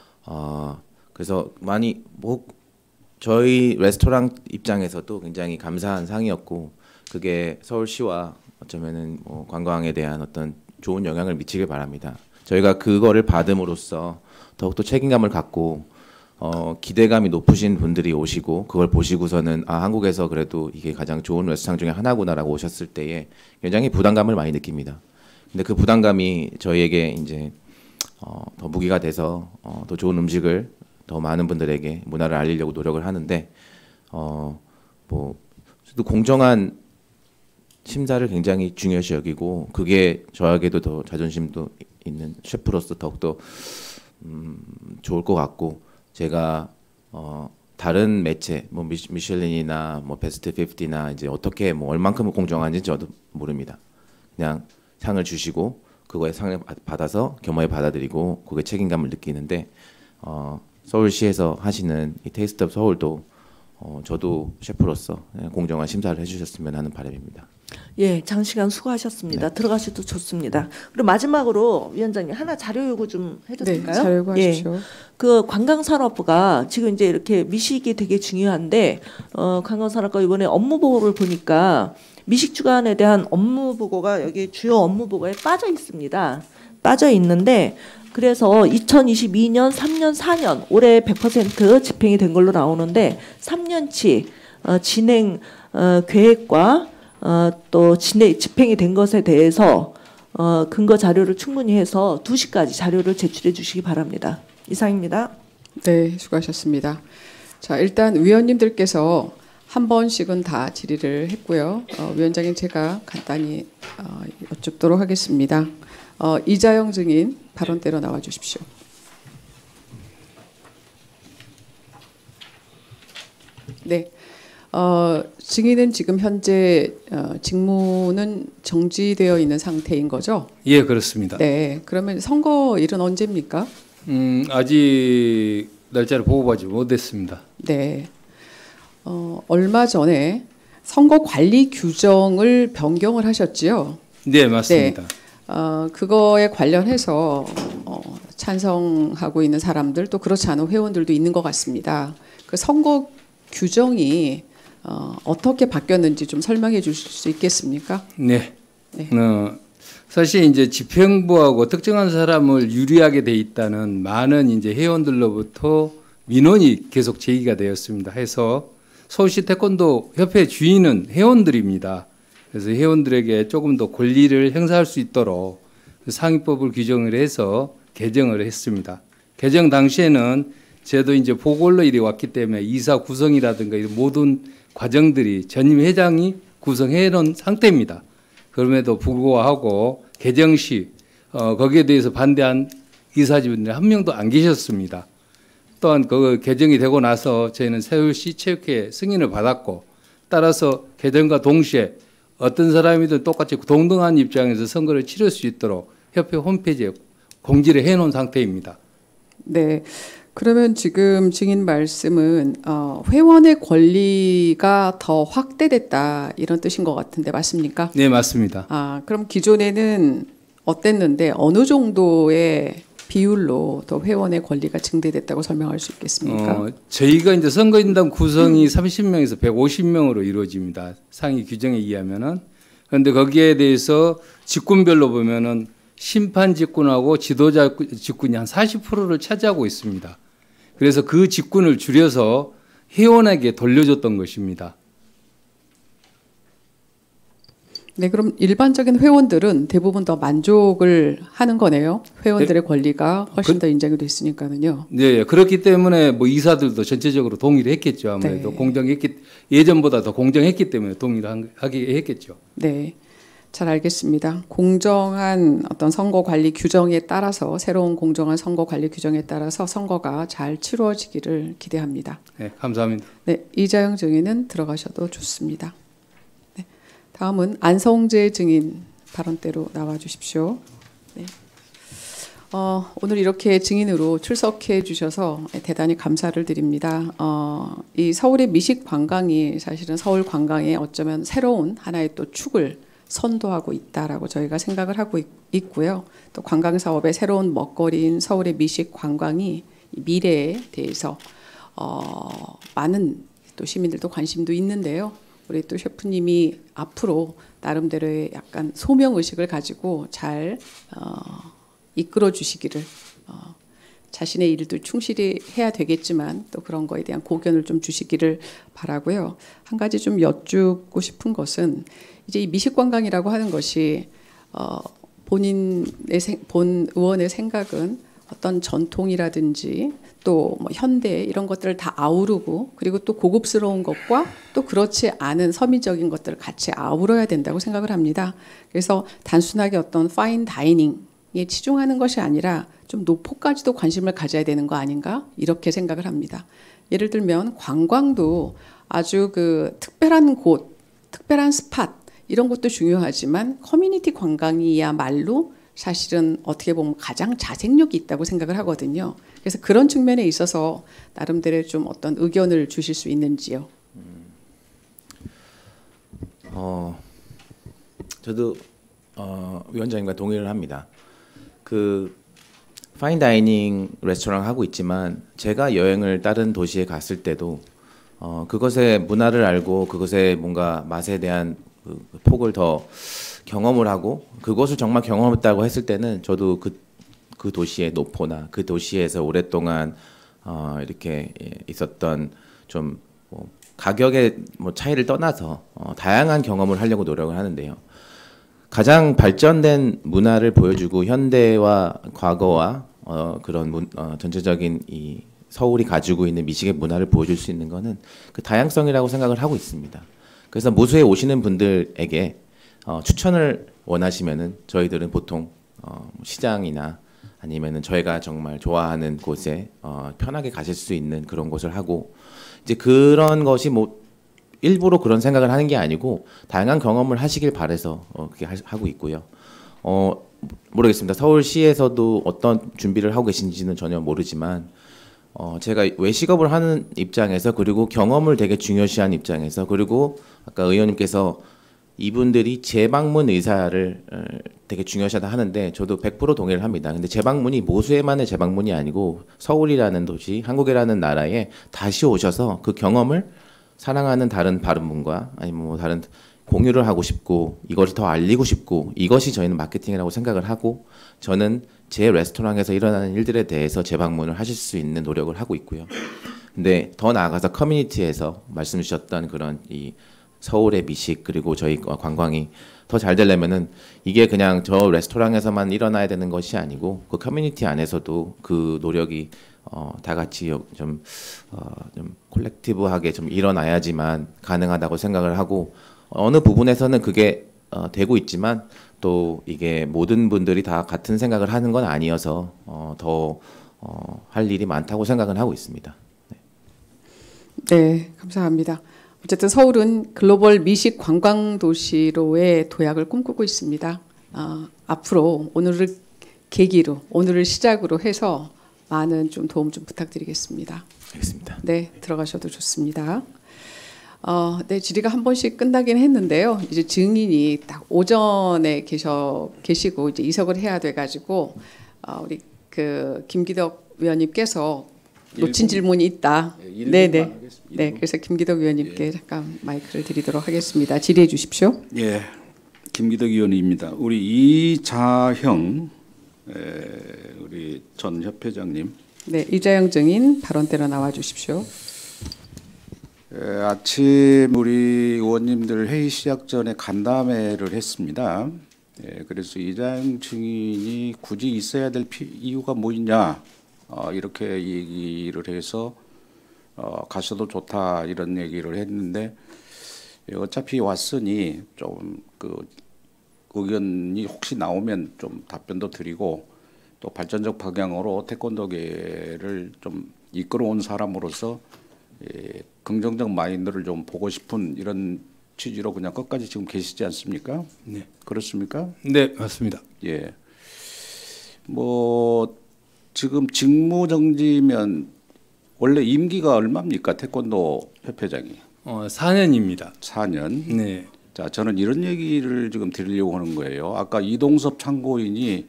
그래서 많이 뭐 저희 레스토랑 입장에서도 굉장히 감사한 상이었고 그게 서울시와 어쩌면은 뭐 관광에 대한 어떤 좋은 영향을 미치길 바랍니다. 저희가 그거를 받음으로써 더욱더 책임감을 갖고 기대감이 높으신 분들이 오시고 그걸 보시고서는 한국에서 그래도 이게 가장 좋은 레스토랑 중에 하나구나라고 오셨을 때에 굉장히 부담감을 많이 느낍니다. 근데 그 부담감이 저희에게 이제 더 무기가 돼서 더 좋은 음식을 더 많은 분들에게 문화를 알리려고 노력을 하는데 뭐 또 공정한 심사를 굉장히 중요시 여기고 그게 저에게도 더 자존심도 있는 셰프로서 더욱더 좋을 것 같고 제가 다른 매체 뭐 미슐린이나 뭐 베스트 50나 이제 어떻게 뭐 얼만큼 공정한지 저도 모릅니다. 그냥 상을 주시고 그거에 상을 받아서 겸허히 받아들이고 그게 책임감을 느끼는데 서울시에서 하시는 이 테이스트 오브 서울도 저도 셰프로서 공정한 심사를 해주셨으면 하는 바람입니다. 예, 장시간 수고하셨습니다. 네. 들어가셔도 좋습니다. 그리고 마지막으로 위원장님 하나 자료 요구 좀 해도 네, 될까요? 자료 요구하십시오. 예, 그 관광산업부가 지금 이제 이렇게 미식이 되게 중요한데 관광산업부가 이번에 업무 보고를 보니까 미식 주간에 대한 업무 보고가 여기 주요 업무 보고에 빠져 있습니다. 빠져 있는데 그래서 2022년, 3년, 4년 올해 100% 집행이 된 걸로 나오는데 3년치 진행 계획과 또 집행이 된 것에 대해서 근거 자료를 충분히 해서 2시까지 자료를 제출해 주시기 바랍니다. 이상입니다. 네, 수고하셨습니다. 자, 일단 위원님들께서 한 번씩은 다 질의를 했고요. 위원장님 제가 간단히 여쭙도록 하겠습니다. 이자영 증인 발언대로 나와 주십시오. 네. 증인은 지금 현재 직무는 정지되어 있는 상태인 거죠? 예, 그렇습니다. 네. 그러면 선거일은 언제입니까? 아직 날짜를 보고받지 못했습니다. 네. 얼마 전에 선거 관리 규정을 변경을 하셨지요? 네, 맞습니다. 네. 그거에 관련해서 찬성하고 있는 사람들 또 그렇지 않은 회원들도 있는 것 같습니다. 그 선거 규정이 어떻게 바뀌었는지 좀 설명해 주실 수 있겠습니까? 네. 네. 사실 이제 집행부하고 특정한 사람을 유리하게 돼 있다는 많은 이제 회원들로부터 민원이 계속 제기가 되었습니다. 해서 서울시 태권도 협회 주인은 회원들입니다. 그래서 회원들에게 조금 더 권리를 행사할 수 있도록 상위법을 규정을 해서 개정을 했습니다. 개정 당시에는 저도 이제 보궐로 일이 왔기 때문에 이사 구성이라든가 이런 모든 과정들이 전임 회장이 구성해 놓은 상태입니다. 그럼에도 불구하고 개정 시 거기에 대해서 반대한 이사진들이 한 명도 안 계셨습니다. 또한 그 개정이 되고 나서 저희는 서울시 체육회 승인을 받았고 따라서 개정과 동시에 어떤 사람이든 똑같이 동등한 입장에서 선거를 치를 수 있도록 협회 홈페이지에 공지를 해놓은 상태입니다. 네. 그러면 지금 증인 말씀은 회원의 권리가 더 확대됐다 이런 뜻인 것 같은데 맞습니까? 네, 맞습니다. 그럼 기존에는 어땠는데 어느 정도의 비율로 더 회원의 권리가 증대됐다고 설명할 수 있겠습니까? 저희가 이제 선거인단 구성이 30명에서 150명으로 이루어집니다. 상위 규정에 의하면은. 그런데 거기에 대해서 직군별로 보면은 심판 직군하고 지도자 직군이 한 40%를 차지하고 있습니다. 그래서 그 직군을 줄여서 회원에게 돌려줬던 것입니다. 네, 그럼 일반적인 회원들은 대부분 더 만족을 하는 거네요. 회원들의 권리가 훨씬 더 인정이 됐으니까는요. 네, 그렇기 때문에 뭐 이사들도 전체적으로 동의를 했겠죠. 아무래도 예전보다 더 공정했기 때문에 동의를 하게 했겠죠. 네. 잘 알겠습니다. 공정한 어떤 선거 관리 규정에 따라서 새로운 공정한 선거 관리 규정에 따라서 선거가 잘 치루어지기를 기대합니다. 네, 감사합니다. 네, 이자영 증인은 들어가셔도 좋습니다. 네, 다음은 안성재 증인 발언대로 나와 주십시오. 네. 오늘 이렇게 증인으로 출석해 주셔서 대단히 감사를 드립니다. 이 서울의 미식 관광이 사실은 서울 관광의 어쩌면 새로운 하나의 또 축을 선도하고 있다라고 저희가 생각을 하고 있고요. 또 관광 사업의 새로운 먹거리인 서울의 미식 관광이 미래에 대해서 많은 또 시민들도 관심도 있는데요. 우리 또 셰프님이 앞으로 나름대로의 약간 소명 의식을 가지고 잘 이끌어 주시기를 자신의 일도 충실히 해야 되겠지만 또 그런 거에 대한 고견을 좀 주시기를 바라고요. 한 가지 좀 여쭙고 싶은 것은 이제 이 미식관광이라고 하는 것이 본 의원의 생각은 어떤 전통이라든지 또 뭐 현대 이런 것들을 다 아우르고 그리고 또 고급스러운 것과 또 그렇지 않은 서민적인 것들을 같이 아우러야 된다고 생각을 합니다. 그래서 단순하게 어떤 파인 다이닝에 치중하는 것이 아니라 좀 노포까지도 관심을 가져야 되는 거 아닌가 이렇게 생각을 합니다. 예를 들면 관광도 아주 그 특별한 곳, 특별한 스팟 이런 것도 중요하지만 커뮤니티 관광이야말로 사실은 어떻게 보면 가장 자생력이 있다고 생각을 하거든요. 그래서 그런 측면에 있어서 나름대로 좀 어떤 의견을 주실 수 있는지요. 저도 위원장님과 동의를 합니다. 그 파인다이닝 레스토랑 하고 있지만 제가 여행을 다른 도시에 갔을 때도 그것의 문화를 알고 그것의 뭔가 맛에 대한 그 폭을 더 경험을 하고 그것을 정말 경험했다고 했을 때는 저도 그 도시의 노포나 그 도시에서 오랫동안 이렇게 있었던 좀 뭐 가격의 뭐 차이를 떠나서 다양한 경험을 하려고 노력을 하는데요. 가장 발전된 문화를 보여주고 현대와 과거와 그런 전체적인 이 서울이 가지고 있는 미식의 문화를 보여줄 수 있는 것은 그 다양성이라고 생각을 하고 있습니다. 그래서 모수에 오시는 분들에게 추천을 원하시면은 저희들은 보통 시장이나 아니면은 저희가 정말 좋아하는 곳에 편하게 가실 수 있는 그런 곳을 하고 이제 그런 것이 뭐 일부러 그런 생각을 하는 게 아니고 다양한 경험을 하시길 바라서 그렇게 하고 있고요. 모르겠습니다. 서울시에서도 어떤 준비를 하고 계신지는 전혀 모르지만 제가 외식업을 하는 입장에서 그리고 경험을 되게 중요시하는 입장에서 그리고 아까 의원님께서 이분들이 재방문 의사를 되게 중요시하다 하는데 저도 100% 동의를 합니다. 근데 재방문이 모수에만의 재방문이 아니고 서울이라는 도시, 한국이라는 나라에 다시 오셔서 그 경험을 사랑하는 다른 분과 아니면 뭐 다른 공유를 하고 싶고 이것을 더 알리고 싶고 이것이 저희는 마케팅이라고 생각을 하고 저는 제 레스토랑에서 일어나는 일들에 대해서 재방문을 하실 수 있는 노력을 하고 있고요. 근데 더 나아가서 커뮤니티에서 말씀 주셨던 그런 이 서울의 미식 그리고 저희 관광이 더 잘 되려면은 이게 그냥 저 레스토랑에서만 일어나야 되는 것이 아니고 그 커뮤니티 안에서도 그 노력이 다 같이 좀 콜렉티브하게 좀 일어나야지만 가능하다고 생각을 하고 어느 부분에서는 그게 되고 있지만 또 이게 모든 분들이 다 같은 생각을 하는 건 아니어서 더 할 일이 많다고 생각은 하고 있습니다. 네, 감사합니다. 어쨌든 서울은 글로벌 미식 관광 도시로의 도약을 꿈꾸고 있습니다. 앞으로 오늘을 계기로 오늘을 시작으로 해서 많은 좀 도움 좀 부탁드리겠습니다. 알겠습니다. 네, 들어가셔도 좋습니다. 네, 질의가 한 번씩 끝나긴 했는데요. 이제 증인이 딱 오전에 계시고 이제 이석을 해야 돼가지고 우리 그 김기덕 위원님께서 놓친 질문이 있다. 네네. 네, 그래서 김기덕 위원님께 잠깐 마이크를 드리도록 하겠습니다. 질의해 주십시오. 예, 김기덕 위원입니다. 우리 이자형 우리 전 협회장님. 네, 이자형 증인 발언대로 나와 주십시오. 아침 우리 의원님들 회의 시작 전에 간담회를 했습니다. 그래서 이자형 증인이 굳이 있어야 될 이유가 뭐냐 이렇게 얘기를 해서 가셔도 좋다 이런 얘기를 했는데 어차피 왔으니 좀 그 의견이 혹시 나오면 좀 답변도 드리고 또 발전적 방향으로 태권도계를 좀 이끌어온 사람으로서 긍정적 마인드를 좀 보고 싶은 이런 취지로 그냥 끝까지 지금 계시지 않습니까? 네. 그렇습니까? 네, 맞습니다. 예. 뭐 지금 직무 정지면 원래 임기가 얼마입니까? 태권도 협회장이. 4년입니다. 4년. 네. 자, 저는 이런 얘기를 지금 드리려고 하는 거예요. 아까 이동섭 참고인이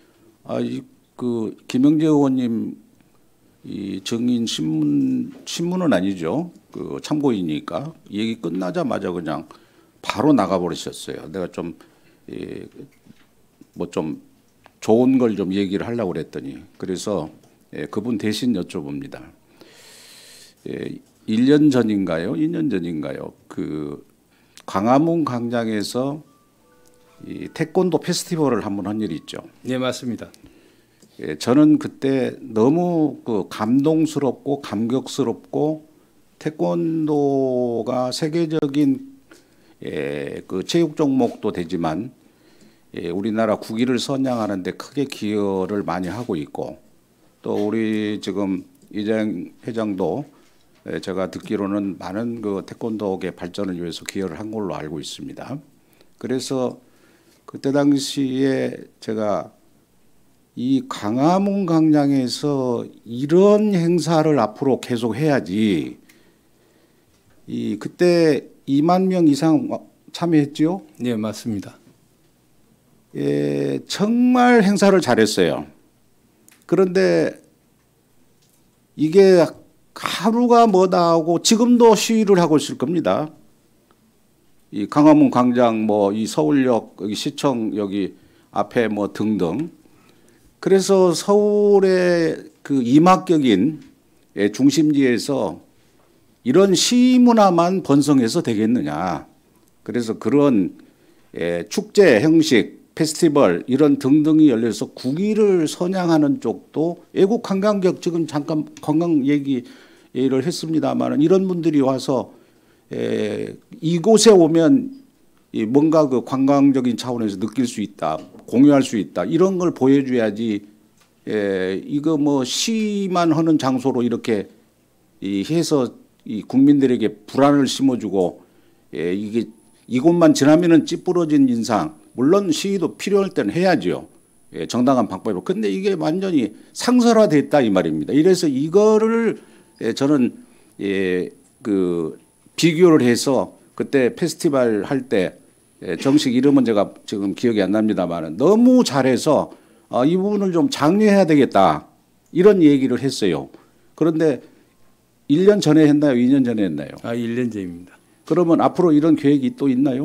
그 김영재 의원님 이 증인 신문은 아니죠. 그 참고인이니까 얘기 끝나자마자 그냥 바로 나가버리셨어요. 내가 좀 뭐 좀 좋은 걸 좀 얘기를 하려고 그랬더니 그래서 그분 대신 여쭤봅니다. 1년 전인가요? 2년 전인가요? 그 광화문 광장에서 이 태권도 페스티벌을 한번 한 일이 있죠. 네, 맞습니다. 저는 그때 너무 그 감동스럽고 감격스럽고 태권도가 세계적인 그 체육 종목도 되지만 우리나라 국위를 선양하는 데 크게 기여를 많이 하고 있고 또 우리 지금 이자형 회장도 제가 듣기로는 많은 그 태권도계 발전을 위해서 기여를 한 걸로 알고 있습니다. 그래서 그때 당시에 제가 이 광화문 광장에서 이런 행사를 앞으로 계속 해야지. 그때 2만 명 이상 참여했죠? 네, 맞습니다. 정말 행사를 잘했어요. 그런데 이게 하루가 뭐다 하고 지금도 시위를 하고 있을 겁니다. 이 광화문 광장 뭐 이 서울역 여기 시청 여기 앞에 뭐 등등. 그래서 서울의 그 이막격인 중심지에서 이런 시위 문화만 번성해서 되겠느냐. 그래서 그런 축제 형식 페스티벌 이런 등등이 열려서 국위를 선양하는 쪽도 애국 관광객 지금 잠깐 관광 얘기를 했습니다만 이런 분들이 와서 이곳에 오면 뭔가 그 관광적인 차원에서 느낄 수 있다, 공유할 수 있다 이런 걸 보여줘야지. 이거 뭐 시만 하는 장소로 이렇게 해서 이 국민들에게 불안을 심어주고 이게 이곳만 지나면은 찌푸러진 인상. 물론 시위도 필요할 때는 해야죠. 정당한 방법으로. 근데 이게 완전히 상설화됐다 이 말입니다. 이래서 이거를 저는 그 비교를 해서 그때 페스티벌 할 때 정식 이름은 제가 지금 기억이 안 납니다만 너무 잘해서 이 부분을 좀 장려해야 되겠다 이런 얘기를 했어요. 그런데 1년 전에 했나요? 2년 전에 했나요? 1년 전입니다. 그러면 앞으로 이런 계획이 또 있나요?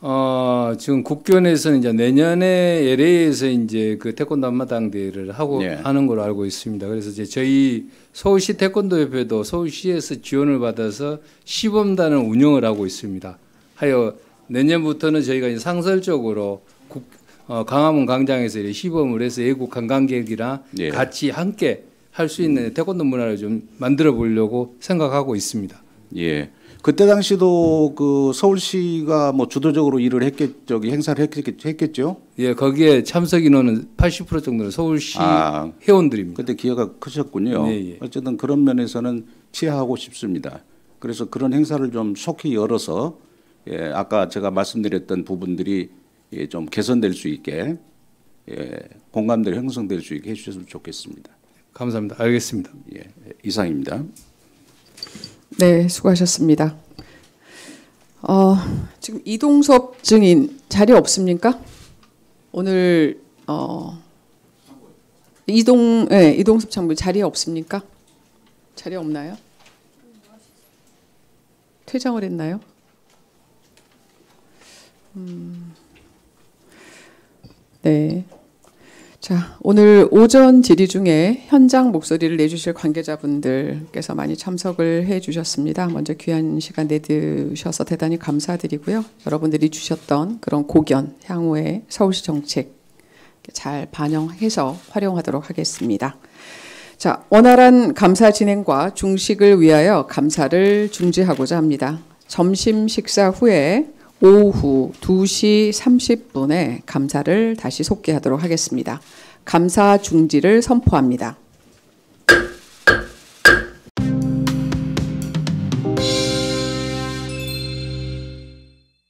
지금 국견에서는 이제 내년에 LA에서 이제 그 태권도 한마당 대회를 하고 하는 걸로 알고 있습니다. 그래서 이제 저희 서울시 태권도협회도 서울시에서 지원을 받아서 시범단을 운영을 하고 있습니다. 하여 내년부터는 저희가 이제 상설적으로 광화문 광장에서 이렇게 시범을 해서 외국 관광객이랑 같이 함께 할 수 있는 태권도 문화를 좀 만들어 보려고 생각하고 있습니다. 예. 그때 당시도 그 서울시가 뭐 주도적으로 일을 행사를 했겠죠? 예, 거기에 참석 인원은 80% 정도는 서울시 회원들입니다. 그때 기여가 크셨군요. 네, 예. 어쨌든 그런 면에서는 취하하고 싶습니다. 그래서 그런 행사를 좀 속히 열어서 아까 제가 말씀드렸던 부분들이 좀 개선될 수 있게 공감대가 형성될 수 있게 해주셨으면 좋겠습니다. 감사합니다. 알겠습니다. 예, 이상입니다. 네, 수고하셨습니다. 지금 이동섭 증인 자리 없습니까? 오늘 이동섭 장관 자리 없습니까? 자리 없나요? 퇴장을 했나요? 네. 자, 오늘 오전 질의 중에 현장 목소리를 내주실 관계자분들께서 많이 참석을 해주셨습니다. 먼저 귀한 시간 내주셔서 대단히 감사드리고요. 여러분들이 주셨던 그런 고견, 향후의 서울시 정책 잘 반영해서 활용하도록 하겠습니다. 자, 원활한 감사 진행과 중식을 위하여 감사를 중지하고자 합니다. 점심 식사 후에 오후 2시 30분에 감사를 다시 속개하도록 하겠습니다. 감사 중지를 선포합니다.